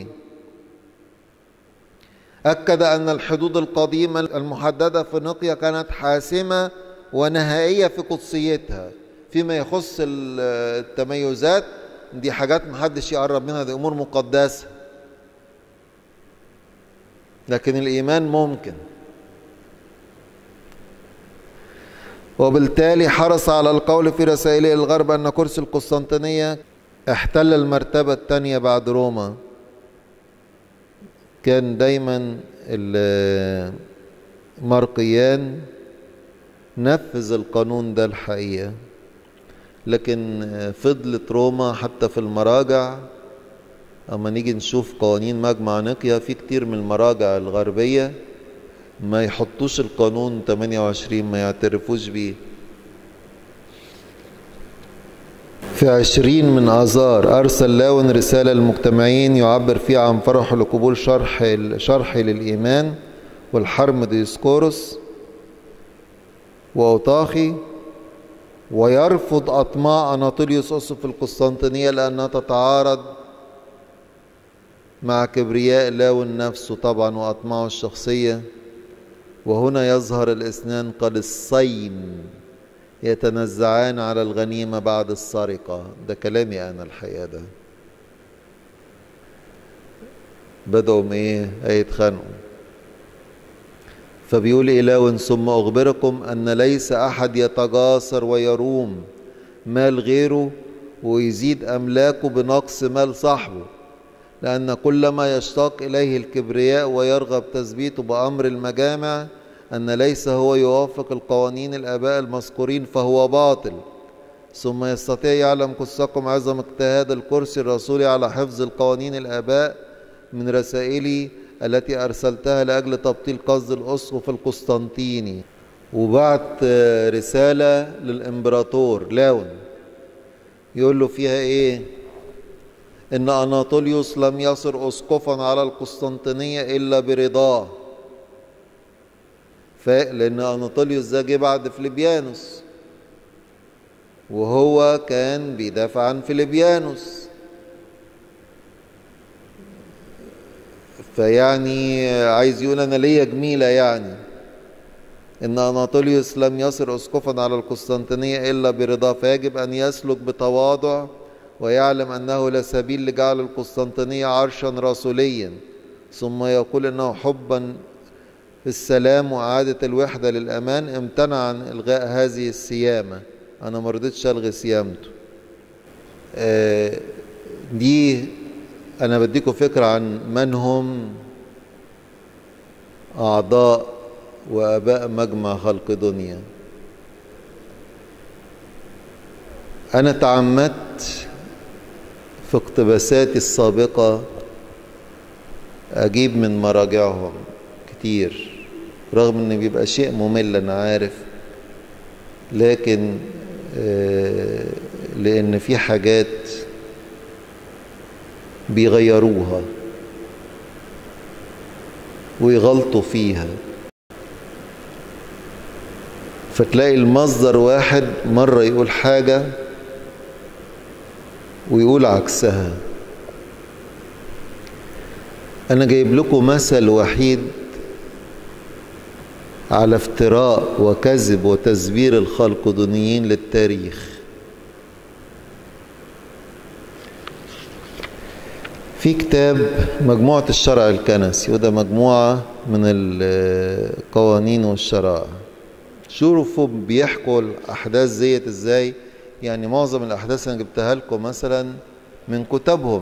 أكد أن الحدود القديمة المحددة في نقيا كانت حاسمة ونهائية في قدسيتها. فيما يخص التميزات دي حاجات محدش يقرب منها، دي أمور مقدسة، لكن الإيمان ممكن. وبالتالي حرص على القول في رسائله الغرب أن كرسي القسطنطينية احتل المرتبة الثانية بعد روما. كان دايما المارقيان نفذ القانون ده الحقيقة، لكن فضلت روما حتى في المراجع. اما نيجي نشوف قوانين مجمع نقيا في كتير من المراجع الغربية ما يحطوش القانون ثمانية وعشرين، ما يعترفوش بيه. في عشرين من آذار أرسل لاون رسالة للمجتمعين يعبر فيها عن فرحه لقبول شرح شرحي للإيمان والحرم ديسكورس وأوطاخي، ويرفض أطماع أناطيليوس أسقف القسطنطينية لأنها تتعارض مع كبرياء لاون نفسه طبعا وأطماعه الشخصية. وهنا يظهر الاثنان كالصين يتنزعان على الغنيمة بعد السرقة. ده كلامي أنا الحقيقة، ده بدأوا ايه هيتخانقوا. فبيقول إلاون ثم أخبركم أن ليس أحد يتجاسر ويروم مال غيره ويزيد أملاكه بنقص مال صاحبه، لأن كل ما يشتاق إليه الكبرياء ويرغب تثبيته بأمر المجامع أن ليس هو يوافق القوانين الآباء المذكورين فهو باطل. ثم يستطيع يعلم قدسكم عظم اجتهاد الكرسي الرسولي على حفظ القوانين الآباء من رسائلي التي أرسلتها لأجل تبطيل قصد الأسقف القسطنطيني. وبعت رسالة للإمبراطور لاون يقول له فيها إيه؟ إن أناطوليوس لم يصر أسقفا على القسطنطينية إلا برضاه، لأن أناطوليوس ده جه بعد فليبيانوس وهو كان بيدافع عن فليبيانوس، فيعني عايز يقول أنا ليا جميلة، يعني إن أناطوليوس لم يصر أسقفا على القسطنطينية إلا برضاه، فيجب أن يسلك بتواضع ويعلم أنه لا سبيل لجعل القسطنطينية عرشا رسوليا. ثم يقول أنه حبا في السلام وإعادة الوحدة للأمان امتنع عن إلغاء هذه السيامة. أنا ما رضيتش ألغي سيامته. آه دي أنا بديكم فكرة عن من هم أعضاء وآباء مجمع خلق دنيا. أنا تعمدت في اقتباساتي السابقة أجيب من مراجعهم كتير، رغم إن بيبقى شيء ممل أنا عارف، لكن آه لأن في حاجات بيغيروها ويغلطوا فيها، فتلاقي المصدر واحد مرة يقول حاجة ويقول عكسها. أنا جايب لكم مثل وحيد على افتراء وكذب وتزوير الخلقدونيين للتاريخ. في كتاب مجموعة الشرع الكنسي، وده مجموعة من القوانين والشرائع شوفوا بيحكوا الأحداث ديت ازاي. يعني معظم الأحداث أنا جبتها لكم مثلا من كتبهم.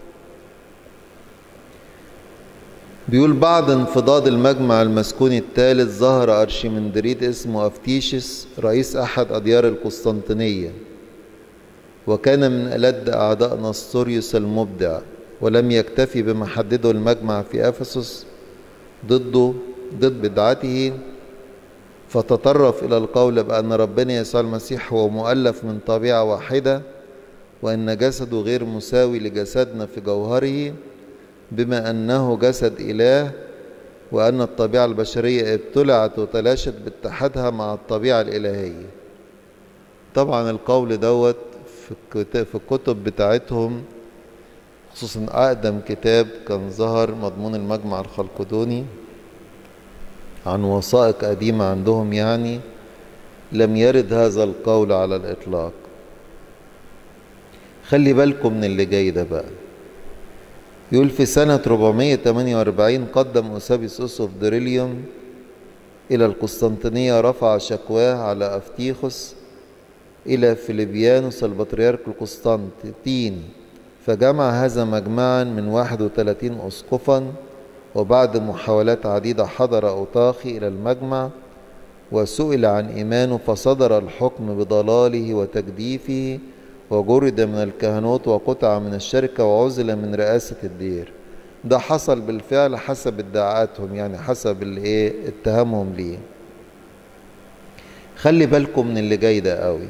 بيقول بعد انفضاض المجمع المسكوني الثالث ظهر أرشمندريت اسمه أفتيشس رئيس أحد أديار القسطنطينية، وكان من ألد أعداء نسطوريوس المبدع، ولم يكتفي بما حدده المجمع في أفسس ضده ضد بدعته، فتطرف إلى القول بأن ربنا يسوع المسيح هو مؤلف من طبيعة واحدة، وأن جسده غير مساوي لجسدنا في جوهره، بما أنه جسد إله، وأن الطبيعة البشرية ابتلعت وتلاشت باتحادها مع الطبيعة الإلهية. طبعا القول دوت في الكتب بتاعتهم، خصوصا أقدم كتاب كان ظهر مضمون المجمع الخلقدوني عن وثائق قديمة عندهم، يعني لم يرد هذا القول على الإطلاق. خلي بالكم من اللي جاي ده بقى. يقول في سنة أربعمائة وثمانية وأربعين قدم أوسابيوس أوسوف دريليوم إلى القسطنطينية رفع شكواه على أفتيخوس إلى فيليبيانوس البطريرك القسطنطين، فجمع هذا مجمعا من واحد وثلاثين أسقفا. وبعد محاولات عديدة حضر أوطاخي إلى المجمع وسئل عن إيمانه، فصدر الحكم بضلاله وتجديفه، وجرد من الكهنوت وقطع من الشركة وعزل من رئاسة الدير. ده حصل بالفعل حسب ادعاءاتهم، يعني حسب الايه اتهامهم ليه. خلي بالكم من اللي جاي ده قوي.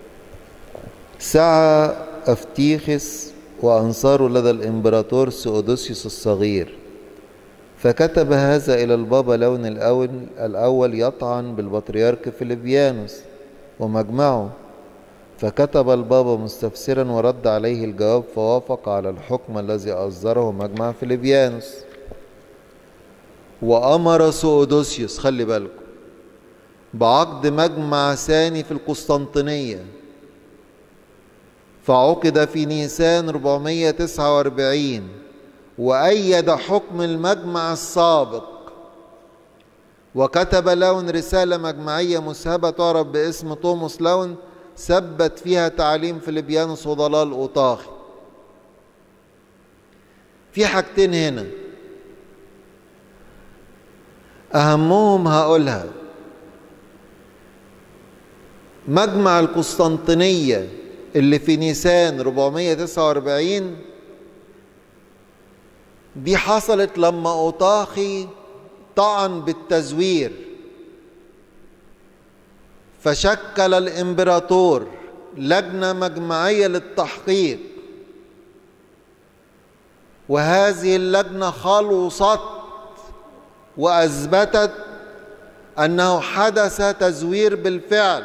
سعى أفتيخس وأنصاره لدى الإمبراطور سؤدوسيوس الصغير، فكتب هذا إلى البابا لون الأول, الأول يطعن بالبطريرك فيليبيانوس ومجمعه، فكتب البابا مستفسرا ورد عليه الجواب، فوافق على الحكم الذي أصدره مجمع فيليبيانوس. وأمر سؤدوسيوس، خلي بالكم، بعقد مجمع ثاني في القسطنطينية، فعقد في نيسان أربعمائة وتسعة وأربعين، وأيد حكم المجمع السابق، وكتب لون رسالة مجمعية مسهبة تعرف باسم توماس لون، ثبت فيها تعليم فيليبيانوس وضلال أوطاخي. في حاجتين هنا أهمهم هقولها. مجمع القسطنطينية اللي في نيسان أربعمائة وتسعة وأربعين دي حصلت لما أوطاخي طعن بالتزوير، فشكل الإمبراطور لجنة مجمعية للتحقيق، وهذه اللجنة خلصت وأثبتت أنه حدث تزوير بالفعل،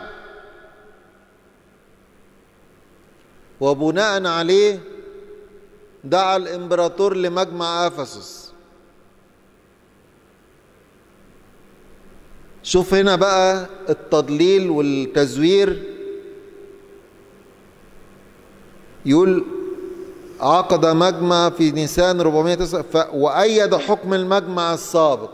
وبناء عليه دعا الإمبراطور لمجمع أفسس. شوف هنا بقى التضليل والتزوير. يقول عقد مجمع في نيسان أربعمائة وتسعة وأيد حكم المجمع السابق،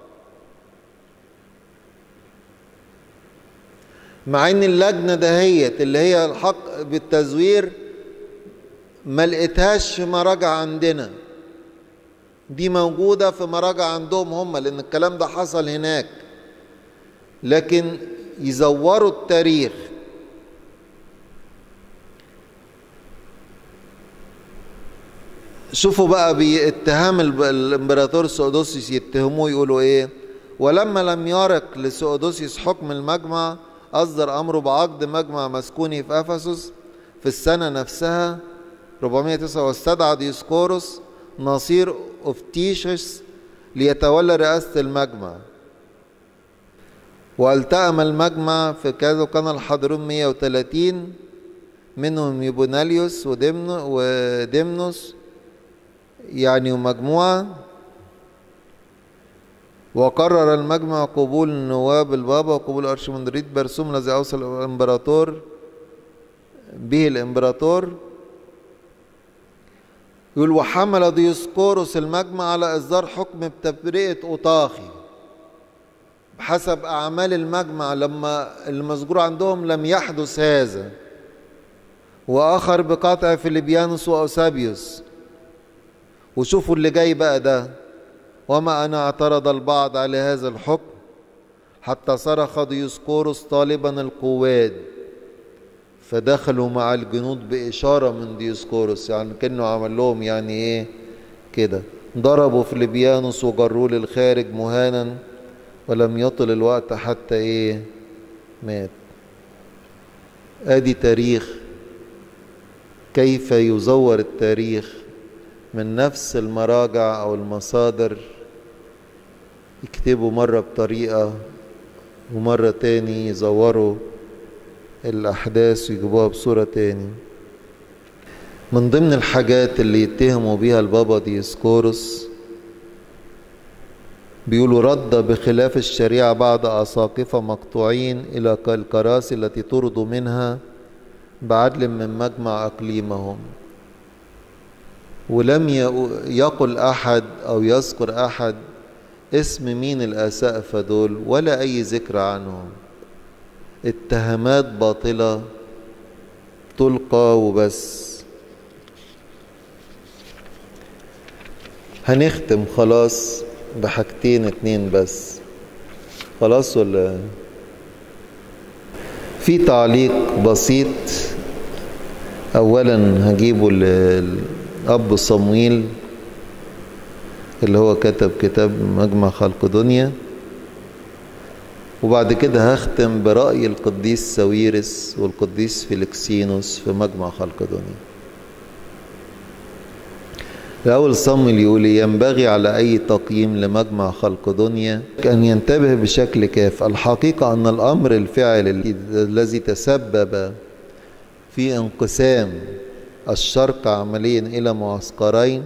مع ان اللجنة دهيت اللي هي الحق بالتزوير ما لقيتهاش في مراجع عندنا، دي موجودة في مراجع عندهم هم، لأن الكلام ده حصل هناك، لكن يزوروا التاريخ. شوفوا بقى باتهام الامبراطور سؤدوسيوس، يتهموه يقولوا ايه: ولما لم يرق لسؤدوسيوس حكم المجمع أصدر أمره بعقد مجمع مسكوني في أفسس في السنة نفسها أربعمائة وتسعة، واستدعى ديسقورس نصير أفتيشس ليتولى رئاسة المجمع، والتأم المجمع في كذا، وكان الحاضرون مئة وثلاثين منهم يوبوناليوس وديمنوس يعني ومجموعة. وقرر المجمع قبول نواب البابا وقبول أرشمندريت برسوم الذي أوصل الإمبراطور به الإمبراطور. يقول وحمل ديسقورس المجمع على إصدار حكم بتبرئة أوطاخي، حسب أعمال المجمع لما المذكور عندهم لم يحدث هذا، وآخر بقطع فيليبيانوس وأوسابيوس. وشوفوا اللي جاي بقى ده: وما أنا اعترض البعض على هذا الحكم حتى صرخ ديوسكوروس طالبا القواد، فدخلوا مع الجنود بإشارة من ديوسكوروس، يعني كأنه عمل لهم يعني إيه كده، ضربوا فيليبيانوس وجروه للخارج مهانا، ولم يطل الوقت حتى إيه مات. آدي تاريخ، كيف يزور التاريخ من نفس المراجع أو المصادر، يكتبوا مرة بطريقة ومرة تاني يزوروا الأحداث ويجيبوها بصورة تاني. من ضمن الحاجات اللي يتهموا بيها البابا ديوسكوروس، بيقولوا رد بخلاف الشريعة بعض أساقفة مقطوعين إلى الكراسي التي طردوا منها بعدل من مجمع أقليمهم، ولم يقل أحد أو يذكر أحد اسم مين الأسقفة دول ولا أي ذكر عنهم. اتهامات باطلة تلقى وبس. هنختم خلاص بحاجتين اتنين بس، خلاص ولا في تعليق بسيط؟ أولا هجيبه للأب صمويل اللي هو كتب كتاب مجمع خلق دنيا، وبعد كده هختم برأي القديس ساويرس والقديس فيلكسينوس في مجمع خلق دنيا. الأول صمويل يقول: ينبغي على أي تقييم لمجمع خلق دنيا أن ينتبه بشكل كاف. الحقيقة أن الأمر الفعلي الذي تسبب في انقسام الشرق عمليا إلى معسكرين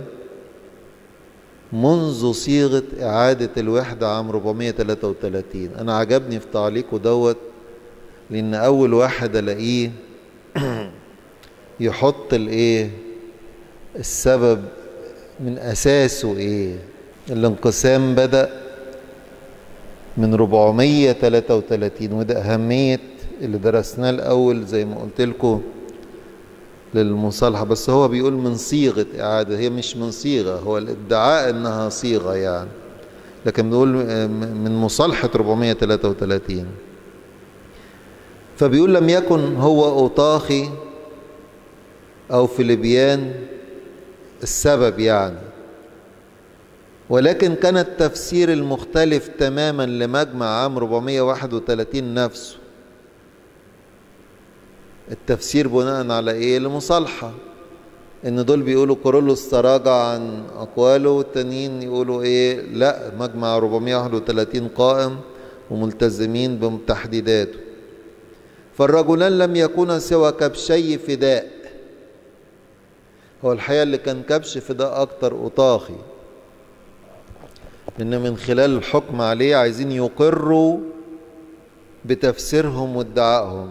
منذ صيغة إعادة الوحدة عام أربعمائة وثلاثة وثلاثين. أنا عجبني في تعليقه دوت، لأن أول واحد ألاقيه يحط الإيه السبب من أساسه إيه. الانقسام بدأ من أربعمائة وثلاثة وثلاثين، وده أهمية اللي درسناه الأول زي ما قلت لكم للمصالحة. بس هو بيقول من صيغة إعادة، هي مش من صيغة، هو الادعاء إنها صيغة يعني، لكن بيقول من مصالحة أربعمائة وثلاثة وثلاثين. فبيقول لم يكن هو أوطاخي أو فيليبيان السبب يعني، ولكن كان التفسير المختلف تماما لمجمع عام أربعمائة وواحد وثلاثين نفسه. التفسير بناء على ايه؟ لمصالحة، ان دول بيقولوا كورولوس تراجع عن اقواله، والتانيين يقولوا ايه لا مجمع أربعمائة وواحد وثلاثين قائم وملتزمين بتحديداته. فالرجلان لم يكونا سوى كبشي فداء. هو الحقيقة اللي كان كبش فداء اكتر اوطاخي، لان من خلال الحكم عليه عايزين يقروا بتفسيرهم وادعائهم،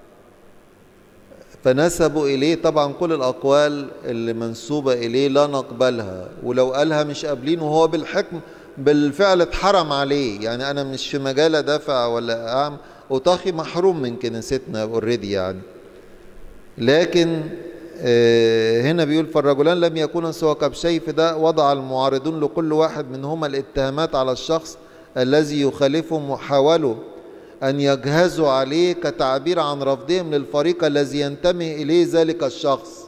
فنسبوا إليه. طبعا كل الأقوال اللي منسوبة إليه لا نقبلها، ولو قالها مش قابلين، وهو بالحكم بالفعل اتحرم عليه. يعني أنا مش في مجال أدافع ولا أعمل، أوطاخي محروم من كنيستنا اوريدي يعني. لكن هنا بيقول: فالرجلان لم يكونا سوى كبشي فداء، وضع المعارضون لكل واحد منهما الاتهامات على الشخص الذي يخالفهم، وحاولوا أن يجهزوا عليه كتعبير عن رفضهم للفريق الذي ينتمي إليه ذلك الشخص.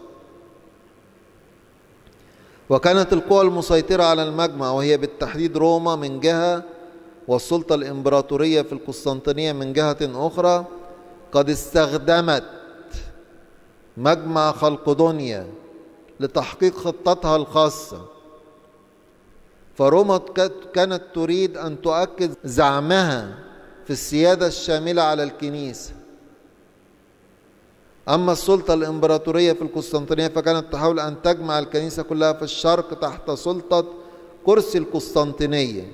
وكانت القوى المسيطرة على المجمع، وهي بالتحديد روما من جهة والسلطة الإمبراطورية في القسطنطينية من جهة أخرى، قد استخدمت مجمع خلق دنيا لتحقيق خطتها الخاصة. فروما كانت تريد أن تؤكد زعمها في السيادة الشاملة على الكنيسة. أما السلطة الإمبراطورية في القسطنطينية فكانت تحاول أن تجمع الكنيسة كلها في الشرق تحت سلطة كرسي القسطنطينية.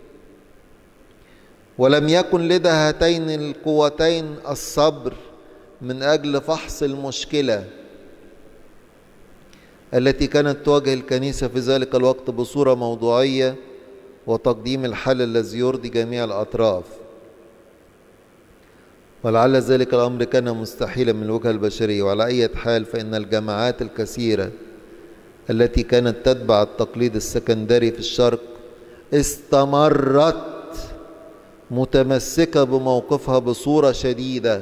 ولم يكن لدى هاتين القوتين الصبر من أجل فحص المشكلة التي كانت تواجه الكنيسة في ذلك الوقت بصورة موضوعية، وتقديم الحل الذي يرضي جميع الأطراف. ولعل ذلك الأمر كان مستحيلا من الوجهة البشرية. وعلى أي حال فإن الجماعات الكثيرة التي كانت تتبع التقليد السكندري في الشرق استمرت متمسكة بموقفها بصورة شديدة،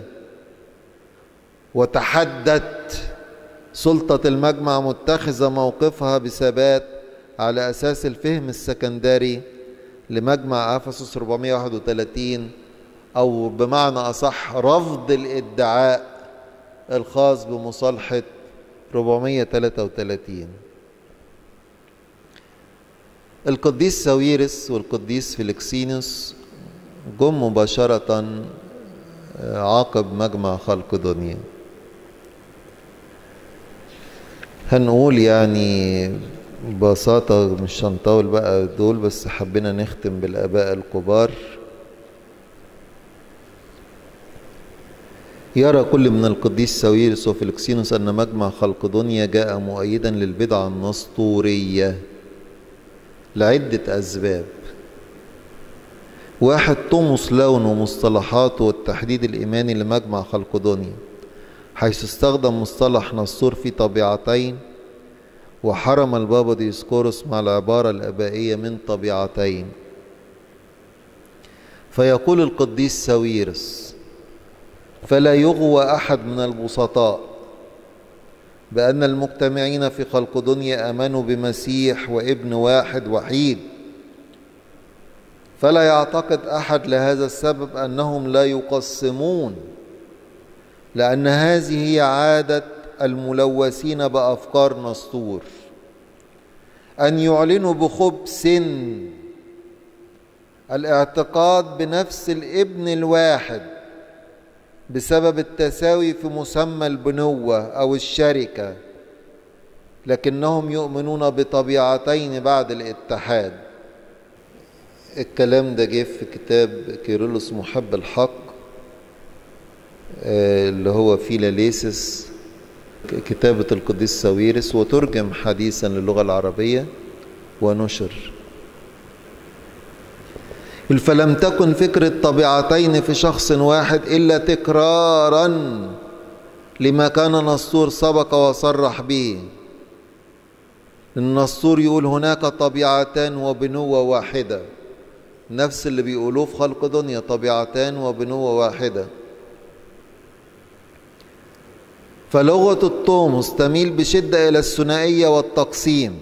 وتحدت سلطة المجمع متخذة موقفها بثبات على أساس الفهم السكندري لمجمع أفسس أربعمائة وواحد وثلاثين، أو بمعنى أصح رفض الادعاء الخاص بمصالحة أربعمائة وثلاثة وثلاثين. القديس ساويرس والقديس فيلكسينوس جم مباشرة عقب مجمع خلقدونيا. هنقول يعني ببساطة، مش هنطول بقى دول، بس حبينا نختم بالآباء الكبار. يرى كل من القديس ساويرس وفيلكسينوس أن مجمع خلقدونيا جاء مؤيدا للبدعة النسطورية لعدة أسباب. واحد، توماس لاون ومصطلحاته والتحديد الإيماني لمجمع خلقدونيا، حيث استخدم مصطلح نسطور في طبيعتين، وحرم البابا ديسكوروس مع العبارة الآبائية من طبيعتين. فيقول القديس ساويرس: فلا يغوى أحد من البسطاء بأن المجتمعين في خلقدونيا آمنوا بمسيح وابن واحد وحيد، فلا يعتقد أحد لهذا السبب أنهم لا يقسمون، لأن هذه هي عادة الملوثين بأفكار نسطور، أن يعلنوا بخبث الاعتقاد بنفس الابن الواحد بسبب التساوي في مسمى البنوة أو الشركة، لكنهم يؤمنون بطبيعتين بعد الاتحاد. الكلام ده جه في كتاب كيرلس محب الحق اللي هو فيلاليسس، كتابة القديس ساويرس، وترجم حديثا للغة العربية ونشر. فلم تكن فكرة طبيعتين في شخص واحد إلا تكرارا لما كان نسطور سبق وصرح به. النسطور يقول هناك طبيعتان وبنوة واحدة، نفس اللي بيقولوه في خلقدونيا، طبيعتان وبنوة واحدة. فلغة الطومس تميل بشدة إلى الثنائية والتقسيم،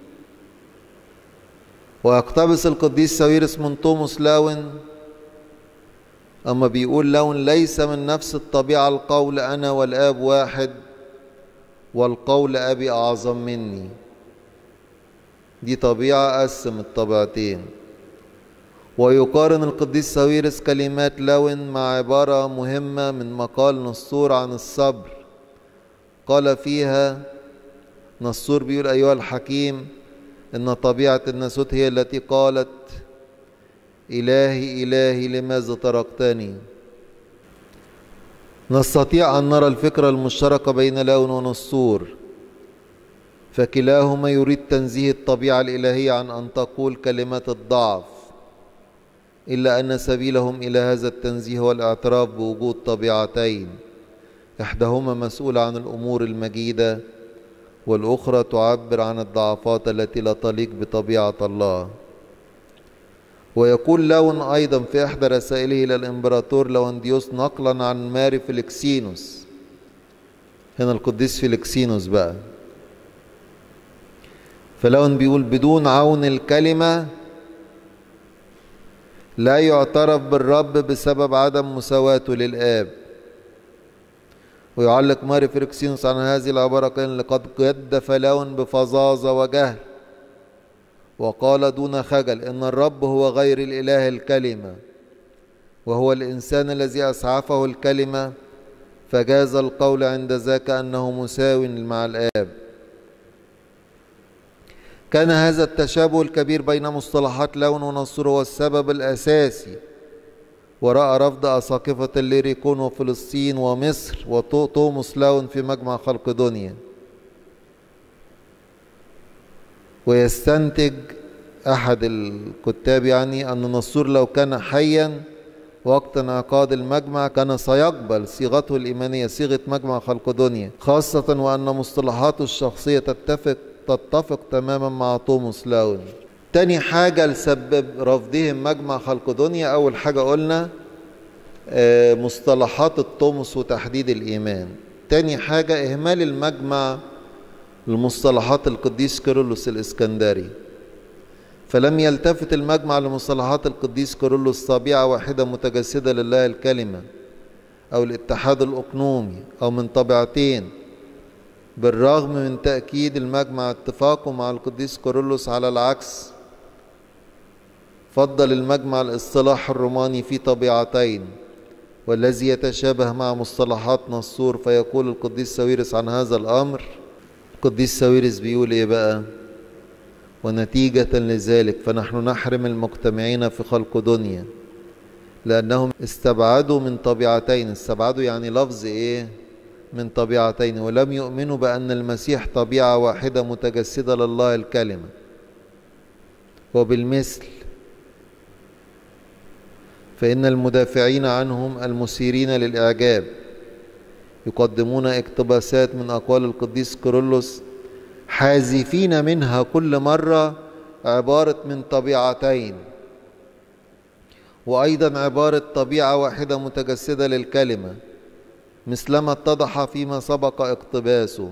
ويقتبس القديس ساويرس من توماس لاون أما بيقول لاون: ليس من نفس الطبيعة القول أنا والآب واحد، والقول أبي أعظم مني. دي طبيعة قسم الطبيعتين. ويقارن القديس ساويرس كلمات لاون مع عبارة مهمة من مقال نسطور عن الصبر، قال فيها نسطور بيقول: أيها الحكيم، إن طبيعة الناسوت هي التي قالت: إلهي إلهي لماذا تركتني. نستطيع أن نرى الفكرة المشتركة بين لاون ونسطور، فكلاهما يريد تنزيه الطبيعة الإلهية عن أن تقول كلمات الضعف، إلا أن سبيلهم إلى هذا التنزيه هو الاعتراف بوجود طبيعتين، إحداهما مسؤولة عن الأمور المجيدة، والأخرى تعبر عن الضعفات التي لا تليق بطبيعة الله. ويقول لاون أيضا في إحدى رسائله إلى الإمبراطور لونديوس نقلا عن ماري فيلكسينوس، هنا القديس فيلكسينوس بقى، فلاون بيقول: بدون عون الكلمة لا يعترف بالرب بسبب عدم مساواته للآب. ويعلق ماري فيلكسينوس عن هذه العبارة قال: لقد جدف لاون بفظاظة وجهل وقال دون خجل إن الرب هو غير الإله الكلمة، وهو الإنسان الذي أسعفه الكلمة، فجاز القول عند ذاك أنه مساو مع الآب. كان هذا التشابه الكبير بين مصطلحات لاون ونسطور هو السبب الأساسي وراء رفض أساقفة الليريكون وفلسطين ومصر وتوماس لاون في مجمع خلقدونيا. ويستنتج أحد الكتاب يعني أن نسطور لو كان حيا وقت انعقاد المجمع كان سيقبل صيغته الإيمانية صيغة مجمع خلقدونيا، خاصة وأن مصطلحاته الشخصية تتفق تتفق تماما مع توماس لاون. تاني حاجة لسبب رفضهم مجمع خلقدونيا، أول حاجة قلنا مصطلحات الطمس وتحديد الإيمان. تاني حاجة إهمال المجمع لمصطلحات القديس كيرلس الإسكندري، فلم يلتفت المجمع لمصطلحات القديس كيرلس طبيعة واحدة متجسدة لله الكلمة أو الاتحاد الأقنومي أو من طبيعتين، بالرغم من تأكيد المجمع اتفاقه مع القديس كيرلس على العكس. فضل المجمع الاصطلاح الروماني في طبيعتين، والذي يتشابه مع مصطلحات نسطور، فيقول القديس ساويرس عن هذا الأمر. القديس ساويرس بيقول إيه بقى؟ ونتيجة لذلك فنحن نحرم المجتمعين في خلقدونيا لأنهم استبعدوا من طبيعتين، استبعدوا يعني لفظ إيه؟ من طبيعتين، ولم يؤمنوا بأن المسيح طبيعة واحدة متجسدة لله الكلمة. وبالمثل فإن المدافعين عنهم المثيرين للإعجاب يقدمون اقتباسات من أقوال القديس كيرلس حازفين منها كل مرة عبارة من طبيعتين، وأيضا عبارة طبيعة واحدة متجسدة للكلمة، مثلما اتضح فيما سبق اقتباسه.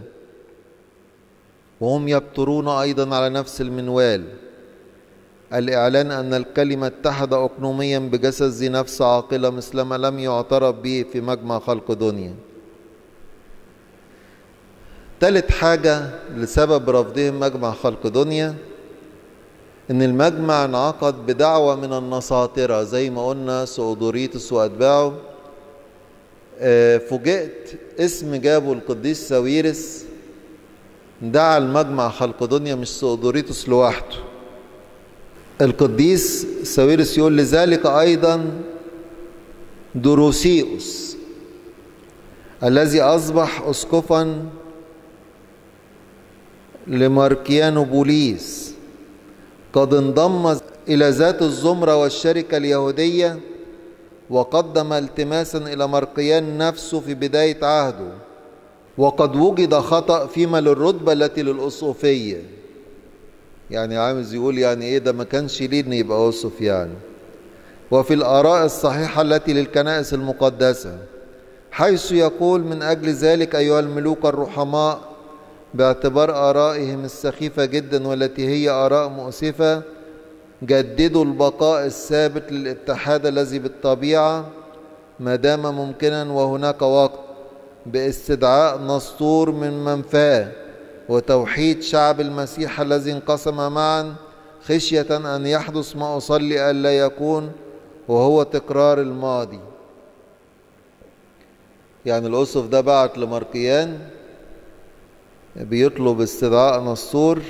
وهم يبترون أيضا على نفس المنوال، الإعلان أن الكلمة اتحد أقنوميا بجسد ذي نفس عاقلة مثلما لم يعترف به في مجمع خلقدونيا. ثالث حاجة لسبب رفضهم مجمع خلقدونيا إن المجمع انعقد بدعوة من النساطرة زي ما قلنا سؤدوريتس وأتباعه. فوجئت اسم جابه القديس ساويرس دعا المجمع خلقدونيا مش سؤدوريتس لوحده. القديس ساويرس يقول لذلك أيضا دروسيوس الذي أصبح أسقفا لماركيانوبوليس قد انضم إلى ذات الزمرة والشركة اليهودية، وقدم التماسا إلى ماركيان نفسه في بداية عهده، وقد وجد خطأ فيما للرتبة التي للأسقفية. يعني عاوز يقول يعني إيه ده ما كانش ليه إن يبقى أسقف يعني. وفي الآراء الصحيحة التي للكنائس المقدسة، حيث يقول من أجل ذلك أيها الملوك الرحماء باعتبار آرائهم السخيفة جدا والتي هي آراء مؤسفة، جددوا البقاء الثابت للاتحاد الذي بالطبيعة ما دام ممكنا وهناك وقت، باستدعاء نسطور من منفاه وتوحيد شعب المسيح الذي انقسم معا، خشية أن يحدث ما أصلي ألا يكون، وهو تكرار الماضي. يعني الأسقف ده بعت لماركيان بيطلب استدعاء نسطور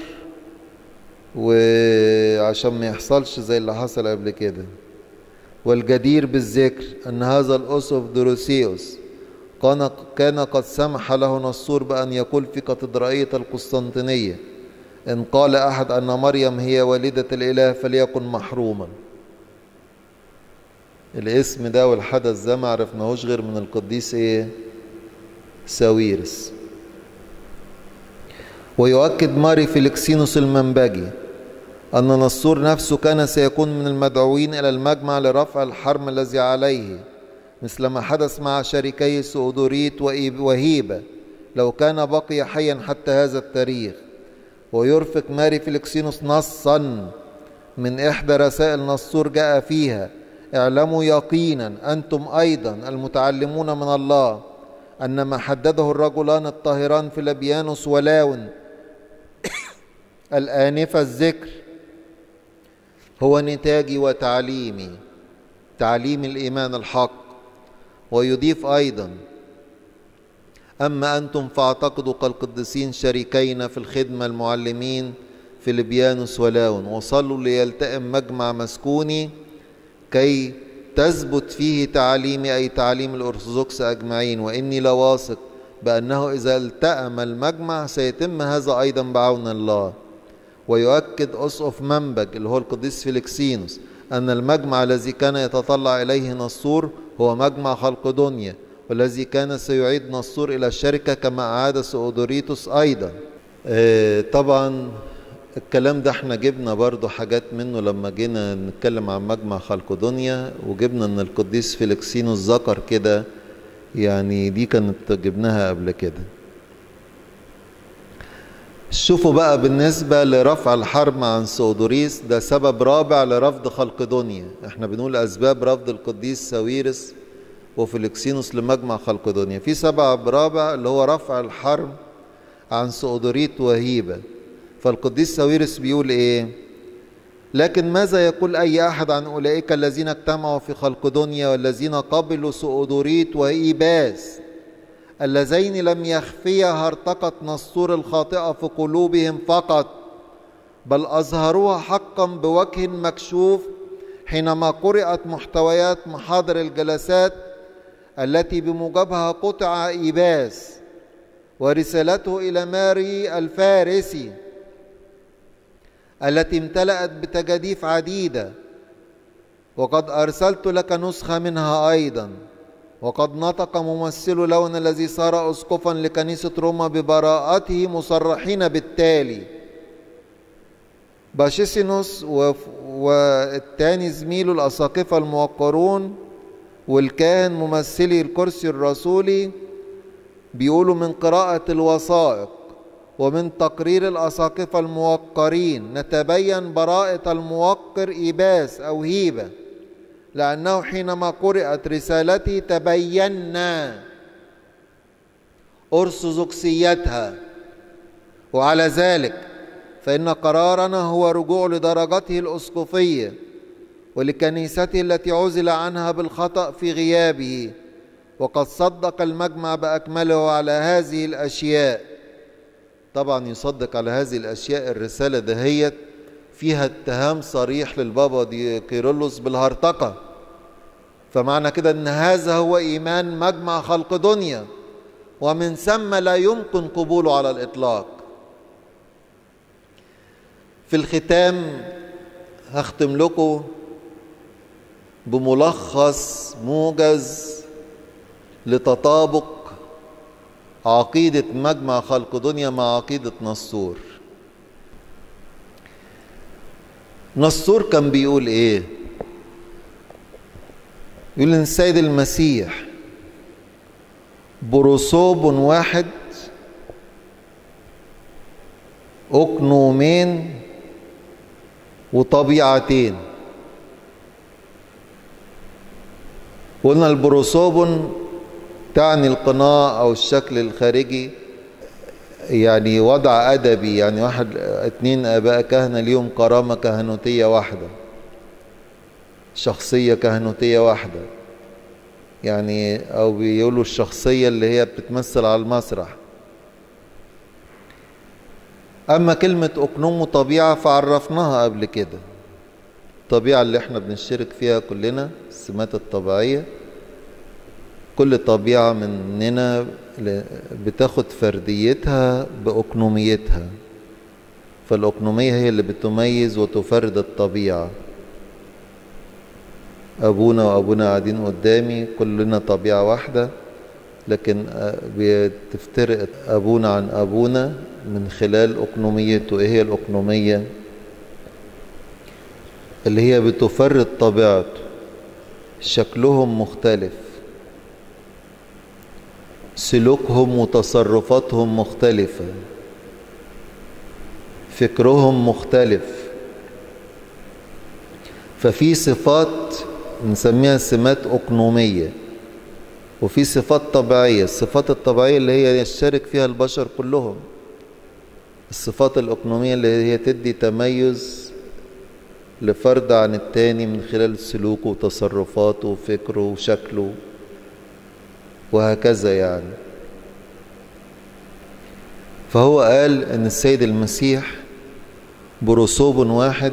وعشان ما يحصلش زي اللي حصل قبل كده. والجدير بالذكر أن هذا الأسقف دروسيوس كان قد سمح له نسطور بأن يقول في كاتدرائية القسطنطينية إن قال أحد أن مريم هي والدة الإله فليكن محروما. الاسم ده والحدث ده ما عرفناهوش غير من القديس إيه؟ ساويرس. ويؤكد ماري فيلكسينوس المنبجي أن نسطور نفسه كان سيكون من المدعوين إلى المجمع لرفع الحرم الذي عليه، مثل ما حدث مع شريكي سؤدوريت وهيبة لو كان بقي حيا حتى هذا التاريخ. ويرفق ماري فيلكسينوس نصا من إحدى رسائل نسطور جاء فيها اعلموا يقينا أنتم أيضا المتعلمون من الله أن ما حدده الرجلان الطاهران فلبيانوس ولاون الآنفة الذكر هو نتاجي وتعليمي، تعليم الإيمان الحق. ويضيف أيضا أما أنتم فاعتقدوا كالقديسين شريكين في الخدمة المعلمين فلبيانوس ولاون، وصلوا ليلتئم مجمع مسكوني كي تثبت فيه تعاليمي أي تعليم الأرثوذكس أجمعين، وإني لواثق بأنه إذا التأم المجمع سيتم هذا أيضا بعون الله. ويؤكد أسقف منبج اللي هو القديس فيلكسينوس أن المجمع الذي كان يتطلع إليه نسطور هو مجمع خلقدونيا، والذي كان سيعيد نسطور إلى الشركة كما أعاد سؤدوريتوس أيضا. آه طبعا الكلام ده احنا جبنا برضو حاجات منه لما جينا نتكلم عن مجمع خلقدونيا، وجبنا ان القديس فيلكسينوس ذكر كده، يعني دي كانت جبناها قبل كده. شوفوا بقى بالنسبة لرفع الحرب عن سؤدوريس، ده سبب رابع لرفض خلقدونيا. احنا بنقول أسباب رفض القديس ساويرس وفيلكسينوس لمجمع خلقدونيا، في سبب رابع اللي هو رفع الحرب عن سؤدوريت وهيبة. فالقديس ساويرس بيقول ايه؟ لكن ماذا يقول أي أحد عن أولئك الذين اجتمعوا في خلقدونيا والذين قبلوا سؤدوريت وإيباس، اللذين لم يخفيا هرطقة نسطور الخاطئة في قلوبهم فقط، بل أظهروها حقا بوجه مكشوف حينما قرأت محتويات محاضر الجلسات التي بموجبها قطع إيباس ورسالته إلى ماري الفارسي التي امتلأت بتجاديف عديدة، وقد أرسلت لك نسخة منها أيضا. وقد نطق ممثل لون الذي صار أسقفا لكنيسة روما ببراءته مصرحين بالتالي: باشيسينوس والتاني زميله الأساقفة الموقرون والكاهن ممثلي الكرسي الرسولي بيقولوا من قراءة الوثائق ومن تقرير الأساقفة الموقرين نتبين براءة الموقر إيباس أو هيبة، لأنه حينما قرأت رسالتي تبينا أرثوذكسيتها، وعلى ذلك فإن قرارنا هو رجوع لدرجته الأسقفية ولكنيسته التي عزل عنها بالخطأ في غيابه. وقد صدق المجمع بأكمله على هذه الأشياء. طبعا يصدق على هذه الأشياء، الرسالة دهيت فيها اتهام صريح للبابا دي كيرلس بالهرطقة، فمعنى كده ان هذا هو ايمان مجمع خلقدونيا، ومن ثم لا يمكن قبوله على الاطلاق. في الختام هختم لكم بملخص موجز لتطابق عقيدة مجمع خلقدونيا مع عقيدة نسطور. نسطور كان بيقول ايه؟ يقول ان السيد المسيح بروسوب واحد، أقنومين، وطبيعتين. قلنا البروسوب تعني القناع أو الشكل الخارجي، يعني وضع أدبي، يعني واحد اتنين آباء كهنة ليهم كرامة كهنوتية واحدة، شخصية كهنوتية واحدة، يعني أو بيقولوا الشخصية اللي هي بتتمثل على المسرح. أما كلمة أقنوم وطبيعة فعرفناها قبل كده، الطبيعة اللي احنا بنشترك فيها كلنا، السمات الطبيعية، كل طبيعة مننا بتاخد فرديتها بأقنوميتها، فالأقنومية هي اللي بتميز وتفرد الطبيعة. أبونا وأبونا قاعدين قدامي كلنا طبيعة واحدة، لكن بتفترق أبونا عن أبونا من خلال أقنوميته. إيه هي الأقنومية؟ اللي هي بتفرد طبيعته، شكلهم مختلف، سلوكهم وتصرفاتهم مختلفة، فكرهم مختلف. ففي صفات نسميها سمات أقنومية، وفي صفات طبيعية. الصفات الطبيعية اللي هي يشترك فيها البشر كلهم، الصفات الأقنومية اللي هي تدي تميز لفرد عن التاني من خلال سلوكه وتصرفاته وفكره وشكله وهكذا يعني. فهو قال ان السيد المسيح بروسوب واحد،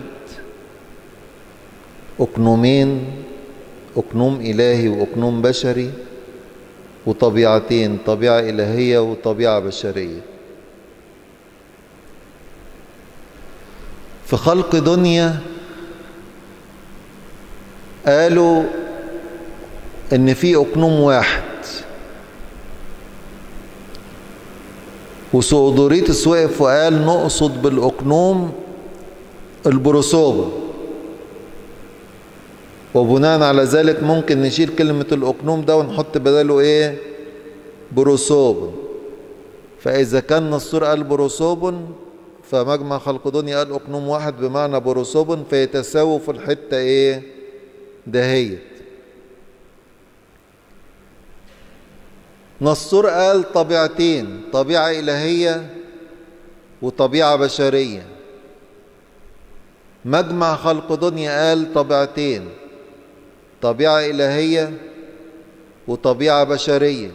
أقنومين، أقنوم إلهي وأقنوم بشري، وطبيعتين، طبيعة إلهية وطبيعة بشرية. في خلقدونيا قالوا ان في اقنوم واحد، وسؤدوريتس وقف وقال نقصد بالاقنوم البروسوبون، وبناء على ذلك ممكن نشيل كلمة الاقنوم ده ونحط بداله ايه؟ بروسوبون. فاذا كان نسطور قال بروسوبون فمجمع خلقدونيا قال اقنوم واحد بمعنى بروسوبون، فيتساووا في الحتة ايه؟ دهيت. نسطور قال طبيعتين، طبيعة إلهية وطبيعة بشرية. مجمع خلقدونيا قال طبيعتين، طبيعة إلهية وطبيعة بشرية.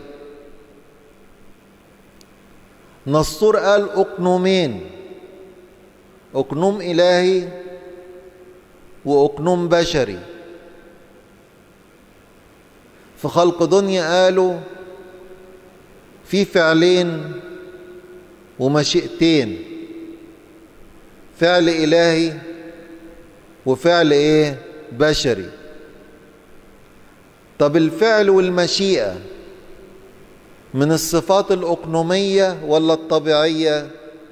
نسطور قال أقنومين، أقنوم إلهي وأقنوم بشري. في خلقدونيا قالوا في فعلين ومشيئتين، فعل إلهي وفعل إيه؟ بشري. طب الفعل والمشيئة من الصفات الأقنومية ولا الطبيعية؟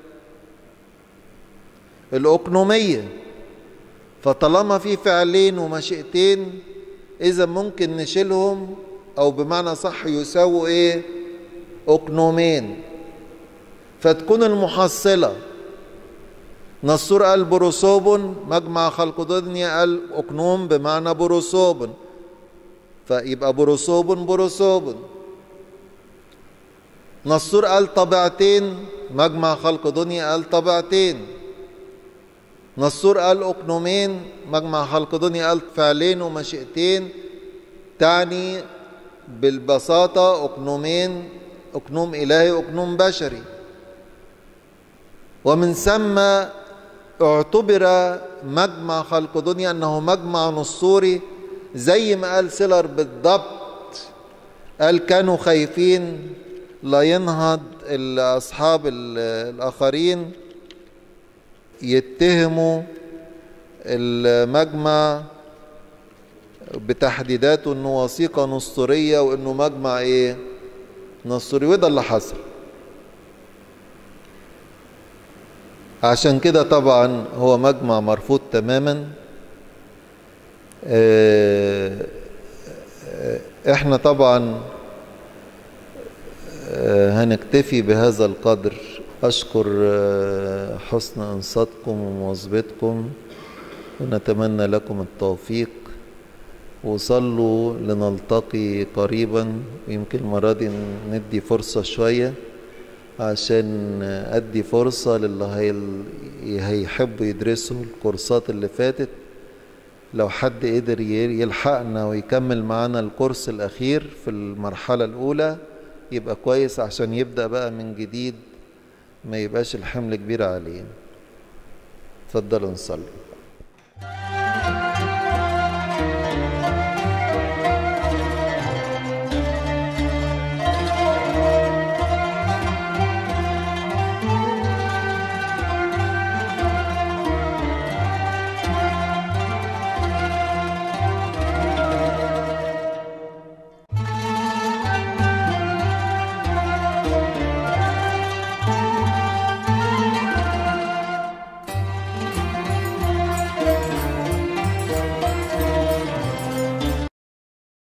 الأقنومية. فطالما في فعلين ومشيئتين إذا ممكن نشيلهم، أو بمعنى صح يساووا إيه؟ أقنومين. فتكون المحصلة نسطور قال بروسوبون، مجمع خلقدونيا قال أقنوم بمعنى بروسوبون، فيبقى بروسوبون بروسوبون. نسطور قال طبيعتين، مجمع خلقدونيا قال طبيعتين. نسطور قال أقنومين، مجمع خلقدونيا قال فعلين ومشيئتين. تعني بالبساطة أقنومين، أقنوم إلهي وأقنوم بشري. ومن ثم اعتبر مجمع خلقدونيا أنه مجمع نسطوري، زي ما قال سيلر بالضبط. قال كانوا خايفين لا ينهض الأصحاب الآخرين يتهموا المجمع بتحديداته أنه وثيقة نسطورية وأنه مجمع إيه؟ نسطوري. وده اللي حصل. عشان كده طبعا هو مجمع مرفوض تماما. احنا طبعا هنكتفي بهذا القدر. أشكر حسن إنصاتكم ومواظبتكم، ونتمنى لكم التوفيق. وصلوا لنلتقي قريبا، ويمكن المرة دي ندي فرصة شوية عشان أدي فرصة للي هيحبوا يدرسوا الكورسات اللي فاتت. لو حد قدر يلحقنا ويكمل معنا الكورس الأخير في المرحلة الأولى يبقى كويس، عشان يبدأ بقى من جديد ما يبقاش الحمل كبير عليه. اتفضلوا نصلي.